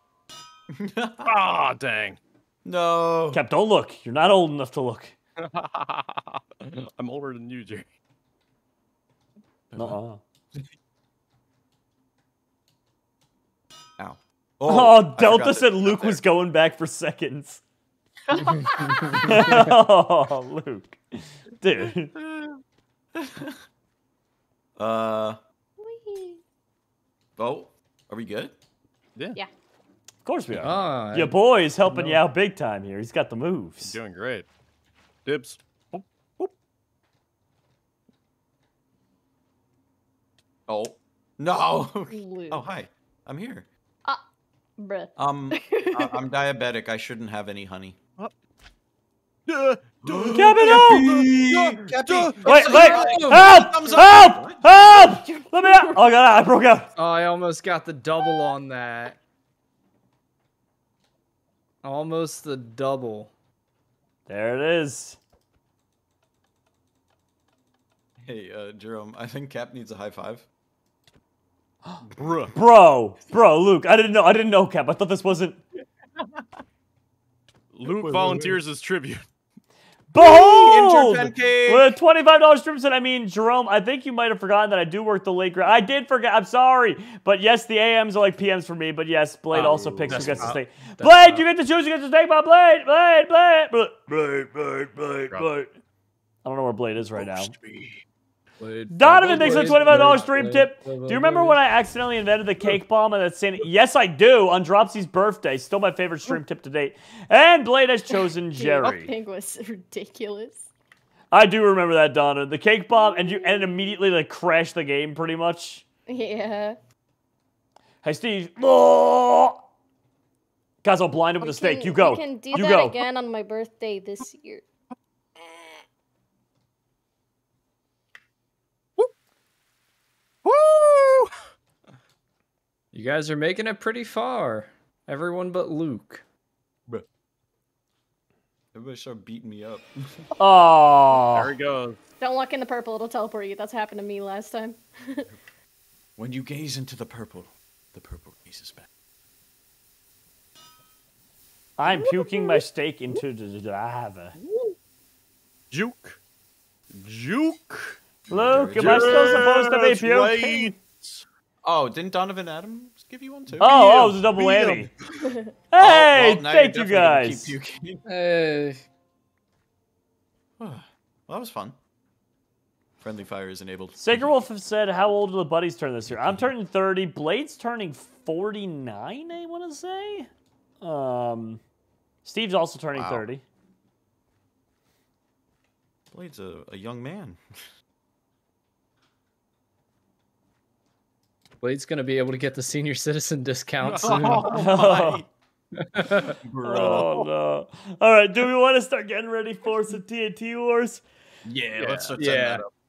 Ah, dang. No. Cap, don't look. You're not old enough to look. I'm older than you, Jerry. Uh-uh. Ow. Oh, I Delta forgot said that- Luke was going back for seconds. Oh, Luke. Dude. Whee! Oh, are we good? Yeah. Yeah. Of course we are. Ah, Your boy is helping you out big time here. He's got the moves. Doing great. Dibs. Whoop, whoop. Oh. No. Luke. Oh, hi. I'm here. Bruh. I'm diabetic. I shouldn't have any honey. Cap it up! Cappy! Wait, Oh, help! thumbs up. Help! Help! Let me out! Oh, God, I broke out. Oh, I almost got the double on that. Almost the double. There it is. Hey, Jerome, I think Cap needs a high five. Bruh. Bro, Luke, I didn't know, Cap. I thought this wasn't. Luke volunteers as tribute. Behold! Interpancake! With $25 streams, and I mean, Jerome, I think you might have forgotten that I do work the late grade. I did forget. I'm sorry. But yes, the AMs are like PMs for me. But yes, Blade also picks who that's gets to not- stay. that's Blade, not- you get to choose who gets to stay by Blade. Blade. I don't know where Blade is right now. Donovan, thanks for the $25 stream tip. Do you remember when I accidentally invented the cake bomb and that's saying, yes, I do, on Dropsy's birthday. Still my favorite stream tip to date. And Blade has chosen Jerry. Pink was ridiculous. I do remember that, Donovan. The cake bomb, and it immediately like crashed the game pretty much. Yeah. Hey, Steve. Oh! Guys, I'll blind him with a steak. You go. I can do You that go. again on my birthday this year. Woo! You guys are making it pretty far. Everyone but Luke. Everybody start beating me up. Oh. There he goes. Don't look in the purple, it'll teleport you. That's happened to me last time. When you gaze into the purple gazes back. I'm puking my steak into the lava. Juke. Juke. Luke, am I still supposed to be That's puking? right. Oh, didn't Donovan Adams give you one too? Oh, it was a double whammy. Hey, well, now thank you're you definitely gonna guys. keep puking. Hey. Well, that was fun. Friendly fire is enabled. Sacred Wolf said, how old are the buddies turn this year? I'm turning 30. Blade's turning 49, I want to say. Steve's also turning Wow. 30. Blade's a young man. Blade's gonna be able to get the senior citizen discount soon. Oh, no. All right, do we want to start getting ready for some TNT Wars? Yeah, Yeah. let's start setting that up.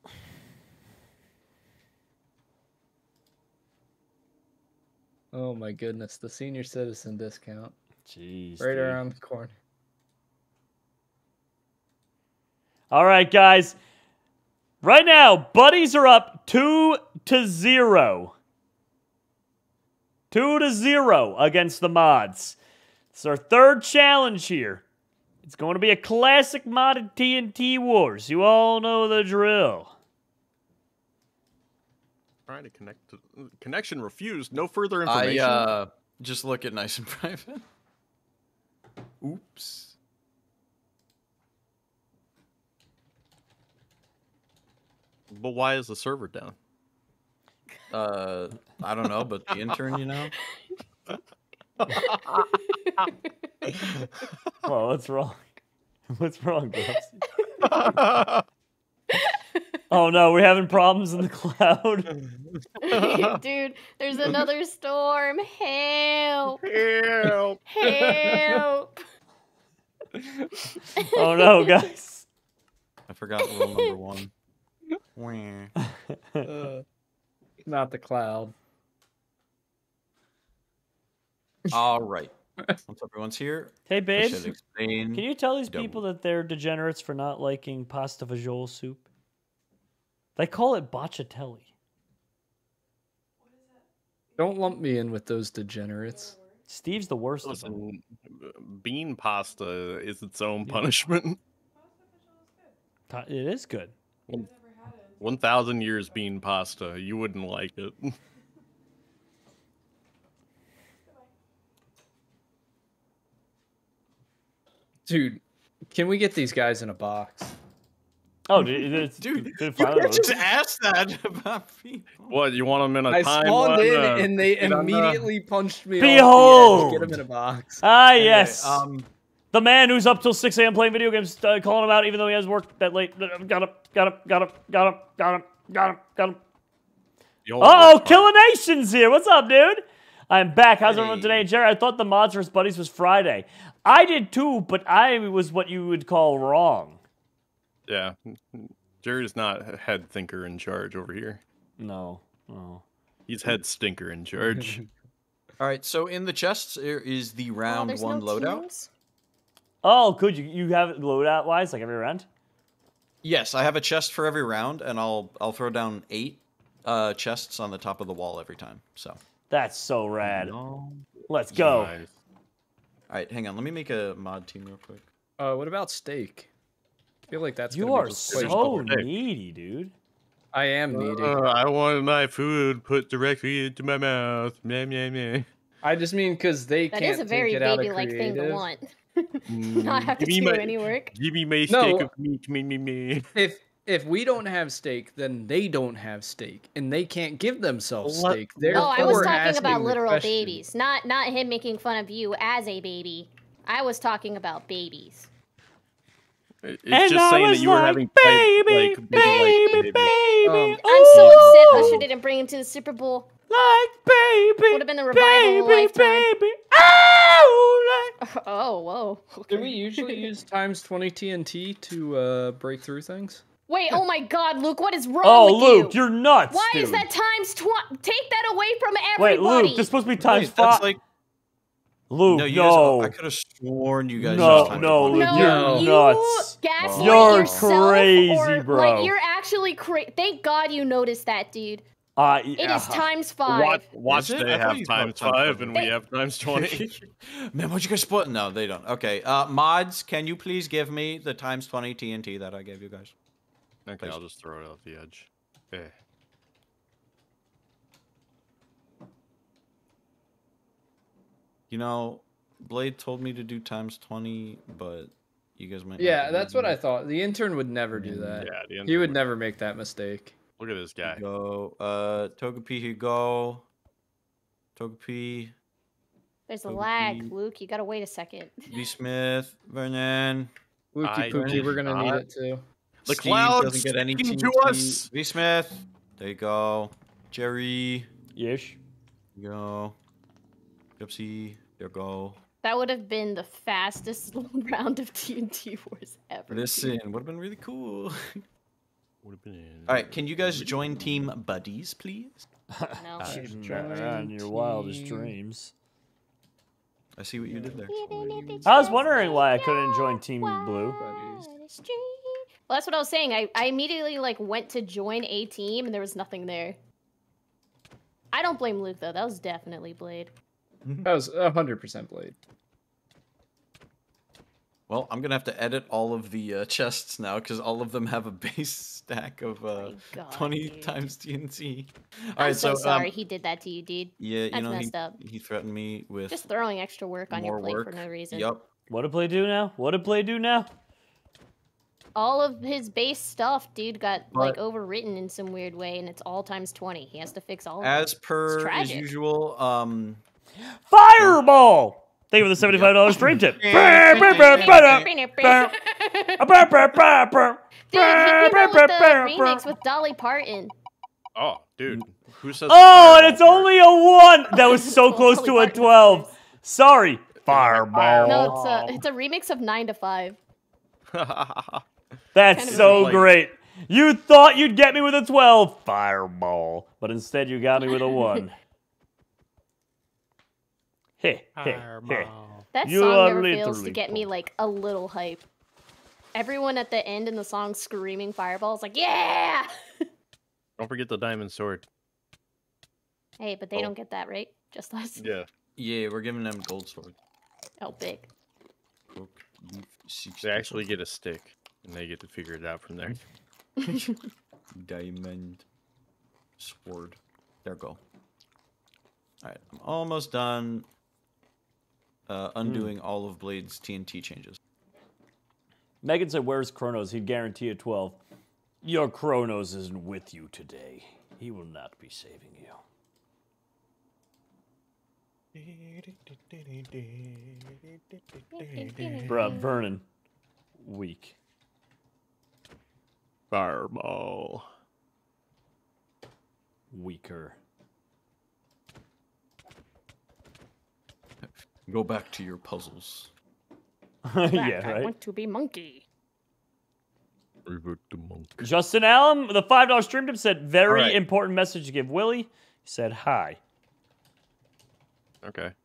Oh my goodness, the senior citizen discount. Jeez. Right dude. around the corner. All right, guys. Right now, buddies are up 2-0. 2-0 against the mods. It's our third challenge here. It's going to be a classic modded TNT Wars. You all know the drill. Trying to connect. Connection refused. No further information. I just look at nice and private. Oops. But why is the server down? I don't know, but the intern, you know. Whoa, what's wrong? What's wrong, Bubsy? Oh no, we're having problems in the cloud. Dude, there's another storm. Help! Help. Help! Oh no, guys. I forgot rule number 1. Wah. Not the cloud. All right. Once everyone's here, Hey, I babe. should explain. Can you tell these Double. people that they're degenerates for not liking pasta fagioli soup? They call it bocciatelli. Don't lump me in with those degenerates. Steve's the worst of them. Listen, bean pasta is its own punishment. It is good. 1,000 years bean pasta. You wouldn't like it. Dude, can we get these guys in a box? Oh, Dude, did you it finally can't load? just ask that about people. What, you want them in a I time? spawned in line, and they get on the- immediately punched me Behold! off the edge. Get them in a box. Ah, Anyway, yes. The man who's up till 6 a.m. playing video games, calling him out even though he has work that late. Got him. Yo, Uh-oh, what's Killer Nation's here. What's up, dude? I'm back. How's everyone today? Jerry, I thought the Mods vs. Buddies was Friday. I did too, but I was what you would call wrong. Yeah. Jerry's not head thinker in charge over here. No. He's head stinker in charge. All right, so in the chests there is the Oh, round there's 1 no loadout. teams? Oh, could you have it loadout wise like every round? Yes, I have a chest for every round, and I'll throw down 8 chests on the top of the wall every time. So, That's so rad. all Let's go. Nice. right, hang on. Let me make a mod team real quick. What about steak? I feel like that's You gonna are be just quite- so double dick. needy, dude. I am needy. I want my food put directly into my mouth. Meh, meh, meh. I just mean because they That can't is a very take it out of baby-like thing to creative. want. Not have to Give me do my- any work. Give me my No. steak of meat. Me. If we don't have steak, then they don't have steak, and they can't give themselves What- steak. Oh, I was Therefore talking asking about the literal question. babies, not him making fun of you as a baby. I was talking about babies. It's And just I saying was that you were like, having baby, like, baby, baby. I'm so upset Usher didn't bring him to the Super Bowl. Like baby. Would've been the revival of a lifetime. Baby. Oh, like. Oh, whoa. Do we usually use times 20 TNT to break through things? Wait, oh my god, Luke, what is wrong Oh, with Luke, you? you're nuts, Why dude. is that times 20? Take that away from Wait, everybody. Luke, this is supposed to be times Wait, that's 5. like Luke, no, you no. guys. I could have sworn you guys. No, used time no, to Luke, one. No, you're you nuts. gaslight You're yourself crazy, or, bro. Like, you're actually crazy. Thank God you noticed that, dude. It is times 5. Watch Is it? they I thought have you times thought times 5 and we They- have times 20. Man, what'd you guys split? No, they don't. Okay, mods, can you please give me the times 20 TNT that I gave you guys? Okay, I'll just throw it off the edge. Okay. You know, Blade told me to do times 20, but you guys might. not Yeah, believe that's what me. I thought. The intern would never do that. Yeah, the end He of would it. never make that mistake. Look at this guy. Go, Togepi, here go. Togepi, There's a Luke, lag, you- Luke. You gotta wait a second. B. Smith, Vernon. Wookie Pookie, we're gonna need not. it too. The Steve cloud's doesn't get any speaking TNT. to us. V. Smith, there you go. Jerry, Yish. there you go. Gypsy, there you go. That would have been the fastest round of TNT Wars ever. Listen, would have been really cool. Would've been- All right, can you guys join Team Buddies, please? No. In your wildest dreams. I see what you did there. I was wondering why I couldn't join Team Blue. Well, that's what I was saying. I immediately like went to join a team and there was nothing there. I don't blame Luke though. That was definitely Blade. That was 100% Blade. Well, I'm gonna have to edit all of the chests now because all of them have a base stack of My God, 20 dude. times TNT. All I'm right, so sorry um, he did that to you, dude. yeah, you That's know messed up. he threatened me with Just throwing extra work on your more plate work. for no reason. Yup. What did Play do now? What did Play do now? All of his base stuff, dude, got like But- overwritten in some weird way, and it's all times 20. He has to fix all of it. As per as tragic. usual, Fireball! Thank you for the $75 stream tip. Dude, he came out with the remix with Dolly Parton. Oh, dude. Who says? Oh, and it's only a 1. That was so close to a 12. Sorry. Fireball. No, it's a remix of 9 to 5. That's kind of so like- great. You thought you'd get me with a 12. Fireball. But instead you got me with a 1. Hey. That You song are never fails to literally get me like a little hype. Everyone at the end in the song screaming Fireball is like, yeah! Don't forget the diamond sword. Hey, but they don't get that, right? Just us. Yeah. Yeah, we're giving them gold sword. Oh, big. Cook, beef, They actually get a stick, and they get to figure it out from there. diamond sword. There we go. Alright, I'm almost done undoing all of Blade's TNT changes. Megan said, where's Kronos? He'd guarantee a 12. Your Kronos isn't with you today. He will not be saving you. Bruh, Vernon. Weak. Fireball. Weaker. Go back to your puzzles. Yeah, I right? want to be monkey. Revert to monk. Justin Allen, the $5 stream tip said, very Alright. important message to give Willie. He said, hi. Okay.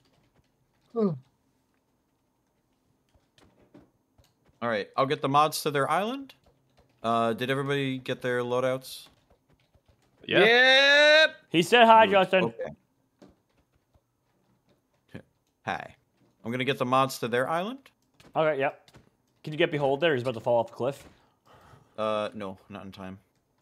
Alright, I'll get the mods to their island. Did everybody get their loadouts? Yeah. Yep. He said hi, Justin. Okay. Hi. I'm gonna get the mods to their island. Okay, yep. Can you get Behold there? He's about to fall off the cliff. No, not in time.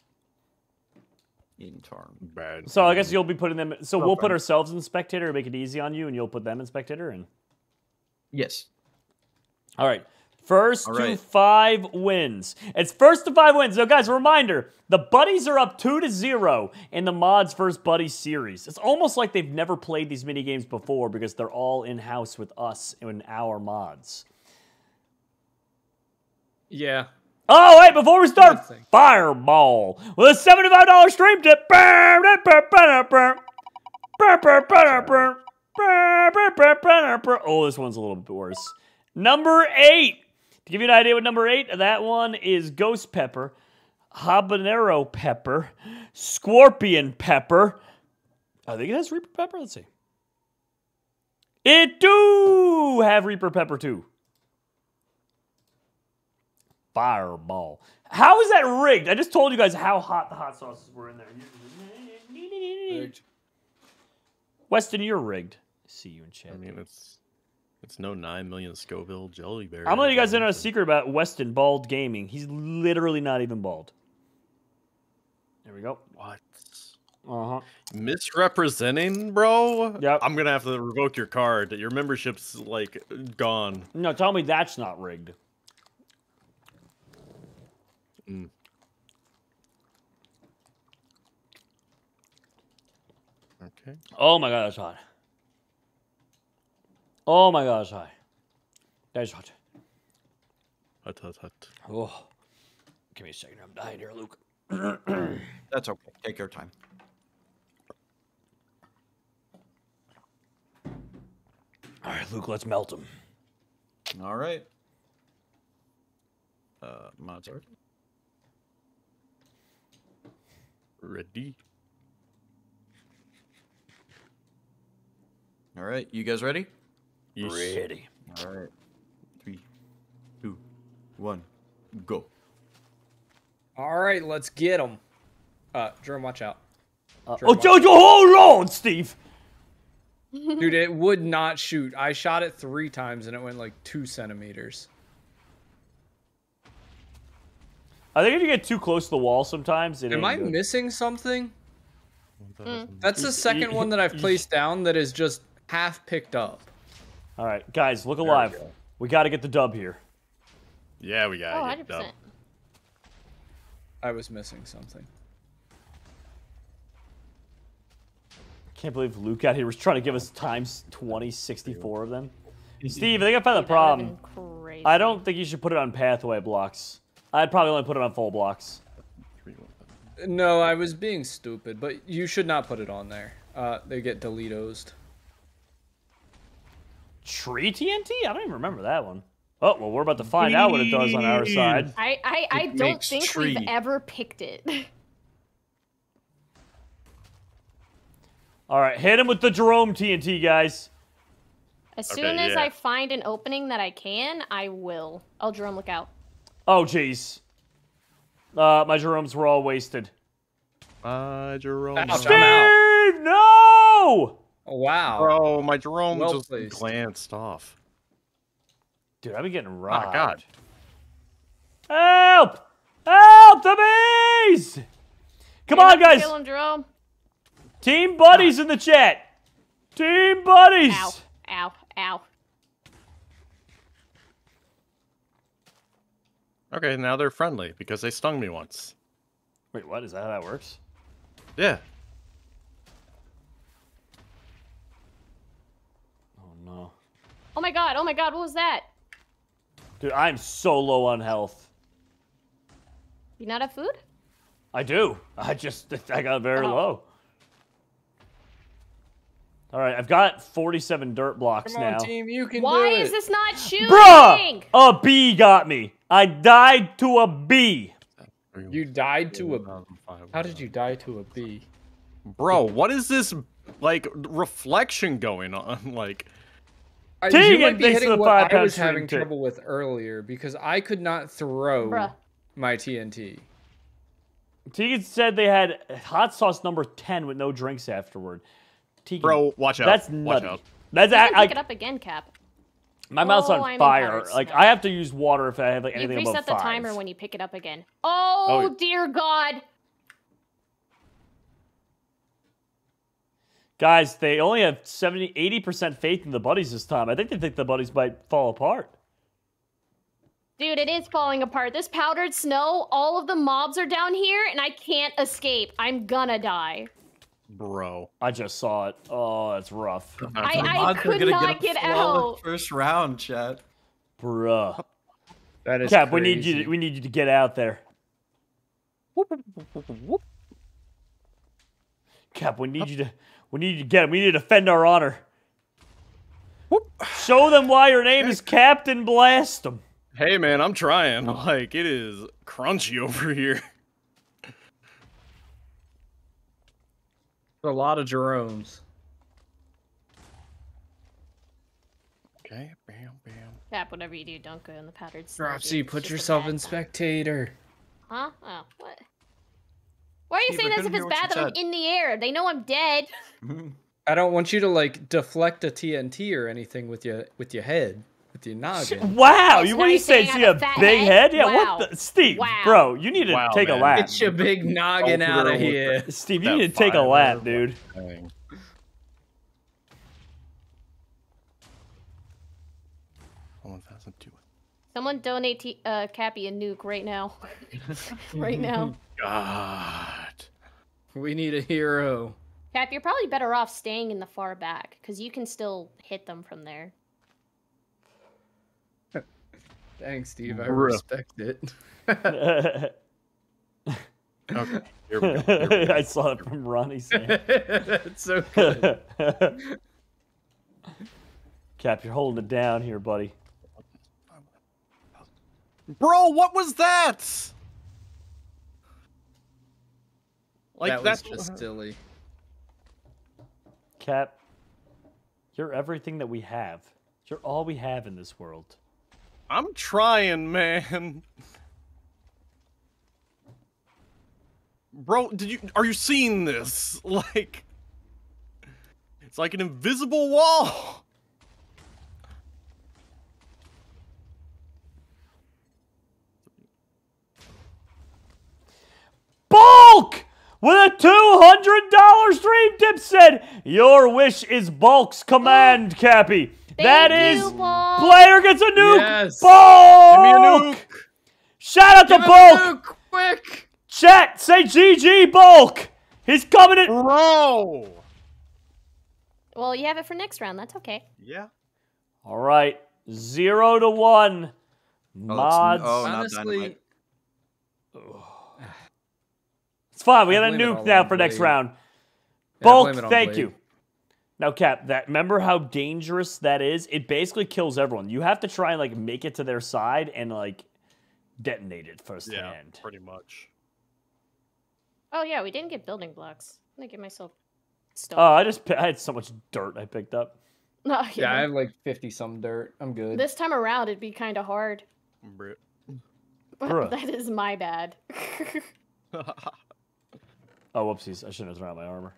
In time. Bad. So I guess you'll be putting them... So we'll put fine. ourselves in Spectator and make it easy on you, and you'll put them in Spectator, and... Yes. All right. First All to right. 5 wins. It's first to 5 wins. So, guys, a reminder. The buddies are up 2-0 in the Mods First Buddy series. It's almost like they've never played these mini games before because they're all in-house with us and our mods. Yeah. Oh, wait, before we start, Good thing. Fireball with a $75 stream tip. Oh, this one's a little bit worse. Number 8. To give you an idea what number 8, that one is Ghost Pepper, Habanero Pepper, Scorpion Pepper. I think it has Reaper Pepper. Let's see. It do have Reaper Pepper too. Fireball. How is that rigged? I just told you guys how hot the hot sauces were in there. Weston, you're rigged. I see you in chat. I mean, it's no 9 million Scoville jelly berry. I'm letting you guys in on a secret about Weston Bald Gaming. He's literally not even bald. There we go. What? Uh-huh. Misrepresenting, bro? Yep. I'm gonna have to revoke your card. Your membership's like gone. No, tell me that's not rigged. Mm. Okay. Oh my god, that's hot. Oh my god, that's hot. That's hot. Hut, hut, hut. Oh. Give me a second. I'm dying here, Luke. That's okay. Take your time. All right, Luke, let's melt him. All right. Mods are. Ready? All right, you guys ready? Yeesh. Ready. All right. 3, 2, 1, go. All right, let's get them. Jerome, watch out. Oh, Jojo, hold on, Steve. Dude, it would not shoot. I shot it 3 times and it went like 2 centimeters. I think if you get too close to the wall sometimes, it Am ain't I good. missing something? That's the second one that I've placed down that is just half picked up. All right, guys, look alive. We got to get the dub here. Yeah, we Oh, gotta get 100%. dub. I was missing something. Can't believe Luke out here was trying to give us times 20, 64 of them. Steve, I think I found the problem. Crazy. I don't think you should put it on pathway blocks. I'd probably only put it on full blocks. No, I was being stupid, but you should not put it on there. They get deleted. Tree TNT? I don't even remember that one. Oh, well, we're about to find out what it does on our side. I don't makes think tree. we've ever picked it. All right, hit him with the Jerome TNT, guys. As Okay, soon as yeah. I find an opening that I can, I will. Oh, Jerome, look out. Oh, jeez. My Jeromes were all wasted. Jerome. Ouch, I'm out. Steve, no! Oh, wow. Bro, my Jerome Well just placed. glanced off. Dude, I've been getting Oh, robbed. God. Help! Help the bees! Come on, guys. Kill him, Jerome. Team buddies in the chat. Team buddies. Ow, ow, ow. Okay, now they're friendly because they stung me once. Wait, what? Is that how that works? Yeah. Oh, no. Oh my god, what was that? Dude, I'm so low on health. You not have food? I do. I got very Oh. low. All right, I've got 47 dirt blocks Come now. on, team, you can do Why it. is this not shooting? Bruh! A bee got me. I died to a bee. You died to a... How did you die to a bee? Bro, what is this, like, reflection going on? Like, You Tegan, might be thanks for hitting the what I 5-pound was stream having tip. trouble with earlier, because I could not throw Bruh. my TNT. Tegan said they had hot sauce number 10 with no drinks afterward. Tegan, bro, watch out. that's Watch nutty. out. That's You can I, pick it up again, Cap. my mouth's Oh, on I'm in fire. powdered Like snow. I have to use water if I have like You anything above reset the 5. timer when you pick it up again. Oh, Oh. dear God. Guys, they only have 80% faith in the buddies this time. I think they think the buddies might fall apart. Dude, it is falling apart. This powdered snow, all of the mobs are down here, and I can't escape. I'm gonna die. Bro. I just saw it. Oh, that's rough. I Mods are could gonna not a get flawless out. First round, chat. Bruh. That is Cap, crazy. we need you to get out there. Cap, we need you to get him. We need to defend our honor. Show them why your name is Captain Blast 'em. Hey, man, I'm trying. Like, it is crunchy over here. A lot of Jeromes. Okay, bam, bam. Cap, whatever you do, don't go in the powdered snow. Dropsy, dude. It's put just a yourself bad in time. spectator. Huh? Oh, what? Why are you Steve, saying I as if couldn't it's hear what bad you that I'm said. in the air? They know I'm dead. I don't want you to like deflect a TNT or anything with your head, with your noggin. Wow, Oh, so you now what do you you're say? saying I See have a a fat big head? head? Yeah, Wow. what the Steve, Wow. bro, you need to Wow, take a man. lap. Get your big noggin Don't out of throw here. Steve, you that need to take a fire lap, there. dude. Dang. Someone donate Cappy a nuke right now. Right now. God. We need a hero. Cap, you're probably better off staying in the far back, because you can still hit them from there. Thanks, Steve. I Bruh. respect it. Okay, here we go. I saw it from Ronnie saying. That's so good. Cap, you're holding it down here, buddy. Bro, what was that? Like, that was that's just silly. Cap, you're everything that we have. You're all we have in this world. I'm trying, man. Bro, are you seeing this? Like, it's like an invisible wall. Bulk! With a $200 stream tip said, your wish is Bulk's command, Cappy. That Thank is, you, Bulk. player gets a nuke. Yes. Bulk! Give me a nuke. Shout out to Give him a Bulk. nuke, quick! Chat, say GG Bulk. He's coming in. Bro. Well, you have it for next round. That's okay. Yeah. All right, 0-1. Mods. Oh, not Honestly, dynamite. It's fine. We I got a blame it nuke all now on for next Blade. round. Yeah, I Bulk, blame it on thank Blade. you. Now, Cap, remember how dangerous that is? It basically kills everyone. You have to try and like make it to their side and like detonate it Yeah, firsthand. pretty much. Oh yeah, we didn't get building blocks. I'm gonna get myself stone. Oh, I had so much dirt I picked up. No, Yeah, I have like 50 some dirt. I'm good. This time around, it'd be kind of hard. Brit. Bruh. That is my bad. Oh, whoopsies! I shouldn't have thrown out my armor.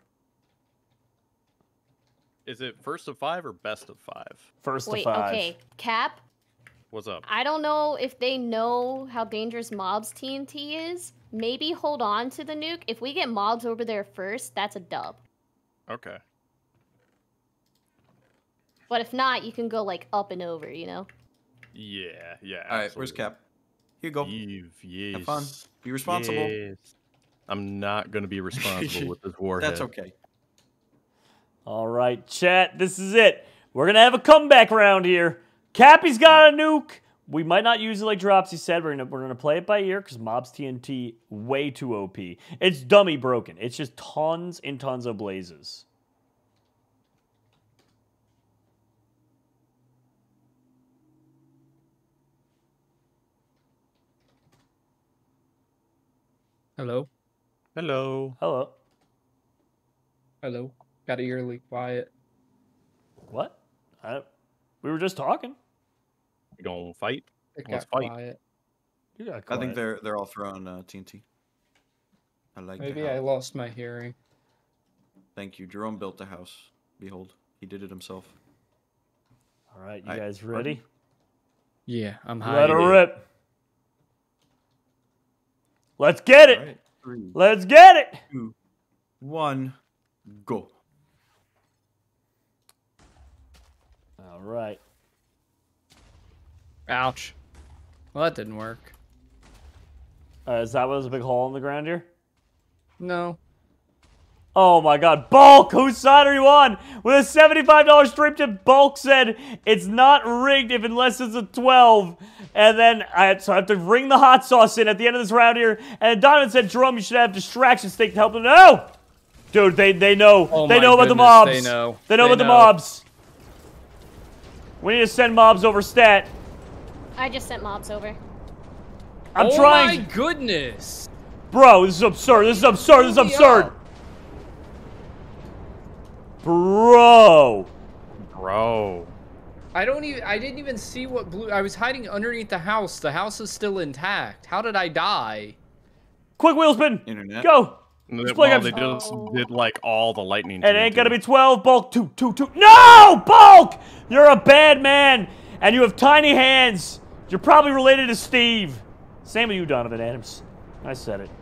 Is it first of 5 or best of 5? First Wait, to 5. okay, Cap. What's up? I don't know if they know how dangerous mobs TNT is. Maybe hold on to the nuke. If we get mobs over there first, that's a dub. Okay. But if not, you can go like up and over, you know? Yeah, yeah. All right, where's absolutely. Cap? Here you go. Eve, yes. Have fun. Be responsible. Yes. I'm not going to be responsible with this warhead. That's okay. All right, chat. This is it. We're gonna have a comeback round here. Cappy's got a nuke. We might not use it like Dropsy said. We're gonna play it by ear because Mobs TNT way too OP. It's dummy broken. It's just tons and tons of blazes. Hello. Hello. Hello. Hello. Got eerily quiet. What? We were just talking. You gonna fight? It Let's got fight. quiet. You got I quiet. think they're all throwing TNT. I like Maybe the I house. lost my hearing. Thank you. Jerome built the house. Behold, he did it himself. All right, you All right, guys ready? Yeah, I'm Let her hiding. rip. Let's get it. All right, 3, Let's get it. 2, 1, go. All right. Ouch. Well, that didn't work. Is that what was a big hole in the ground here? No. Oh my god, Bulk! Whose side are you on? With a $75 stream tip, Bulk said it's not rigged if unless it's a 12. And then I have to ring the hot sauce in at the end of this round here. And Donovan said, Jerome, you should have distraction stick to help them. No! Dude, they know. Oh they my know about the goodness, mobs. they know. They know They about the know. mobs. We need to send mobs over stat. I just sent mobs over. I'm Oh trying. my goodness. Bro, this is absurd. This is absurd. This is Holy absurd. up. Bro. Bro. I didn't even see what blue. I was hiding underneath the house. The house is still intact. How did I die? Quick wheel spin. Internet. Go. Well, Let's play they games. did like all the lightning. It ain't TNT. gonna be 12. Bulk. 2, 2, 2. No! Bulk! You're a bad man. And you have tiny hands. You're probably related to Steve. Same with you, Donovan Adams. I said it.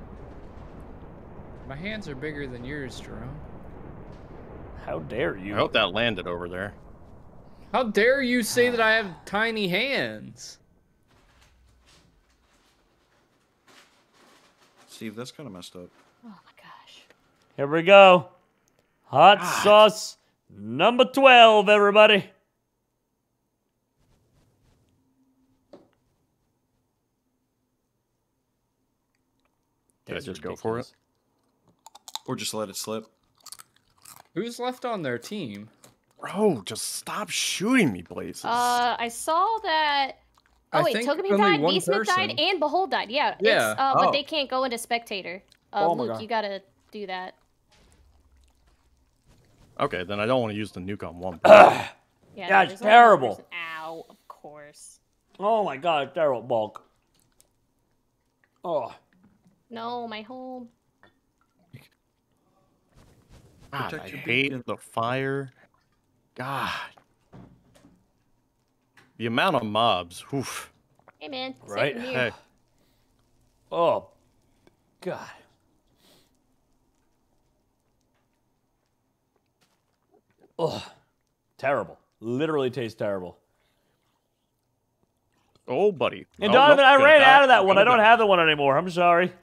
My hands are bigger than yours, Jerome. How dare I you? hope that landed over there. How dare you say that I have tiny hands? Steve, that's kind of messed up. Oh my gosh. Here we go. Hot sauce number 12, everybody. Did I That's just go for it? ridiculous. Or just let it slip. Who's left on their team? Bro, just stop shooting me, Blazes. I saw that. Oh I wait, think Togepi only died, one Beastman died, person. and Behold died. Yeah. Yeah. It's, but Oh. they can't go into spectator. Oh my Luke, God. you gotta do that. Okay, then I don't want to use the nuke on one. Yeah. Yeah, there's it's only one terrible. person- Ow, of course. Oh my god, terrible Bulk. Oh. No, my home. God, I Protect your hate beacon. the fire. God. The amount of mobs. Oof. Hey man. Right? Same here. Hey, Oh. God. Oh. Terrible. Literally tastes terrible. oh, buddy. And Oh, Donovan, nope, I gonna ran die. out of that one. I Gonna don't die. have the one anymore. I'm sorry.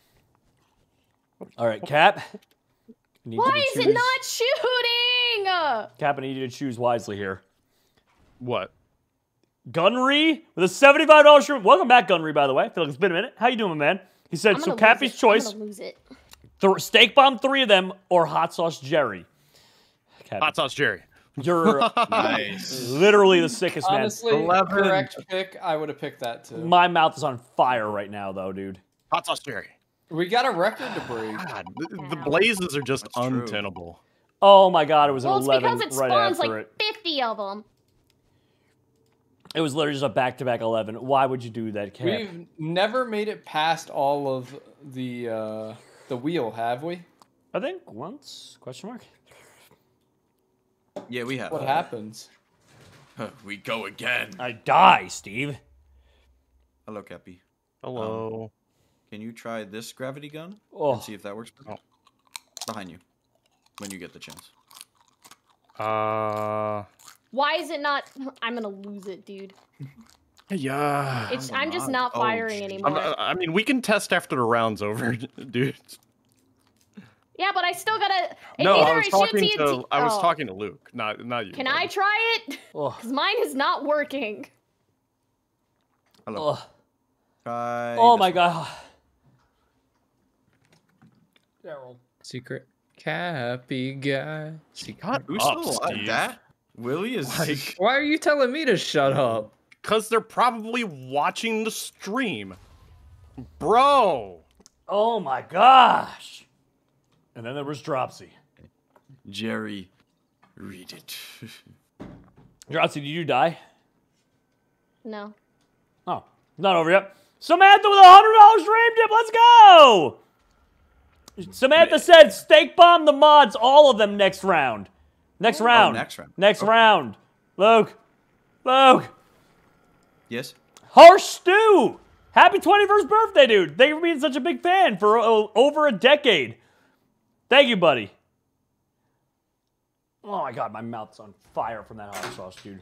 All right, Cap. Need you Why to is it choose- not shooting? Cap, I need you to choose wisely here. What? Gunry with a $75 shrimp. Welcome back, Gunry, by the way. I feel like it's been a minute. How you doing, my man? He said, so Cappy's choice, I'm gonna lose it. Steak Bomb 3 of them or Hot Sauce Jerry. Cappy, Hot Sauce Jerry. you're Nice. literally the sickest man. Honestly, 11. correct pick. I would have picked that too. My mouth is on fire right now, though, dude. Hot Sauce Jerry. We got a record to break. God, the blazes are just That's true. untenable. Oh my god, it was an Well, it's 11 because it right spawns after like it. 50 of them. It was literally just a back-to-back 11. Why would you do that, Cap? We've never made it past all of the wheel, have we? I think once? Question mark? Yeah, we have. What happens? We go again. I die, Steve. Hello, Cappy. Hello. Can you try this gravity gun Oh. and see if that works? Behind you, when you get the chance. Why is it not? I'm gonna lose it, dude. Yeah. I'm just not Oh, firing jeez. anymore. I mean, we can test after the round's over, dude. Yeah, but I still gotta. No, either I was shoot talking TNT to oh. talking to Luke, not you. Can buddy. I try it? Oh. Cause mine is not working. Hello. Oh, Try. oh this my one. god. Secret Cappy guy. Shut Who's up, still alive? Steve. That Willie is Like, Why are you telling me to shut up? because they're probably watching the stream, bro. Oh my gosh. And then there was Dropsy. Jerry. Read it. Dropsy, did you die? No. Oh, not over yet. Samantha with a $100 stream tip. Let's go. Samantha said, "Steak bomb the mods, all of them next round." Next round. next round. Next Okay. round. Luke. Luke. Yes. Harsh Stew. Happy 21st birthday, dude. Thank you for being such a big fan for over a decade. Thank you, buddy. Oh my god, my mouth's on fire from that hot sauce, dude.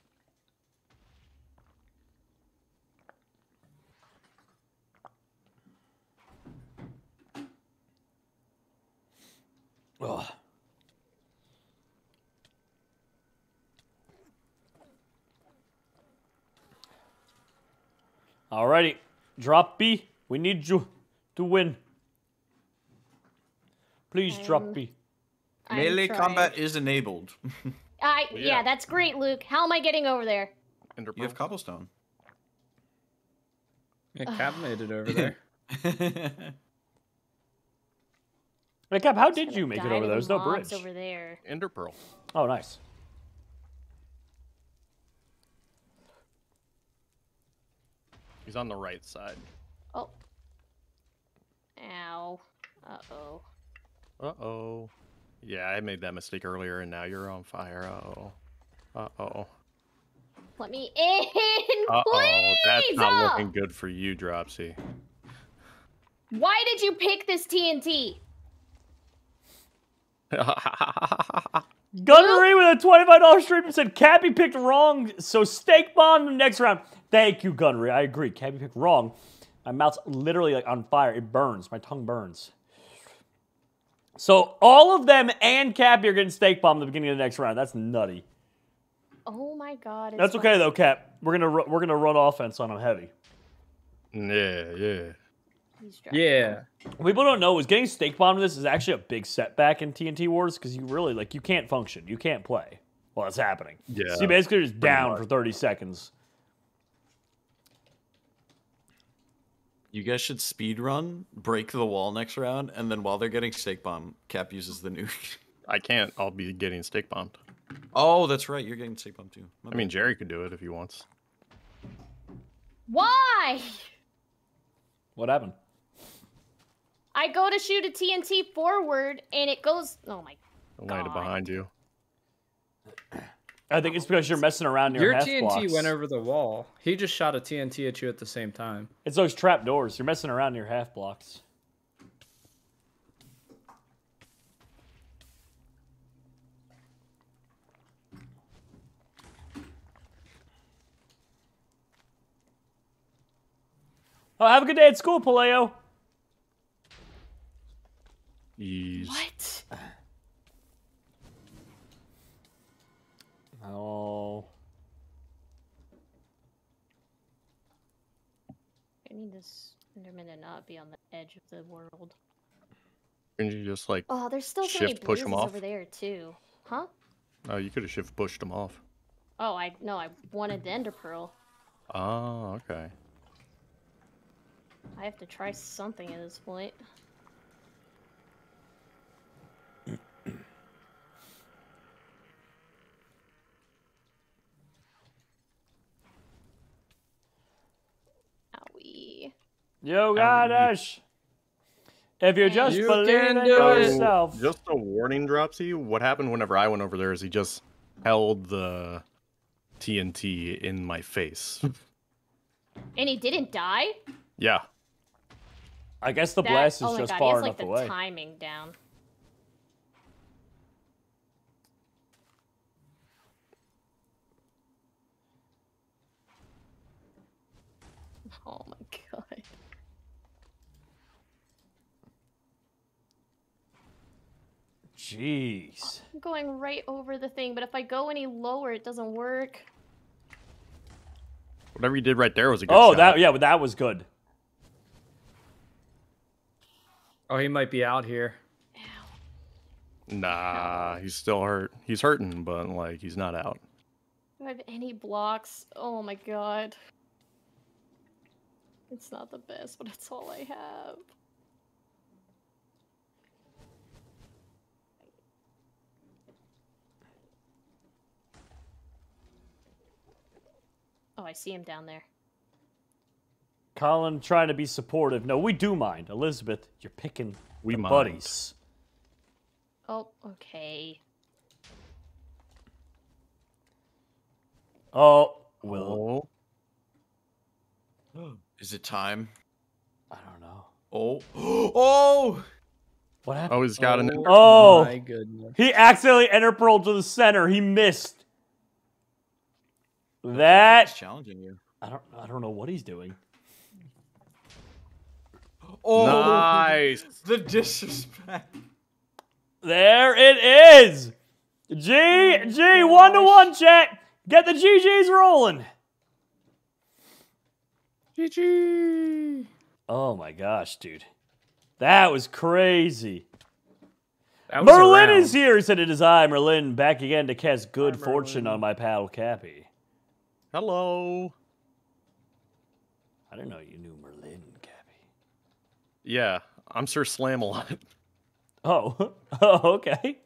Ugh. Alrighty, drop B. We need you to win. Please drop B. I'm Melee trying. combat is enabled. Yeah, yeah. that's great, Luke. How am I getting over there? Ender You have pearl. cobblestone. Yeah, Cap made it over there. Hey, Cap, how did Gonna you make it die over to there? the There's no mobs bridge. over there. Ender pearl. Oh, nice. He's on the right side. Oh. Ow. Uh-oh. Uh-oh. Yeah, I made that mistake earlier, and now you're on fire. Uh-oh. Uh-oh. Let me in, Uh-oh. please! That's not Oh! looking good for you, Dropsy. Why did you pick this TNT? Gunnery with a $25 stream said Cappy picked wrong, so steak bomb the next round. Thank you, Gunnery. I agree. Cappy picked wrong. My mouth's literally like on fire. It burns. My tongue burns. So all of them and Cappy are getting steak bomb at the beginning of the next round. That's nutty. Oh my god. It's That's okay though, Cap. We're gonna run offense on them heavy. Yeah. Yeah. What people don't know is getting steak bombed in this is actually a big setback in TNT Wars because you really you can't function, you can't play while it's happening. Yeah, so you basically just down much. for 30 seconds. You guys should speed run, break the wall next round, and then while they're getting steak bomb, Cap uses the nuke. I can't. I'll be getting stick bombed. Oh, that's right. You're getting steak bomb too. My I mean, Jerry could do it if he wants. Why? What happened? I go to shoot a TNT forward and it goes. Oh my. I'll land it God. behiand you. I think it's because you're messing around near Your half TNT blocks. went over the wall. He just shot a TNT at you at the same time. It's those trap doors. You're messing around near half blocks. Oh, have a good day at school, Paleo. Ease. What? Oh. need this Enderman to not be on the edge of the world. Can you just like? Oh, there's still so many Shift push 'em blazes off? over there too. Huh? Oh, you could have shift pushed them off. Oh, I wanted the Ender Pearl. Oh, okay. I have to try something at this point. Owie. You got us. If you just You believe can in do it. yourself. Just a warning, Dropsy. What happened whenever I went over there is he just held the TNT in my face. And he didn't die? Yeah. I guess the That- blast is oh my just God, far he has, enough like, away. the timing down. Oh my God. Jeez. I'm going right over the thing, but if I go any lower, it doesn't work. Whatever you did right there was a good Oh, shot. yeah, but that was good. Oh, he might be out here. Nah, he's still hurt. He's hurting, but like he's not out. Do I have any blocks? Oh my God. It's not the best, but it's all I have. Oh, I see him down there. Colin trying to be supportive. No, we do mind. Elizabeth, you're picking We the mind. buddies. Oh, okay. Oh, Will. Oh. Is it time? I don't know. Oh. Oh! What happened? Oh, he's got an. Oh. My goodness. He accidentally enter pearled to the center. He missed. He's That challenging you. I don't know what he's doing. Oh! Nice. The disrespect. There it is. G 1-to-1 chat. Get the GGs rolling. GG. Oh my gosh, dude. That was crazy. That was a Merlin round. is here, he said it is I, Merlin, back again to cast good fortune on my pal Cappy. Hello. I didn't know you knew Merlin, Cappy. Yeah, I'm Sir Slam-A-Lot. Oh, oh, okay.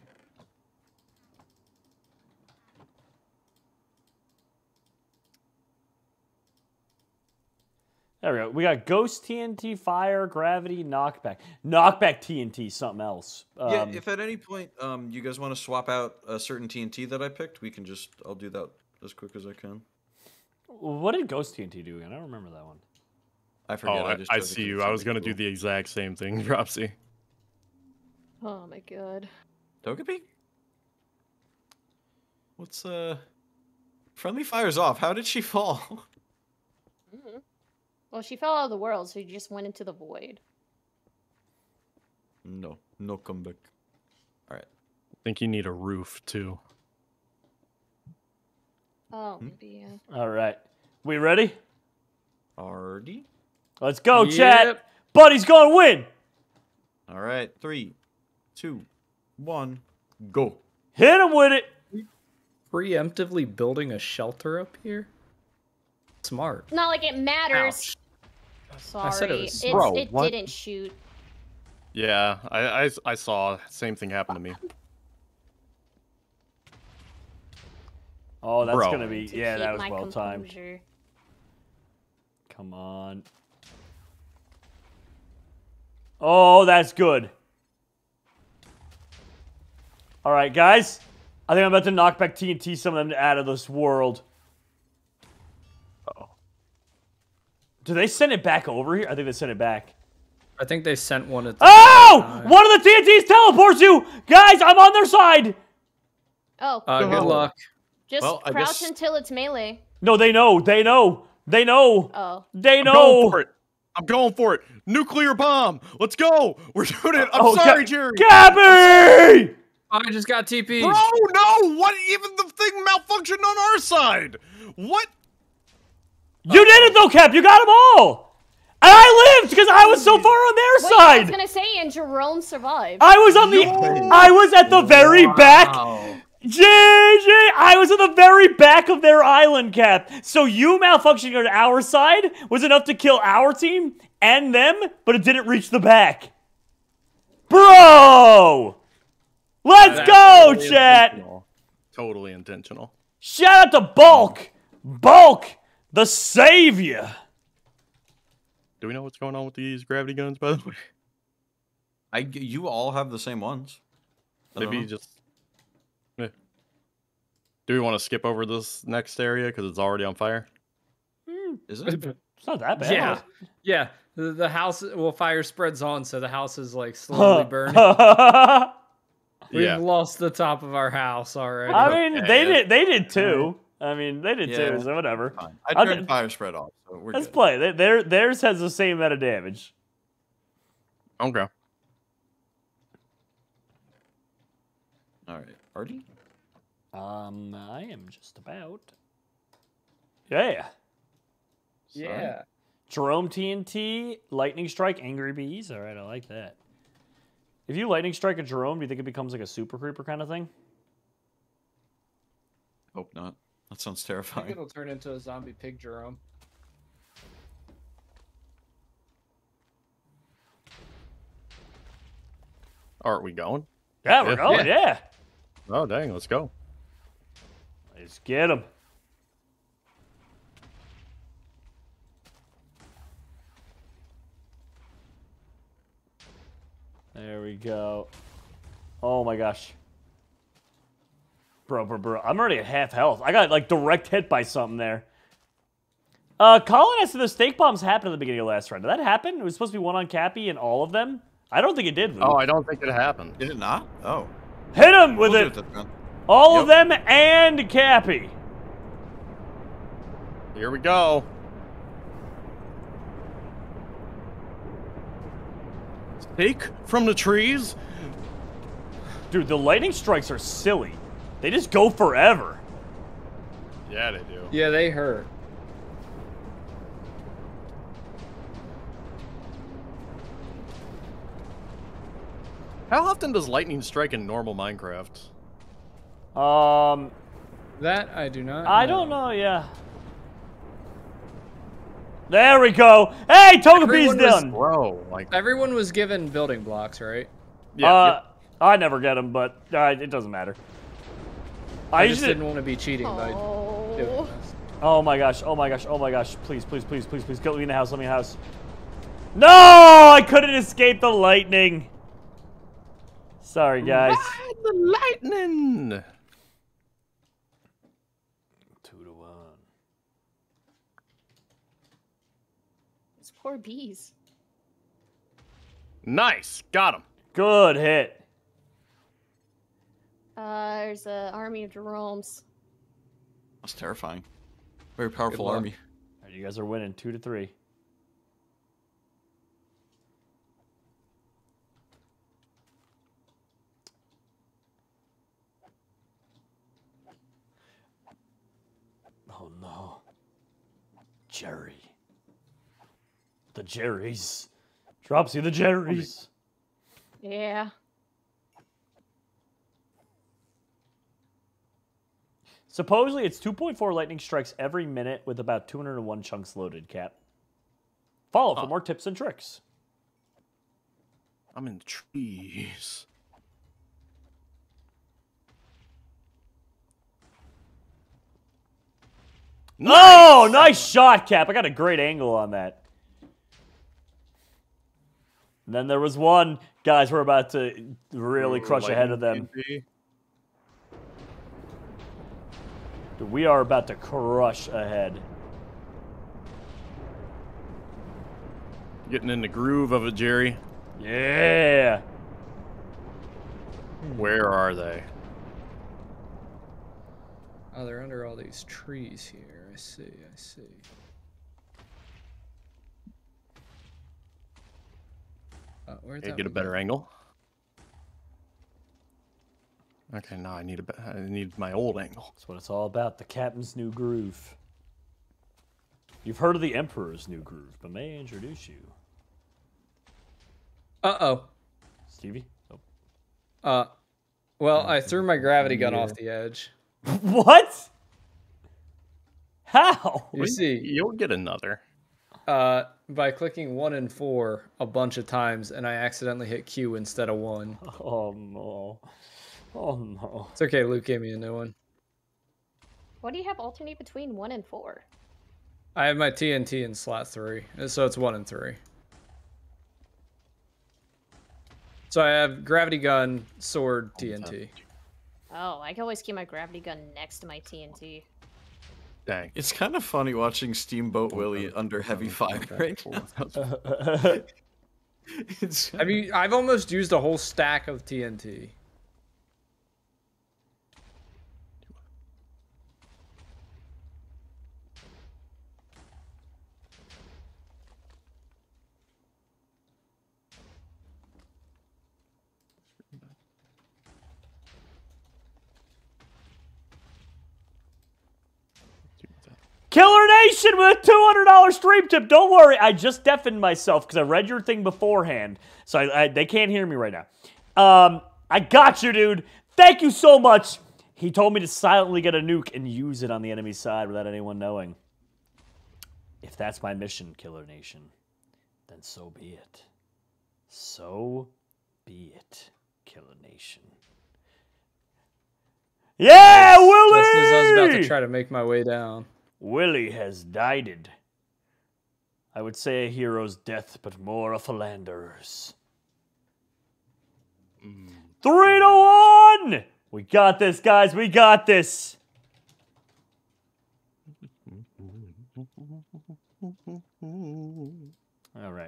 There we go. We got Ghost TNT, Fire, Gravity, Knockback. Knockback TNT, something else. Yeah, if at any point you guys want to swap out a certain TNT that I picked, we can just I'll do that as quick as I can. What did Ghost TNT do again? I don't remember that one. I forget. Oh, just I chose it see 'cause you. it I was sounded gonna do cool. the exact same thing, Dropsy. Oh my God. Togepi? What's Friendly Fire's off. How did she fall? Well, she fell out of the world, so she just went into the void. No comeback. All right. I think you need a roof too. Oh, maybe, yeah. All right. We ready? Artie. Let's go, chat. Yep. Buddy's gonna win. All right. 3, 2, 1, go. Hit him with it. Preemptively building a shelter up here? Smart. Not like it matters. Ouch. Sorry. I said it was- Bro, it what? didn't shoot. Yeah, I saw same thing happen to me. Oh, that's Bro. gonna be To yeah. keep That was my well timed. composure. Come on. Oh, that's good. All right, guys. I think I'm about to knock back TNT some of them out of this world. Uh-oh. Do they send it back over here? I think they sent it back. I think they sent one at the Oh! One of the TNTs teleports you! Guys, I'm on their side! Oh, good luck. just well, I crouch guess- until it's melee. No, they know. They know. They know. Oh. They I'm know. going for it. I'm going for it. Nuclear bomb. Let's go. We're doing it. I'm sorry, Jerry. Gabby! I just got TP. Bro, no. What? Even the thing malfunctioned on our side. What? You did it though, Cap. You got them all. I lived because I was so far on their Wait, I side. was gonna say, and Jerome survived. I was on the. I was at the very back. Wow. JJ, I was at the very back of their island, Cap. So you malfunctioning on our side was enough to kill our team and them, but it didn't reach the back. Bro! Let's That's go, totally chat! intentional. Totally intentional. Shout out to Bulk! Bulk, the savior! Do we know what's going on with these gravity guns, by the way? You all have the same ones. I don't Maybe know. just. Do we want to skip over this next area because it's already on fire? Is it? It's not that bad. Yeah, yeah. The house, well, fire spreads on, so the house is like slowly burning. We've lost the top of our house already. I mean, Okay. they did too. I mean, they did Yeah. too, so whatever. Fine. I I turned did- fire spread off, so we're Let's good. play. Theirs has the same amount of damage. Okay. All right, Artie. I am just about. Yeah. yeah. Jerome TNT, Lightning Strike, Angry Bees. All right, I like that. If you Lightning Strike a Jerome, do you think it becomes like a Super Creeper kind of thing? Hope not. That sounds I think terrifying. it'll turn into a zombie pig, Jerome. Aren't we going? Yeah, we're Yeah. going. Yeah. Oh, dang. Let's go. Let's get him. There we go. Oh my gosh. Bro. I'm already at half health. I got like direct hit by something there. Colin asked if the stake bombs happened at the beginning of last round. Did that happen? It was supposed to be one on Cappy and all of them? I don't think it did, Lou. Oh, I don't think it happened. Did it not? Oh. Hit him with We'll it! do this round. All of Yep. them and Cappy. Here we go. Take from the trees. Dude, the lightning strikes are silly. They just go forever. Yeah, they do. Yeah, they hurt. How often does lightning strike in normal Minecraft? That I do not. I don't know, yeah. There we go. Hey, Togepi's Everyone was- done. Bro, like, Everyone was given building blocks, right? yeah, I never get them, but it doesn't matter. I just usually didn't want to be cheating by doing Oh. this. Oh my gosh, oh my gosh, oh my gosh. Please, please, please, please, please, let me in the house, let me in the house. No! I couldn't escape the lightning. Sorry, guys. Ride the lightning. 2-1. These poor bees. Nice, got him. Good hit. There's an army of Jeromes. That's terrifying. Very powerful luck. army. All right, you guys are winning 2-3. Oh no. Jerry. The Jerrys. Dropsy the Jerrys. Yeah. Supposedly it's 2.4 lightning strikes every minute with about 201 chunks loaded, Cap. Follow for more tips and tricks. I'm in the trees. Oh, nice shot, Cap. I got a great angle on that. And then there was one. Guys, we're about to really crush ahead of them. TNT. Dude, we are about to crush ahead. Getting in the groove of it, Jerry. Yeah. Where are they? Oh, they're under all these trees here. I see, I see. Where'd Okay, that get a one better go? angle. Okay, now I need my old angle. That's what it's all about. The captain's new groove. You've heard of the Emperor's new groove, but may I introduce you? Uh-oh. Stevie? Oh. Well, I threw my gravity gun off the edge. What? How? You see, You'll get another. by clicking 1 and 4 a bunch of times, and I accidentally hit Q instead of 1. Oh no. Oh no. It's okay, Luke gave me a new one. What do you have alternate between 1 and 4? I have my TNT in slot 3, so it's 1 and 3. So I have gravity gun, sword, TNT. Oh, I can always keep my gravity gun next to my TNT. Dang. It's kind of funny watching Steamboat Willie under heavy fire right now. I mean, I've almost used a whole stack of TNT. Killer Nation with a $200 stream tip. Don't worry, I just deafened myself because I read your thing beforehand, so they can't hear me right now. I got you, dude. Thank you so much. He told me to silently get a nuke and use it on the enemy side without anyone knowing. If that's my mission, Killer Nation, then so be it. So be it, Killer Nation. Yeah, Willie! Just as I was about to try to make my way down. Willie has died. I would say a hero's death, but more a philanderer's. 3-1! We got this, guys. We got this. All right.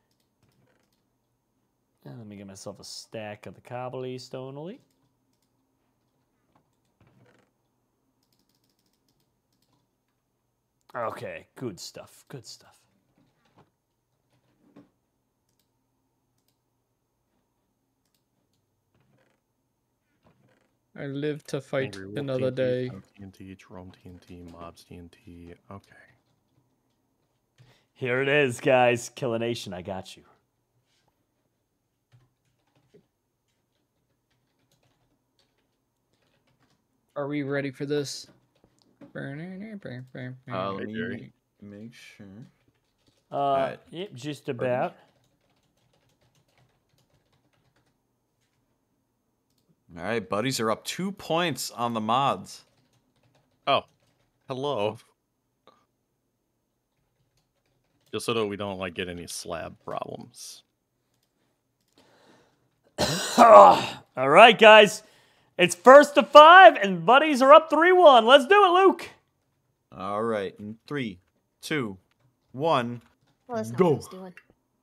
Now let me get myself a stack of the cobblestone. Okay, good stuff. Good stuff. I live to fight Angry Wolf another TNT, day. TNT, Jerome TNT, Mobs TNT. Okay. Here it is, guys. Killer Nation, I got you. Are we ready for this? Hey, Let me Jerry. make sure. Alright. Yep, just about. All right, buddies are up 2 points on the mods. Oh, hello. Just so that we don't get any slab problems. All right, guys. It's first to 5, and buddies are up 3-1. Let's do it, Luke. All right, in 3, 2, 1. Well, that's not Go. what I was doing.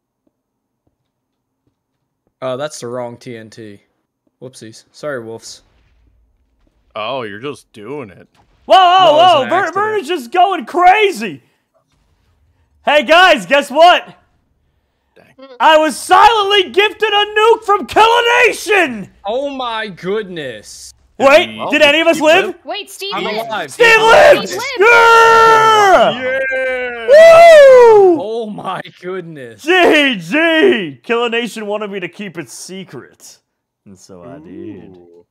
Oh, that's the wrong TNT. Whoopsies. Sorry, wolves. Oh, you're just doing it. Whoa, No, it was whoa, an whoa. accident. Vernon's just going crazy. Hey, guys, guess what? Dang. I was silently gifted a nuke from Killer Nation. Oh my goodness. Wait, Well, did any of us you live? live? Wait, Steve I'm lived! alive. Steve lived! Steve lived! Yeah! Yeah! Woo! Oh my goodness. GG! Killer Nation wanted me to keep it secret. And so I did. Ooh.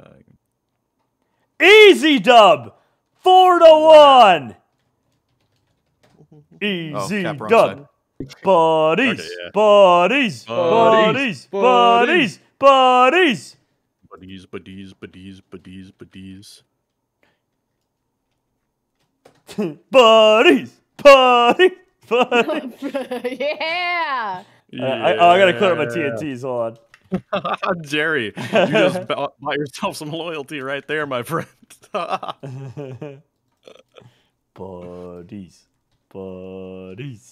Easy dub! 4-1! Easy Cap wrong dub. Buddies, Okay, yeah. buddies, buddies, buddies, buddies. Buddies, buddies, buddies, buddies, buddies. Buddies, buddies, buddies. Yeah! I gotta clear up my TNTs, hold Jerry, you just bought yourself some loyalty right there, my friend. on. Buddies, buddies.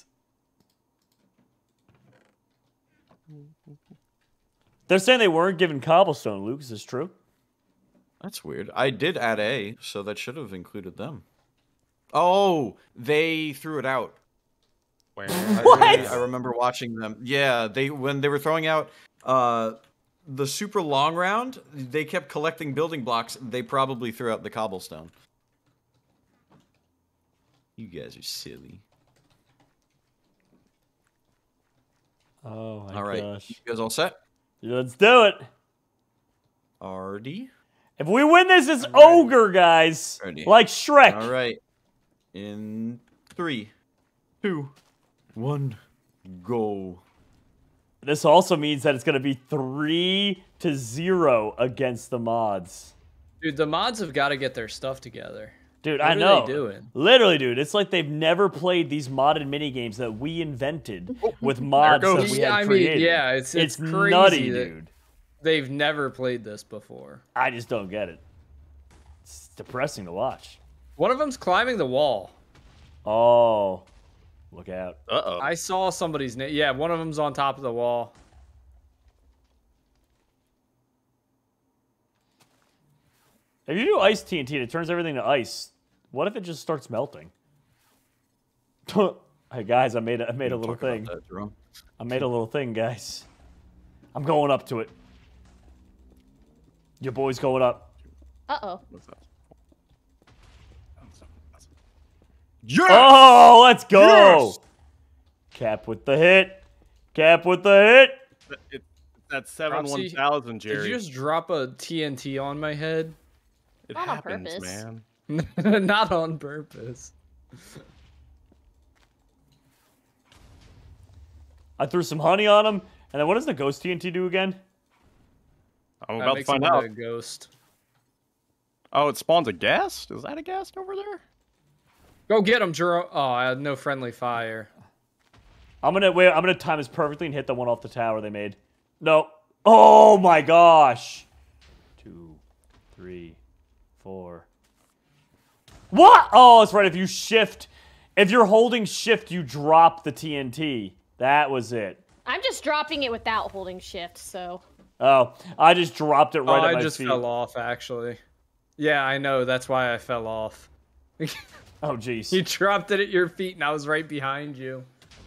They're saying they weren't given cobblestone, Luke. Is this true? That's weird. I did add A, so that should have included them. Oh, they threw it out. Where? What? I remember watching them. Yeah, when they were throwing out the super long round, they kept collecting building blocks. They probably threw out the cobblestone. You guys are silly. Oh my All right, gosh. you guys all set? Let's do it. Already. If we win this, it's I'm ready. ogre, guys. Ready. Like Shrek. All right. In 3, 2, 1, go. This also means that it's going to be 3-0 against the mods. Dude, the mods have got to get their stuff together. Dude, What I are know. they doing? Literally, dude, it's like they've never played these modded minigames that we invented with mods goes. that we had I mean, created. yeah, it's crazy nutty, that dude. they've never played this before. I just don't get it. It's depressing to watch. One of them's climbing the wall. Oh, look out. Uh-oh. I saw somebody's name. Yeah, one of them's on top of the wall. If you do ice TNT and it turns everything to ice, what if it just starts melting? Hey guys, I made a little Talk about thing. that, Jerome. I made a little thing, guys. I'm going up to it. Your boy's going up. Uh-oh. What's that? Yes! Oh, let's go! Yes! Cap with the hit. Cap with the hit. That's Dropsy, 7-1000, Jerry. Did you just drop a TNT on my head? It Not on happens, purpose. man. Not on purpose. I threw some honey on him. And then what does the ghost TNT do again? I'm That about to makes him find into out. a ghost. Oh, it spawns a ghast? Is that a ghast over there? Go get him, Jerome. Oh, I had no friendly fire. I'm gonna time this perfectly and hit the one off the tower they made. No. Oh my gosh. 2, 3, 4. What? Oh, that's right. If you shift, if you're holding shift, you drop the TNT. That was it. I'm just dropping it without holding shift, so. Oh, I just dropped it right Oh, at my I just feet. fell off, actually. Yeah, I know. That's why I fell off. Oh, jeez. You dropped it at your feet, and I was right behind you.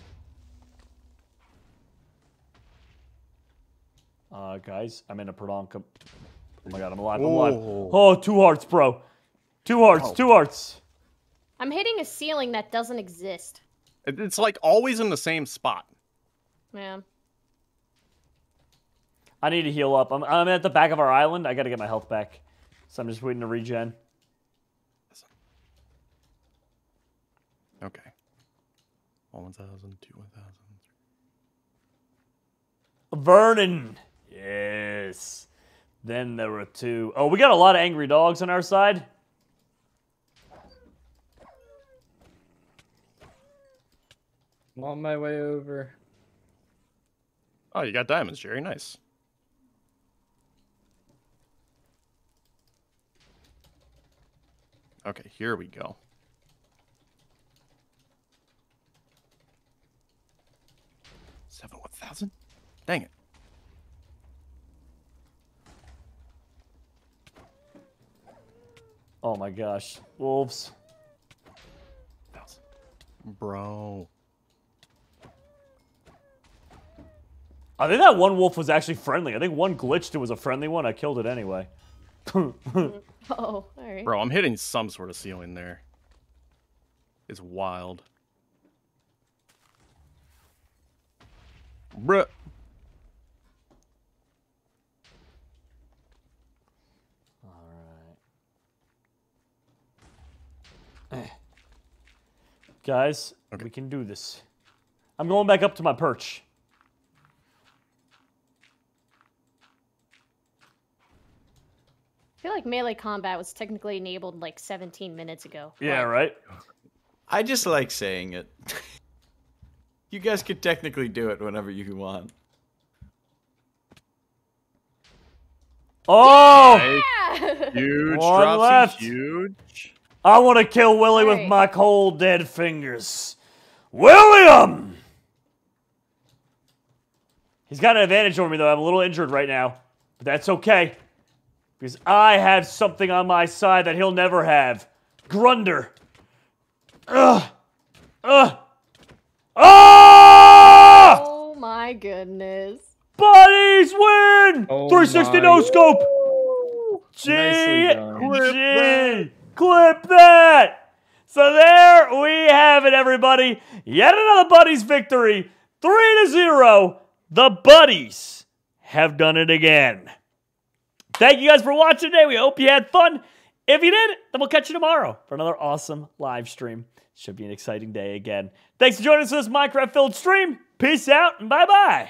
Guys, I'm in a predicament. Oh my god, I'm alive. I'm alive. Oh. Oh, 2 hearts, bro. 2 hearts. 2 hearts. I'm hitting a ceiling that doesn't exist. It's like always in the same spot. Man. I need to heal up. I'm at the back of our island. I gotta get my health back. So I'm just waiting to regen. Okay. 1,000, 2,000. Vernon. Yes. Then there were 2. Oh, we got a lot of angry dogs on our side. I'm on my way over. Oh, you got diamonds, Jerry. Nice. Okay, here we go. 1,000? Dang it. Oh my gosh. Wolves. 1,000. Bro. I think that one wolf was actually friendly. I think one glitched. It was a friendly one. I killed it anyway. Oh, alright. Bro, I'm hitting some sort of ceiling there. It's wild. Bruh. Guys, Okay. we can do this. I'm going back up to my perch. I feel like melee combat was technically enabled like 17 minutes ago. Yeah, Like, right? I just like saying it. You guys could technically do it whenever you want. Oh! Yeah! Huge One drops. left. Huge. I want to kill Willie with Alright. my cold, dead fingers. William! He's got an advantage over me, though. I'm a little injured right now. But that's okay. Because I have something on my side that he'll never have. Grunder. Ugh. Ugh. Ah! Oh my goodness. Buddies win! Oh 360 my- no scope! Nicely done. G! Clip that! So there we have it, everybody. Yet another Buddies victory. 3-0. the buddies have done it again. Thank you guys for watching today. We hope you had fun. If you did, then we'll catch you tomorrow for another awesome live stream. Should be an exciting day again. Thanks for joining us for this Minecraft-filled stream. Peace out and bye-bye.